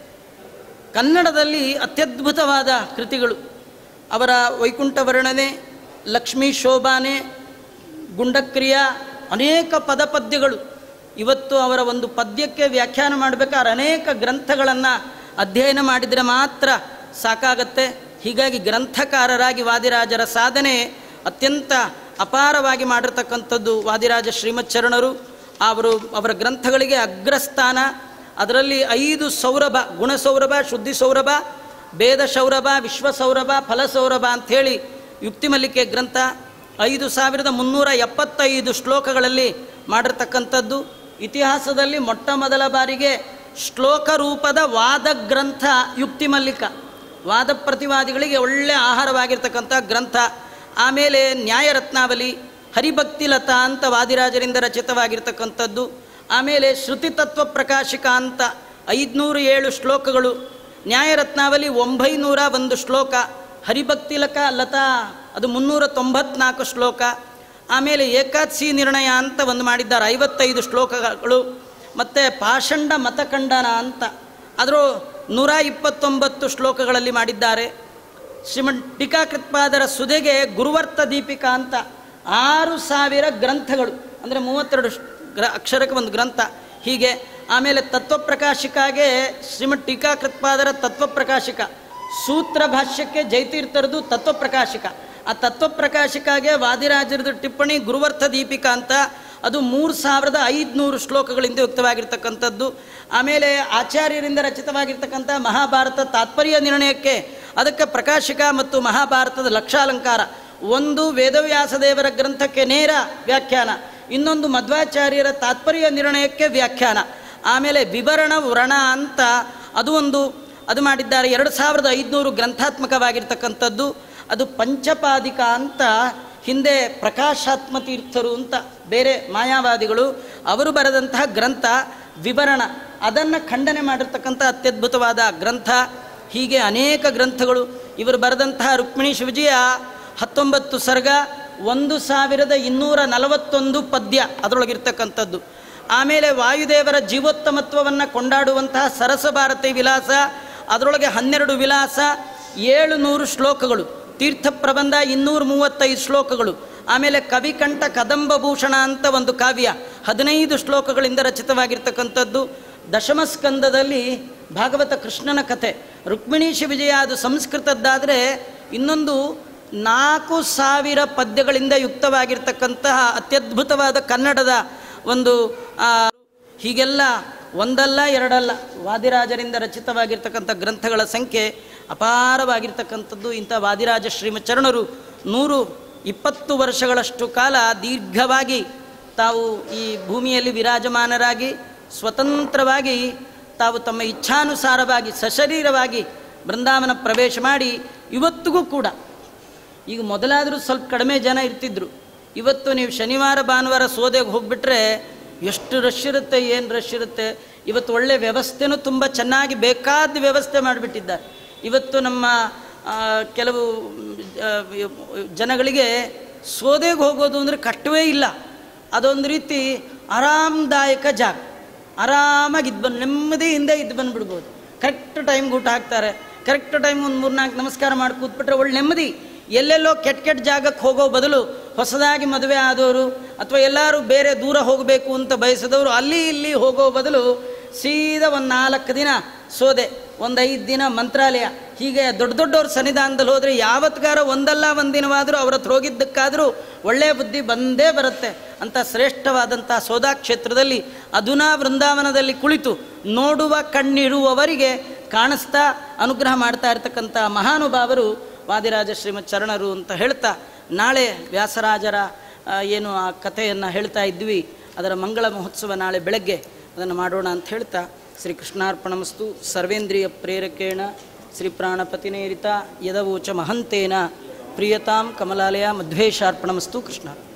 ಕನ್ನಡದಲ್ಲಿ ಅತ್ಯದ್ಭುತವಾದ ಕೃತಿಗಳು. ಅವರ ವೈಕುಂಠ ವರ್ಣನೆ, ಲಕ್ಷ್ಮೀ ಶೋಭಾನೆ, ಗುಂಡಕ್ರಿಯ, ಅನೇಕ ಪದಪದ್ಯಗಳು. ಇವತ್ತು ಅವರ ಒಂದು ಪದ್ಯಕ್ಕೆ ವ್ಯಾಖ್ಯಾನ ಮಾಡಬೇಕಾದ್ರೆ ಅನೇಕ ಗ್ರಂಥಗಳನ್ನು ಅಧ್ಯಯನ ಮಾಡಿದರೆ ಮಾತ್ರ ಸಾಕಾಗತ್ತೆ. ಹೀಗಾಗಿ ಗ್ರಂಥಕಾರರಾಗಿ ವಾದಿರಾಜರ ಸಾಧನೆ ಅತ್ಯಂತ ಅಪಾರವಾಗಿ ಮಾಡಿರ್ತಕ್ಕಂಥದ್ದು ವಾದಿರಾಜ ಶ್ರೀಮತ್ ಶರಣರು. ಅವರು ಅವರ ಗ್ರಂಥಗಳಿಗೆ ಅಗ್ರಸ್ಥಾನ. ಅದರಲ್ಲಿ ಐದು ಸೌರಭ, ಗುಣಸೌರಭ, ಶುದ್ಧಿ ಸೌರಭ, ಭೇದ ಸೌರಭ, ವಿಶ್ವ ಸೌರಭ, ಫಲ ಸೌರಭ ಅಂಥೇಳಿ ಯುಕ್ತಿ ಮಲ್ಲಿಕೆ ಗ್ರಂಥ ಐದು ಸಾವಿರದ ಮುನ್ನೂರ ಎಪ್ಪತ್ತೈದು ಶ್ಲೋಕಗಳಲ್ಲಿ ಮಾಡಿರ್ತಕ್ಕಂಥದ್ದು. ಇತಿಹಾಸದಲ್ಲಿ ಮೊಟ್ಟ ಮೊದಲ ಬಾರಿಗೆ ಶ್ಲೋಕ ರೂಪದ ವಾದ ಗ್ರಂಥ ಯುಕ್ತಿ ಮಲ್ಲಿಕ, ವಾದ ಪ್ರತಿವಾದಿಗಳಿಗೆ ಒಳ್ಳೆಯ ಆಹಾರವಾಗಿರ್ತಕ್ಕಂಥ ಗ್ರಂಥ. ಆಮೇಲೆ ನ್ಯಾಯರತ್ನಾವಲಿ, ಹರಿಭಕ್ತಿ ಲತಾ ಅಂತ ವಾದಿರಾಜರಿಂದ ರಚಿತವಾಗಿರ್ತಕ್ಕಂಥದ್ದು. ಆಮೇಲೆ ಶ್ರುತಿ ತತ್ವ ಪ್ರಕಾಶಿಕ ಅಂತ ಐದುನೂರು ಏಳು ಶ್ಲೋಕಗಳು. ನ್ಯಾಯರತ್ನಾವಲಿ ಒಂಬೈನೂರ ಒಂದು ಶ್ಲೋಕ. ಹರಿಭಕ್ತಿ ಲಕ ಲತಾ ಅದು ಮುನ್ನೂರ ತೊಂಬತ್ನಾಲ್ಕು ಶ್ಲೋಕ. ಆಮೇಲೆ ಏಕಾದಶಿ ನಿರ್ಣಯ ಅಂತ ಒಂದು ಮಾಡಿದ್ದಾರೆ, ಐವತ್ತೈದು ಶ್ಲೋಕಗಳು. ಮತ್ತು ಪಾಷಂಡ ಮತಖಂಡನ ಅಂತ ಅದರ ನೂರ ಇಪ್ಪತ್ತೊಂಬತ್ತು ಶ್ಲೋಕಗಳಲ್ಲಿ ಮಾಡಿದ್ದಾರೆ. ಶ್ರೀಮನ್ ಟೀಕಾಕೃತ್ಪಾದರ ಸುಧೆಗೆ ಗುರುವರ್ಥ ದೀಪಿಕಾ ಅಂತ ಆರು ಸಾವಿರ ಗ್ರಂಥಗಳು, ಅಂದರೆ ಮೂವತ್ತೆರಡು ಗ್ರ ಅಕ್ಷರಕ್ಕೆ ಒಂದು ಗ್ರಂಥ ಹೀಗೆ. ಆಮೇಲೆ ತತ್ವಪ್ರಕಾಶಿಕಾಗೆ ಶ್ರೀಮನ್ ಟೀಕಾಕೃತ್ಪಾದರ ತತ್ವಪ್ರಕಾಶಿಕ, ಸೂತ್ರ ಭಾಷ್ಯಕ್ಕೆ ಜಯತೀರ್ಥರದು ತತ್ವಪ್ರಕಾಶಿಕ. ಆ ತತ್ವಪ್ರಕಾಶಿಕಾಗೆ ವಾದಿರಾಜರದು ಟಿಪ್ಪಣಿ ಗುರುವರ್ಥ ದೀಪಿಕಾ ಅಂತ, ಅದು ಮೂರು ಸಾವಿರದ ಐದುನೂರು ಶ್ಲೋಕಗಳಿಂದ ಯುಕ್ತವಾಗಿರ್ತಕ್ಕಂಥದ್ದು. ಆಮೇಲೆ ಆಚಾರ್ಯರಿಂದ ರಚಿತವಾಗಿರ್ತಕ್ಕಂಥ ಮಹಾಭಾರತ ತಾತ್ಪರ್ಯ ನಿರ್ಣಯಕ್ಕೆ ಅದಕ್ಕೆ ಪ್ರಕಾಶಿಕ ಮತ್ತು ಮಹಾಭಾರತದ ಲಕ್ಷಾಲಂಕಾರ. ಒಂದು ವೇದವ್ಯಾಸದೇವರ ಗ್ರಂಥಕ್ಕೆ ನೇರ ವ್ಯಾಖ್ಯಾನ, ಇನ್ನೊಂದು ಮಧ್ವಾಚಾರ್ಯರ ತಾತ್ಪರ್ಯ ನಿರ್ಣಯಕ್ಕೆ ವ್ಯಾಖ್ಯಾನ. ಆಮೇಲೆ ವಿವರಣ ವ್ರಣ ಅಂತ ಅದು ಒಂದು ಅದು ಮಾಡಿದ್ದಾರೆ. ಎರಡು ಸಾವಿರದ ಐದುನೂರು ಗ್ರಂಥಾತ್ಮಕವಾಗಿರ್ತಕ್ಕಂಥದ್ದು. ಅದು ಪಂಚಪಾದಿಕ ಅಂತ ಹಿಂದೆ ಪ್ರಕಾಶಾತ್ಮ ತೀರ್ಥರು ಅಂತ ಬೇರೆ ಮಾಯಾವಾದಿಗಳು ಅವರು ಬರೆದಂತಹ ಗ್ರಂಥ ವಿವರಣ, ಅದನ್ನು ಖಂಡನೆ ಮಾಡಿರ್ತಕ್ಕಂಥ ಅತ್ಯದ್ಭುತವಾದ ಗ್ರಂಥ. ಹೀಗೆ ಅನೇಕ ಗ್ರಂಥಗಳು. ಇವರು ಬರೆದಂತಹ ರುಕ್ಮಿಣೀಶ ವಿಜಯ ಹತ್ತೊಂಬತ್ತು ಸರ್ಗ, ಒಂದು ಸಾವಿರದ ಇನ್ನೂರ ನಲವತ್ತೊಂದು ಪದ್ಯ ಅದರೊಳಗಿರ್ತಕ್ಕಂಥದ್ದು. ಆಮೇಲೆ ವಾಯುದೇವರ ಜೀವೋತ್ತಮತ್ವವನ್ನು ಕೊಂಡಾಡುವಂತಹ ಸರಸ ಭಾರತಿ ವಿಲಾಸ, ಅದರೊಳಗೆ ಹನ್ನೆರಡು ವಿಲಾಸ, ಏಳು ನೂರು ಶ್ಲೋಕಗಳು. ತೀರ್ಥ ಪ್ರಬಂಧ ಇನ್ನೂರ ಮೂವತ್ತೈದು ಶ್ಲೋಕಗಳು. ಆಮೇಲೆ ಕವಿಕಂಠ ಕದಂಬಭೂಷಣ ಅಂತ ಒಂದು ಕಾವ್ಯ, ಹದಿನೈದು ಶ್ಲೋಕಗಳಿಂದ ರಚಿತವಾಗಿರ್ತಕ್ಕಂಥದ್ದು. ದಶಮಸ್ಕಂದದಲ್ಲಿ ಭಾಗವತ ಕೃಷ್ಣನ ಕಥೆ. ರುಕ್ಮಿಣೀಶ ವಿಜಯ ಅದು ಸಂಸ್ಕೃತದ್ದಾದರೆ ಇನ್ನೊಂದು ನಾಲ್ಕು ಸಾವಿರ ಪದ್ಯಗಳಿಂದ ಯುಕ್ತವಾಗಿರ್ತಕ್ಕಂತಹ ಅತ್ಯದ್ಭುತವಾದ ಕನ್ನಡದ ಒಂದು ಹೀಗೆಲ್ಲ ಒಂದಲ್ಲ ಎರಡಲ್ಲ ವಾದಿರಾಜರಿಂದ ರಚಿತವಾಗಿರ್ತಕ್ಕಂಥ ಗ್ರಂಥಗಳ ಸಂಖ್ಯೆ ಅಪಾರವಾಗಿರ್ತಕ್ಕಂಥದ್ದು. ಇಂಥ ವಾದಿರಾಜ ಶ್ರೀಮಚರಣರು ನೂರು ಇಪ್ಪತ್ತು ವರ್ಷಗಳಷ್ಟು ಕಾಲ ದೀರ್ಘವಾಗಿ ತಾವು ಈ ಭೂಮಿಯಲ್ಲಿ ವಿರಾಜಮಾನರಾಗಿ ಸ್ವತಂತ್ರವಾಗಿ ತಾವು ತಮ್ಮ ಇಚ್ಛಾನುಸಾರವಾಗಿ ಸಶರೀರವಾಗಿ ಬೃಂದಾವನ ಪ್ರವೇಶ ಮಾಡಿ ಇವತ್ತಿಗೂ ಕೂಡ, ಈಗ ಮೊದಲಾದರೂ ಸ್ವಲ್ಪ ಕಡಿಮೆ ಜನ ಇರ್ತಿದ್ರು, ಇವತ್ತು ನೀವು ಶನಿವಾರ ಭಾನುವಾರ ಸೋದೆಗೆ ಹೋಗಿಬಿಟ್ರೆ ಎಷ್ಟು ರಶ್ ಇರುತ್ತೆ, ಏನು ರಶ್ ಇರುತ್ತೆ. ಇವತ್ತು ಒಳ್ಳೆ ವ್ಯವಸ್ಥೆನೂ ತುಂಬ ಚೆನ್ನಾಗಿ ಬೇಕಾದ ವ್ಯವಸ್ಥೆ ಮಾಡಿಬಿಟ್ಟಿದ್ದಾರೆ. ಇವತ್ತು ನಮ್ಮ ಕೆಲವು ಜನಗಳಿಗೆ ಸೋದೆಗೆ ಹೋಗೋದು ಅಂದರೆ ಕಷ್ಟವೇ ಇಲ್ಲ. ಅದೊಂದು ರೀತಿ ಆರಾಮದಾಯಕ ಜಾಗ, ಆರಾಮಾಗಿ ಇದ್ದು ಬಂದು ನೆಮ್ಮದಿಯಿಂದ ಇದ್ದು ಬಂದುಬಿಡ್ಬೋದು. ಕರೆಕ್ಟ್ ಟೈಮ್ಗೆ ಊಟ ಹಾಕ್ತಾರೆ, ಕರೆಕ್ಟ್ ಟೈಮ್ ಒಂದು ಮೂರ್ನಾಲ್ಕು ನಮಸ್ಕಾರ ಮಾಡಿ ಕೂತ್ಬಿಟ್ರೆ ಒಳ್ಳೆ ನೆಮ್ಮದಿ. ಎಲ್ಲೆಲ್ಲೋ ಕೆಟ್ಟ ಕೆಟ್ಟ ಜಾಗಕ್ಕೆ ಹೋಗೋ ಬದಲು ಹೊಸದಾಗಿ ಮದುವೆ ಆದವರು ಅಥವಾ ಎಲ್ಲರೂ ಬೇರೆ ದೂರ ಹೋಗಬೇಕು ಅಂತ ಬಯಸಿದವರು ಅಲ್ಲಿ ಇಲ್ಲಿ ಹೋಗೋ ಬದಲು ಸೀದಾ ಒಂದು ನಾಲ್ಕು ದಿನ ಸೋದೆ, ಒಂದು ಐದು ದಿನ ಮಂತ್ರಾಲಯ, ಹೀಗೆ ದೊಡ್ಡ ದೊಡ್ಡವ್ರ ಸನ್ನಿಧಾನದಲ್ಲಿ ಹೋದರೆ ಯಾವತ್ಗಾರ ಒಂದಲ್ಲ ಒಂದಿನವಾದರೂ ಅವ್ರ ಹತ್ರ ಹೋಗಿದ್ದಕ್ಕಾದರೂ ಒಳ್ಳೆಯ ಬುದ್ಧಿ ಬಂದೇ ಬರುತ್ತೆ ಅಂತ ಶ್ರೇಷ್ಠವಾದಂಥ ಸೋದಾ ಕ್ಷೇತ್ರದಲ್ಲಿ ಅಧುನಾ ವೃಂದಾವನದಲ್ಲಿ ಕುಳಿತು ನೋಡುವ ಕಣ್ಣಿರುವವರಿಗೆ ಕಾಣಿಸ್ತಾ ಅನುಗ್ರಹ ಮಾಡ್ತಾ ಇರ್ತಕ್ಕಂಥ ಮಹಾನುಭಾವರು ವಾದಿರಾಜ ಶ್ರೀಮತ್ ಚರಣರು ಅಂತ ಹೇಳ್ತಾ, ನಾಳೆ ವ್ಯಾಸರಾಜರ ಏನು ಆ ಕಥೆಯನ್ನು ಹೇಳ್ತಾ ಇದ್ವಿ, ಅದರ ಮಂಗಳ ಮಹೋತ್ಸವ ನಾಳೆ ಬೆಳಗ್ಗೆ ಅದನ್ನು ಮಾಡೋಣ ಅಂತ ಹೇಳ್ತಾ, ಶ್ರೀಕೃಷ್ಣಾರ್ಪಣಮಸ್ತು. ಸರ್ವೇಂದ್ರಿಯ ಪ್ರೇರಕೇಣ ಶ್ರೀ ಪ್ರಾಣಪತಿನೇರಿತ ಯದವೋಚ ಮಹಂತೇನ ಪ್ರಿಯತಾಂ ಕಮಲಾಲಯ ಮಧ್ವೇಶಾರ್ಪಣಮಸ್ತು. ಕೃಷ್ಣ.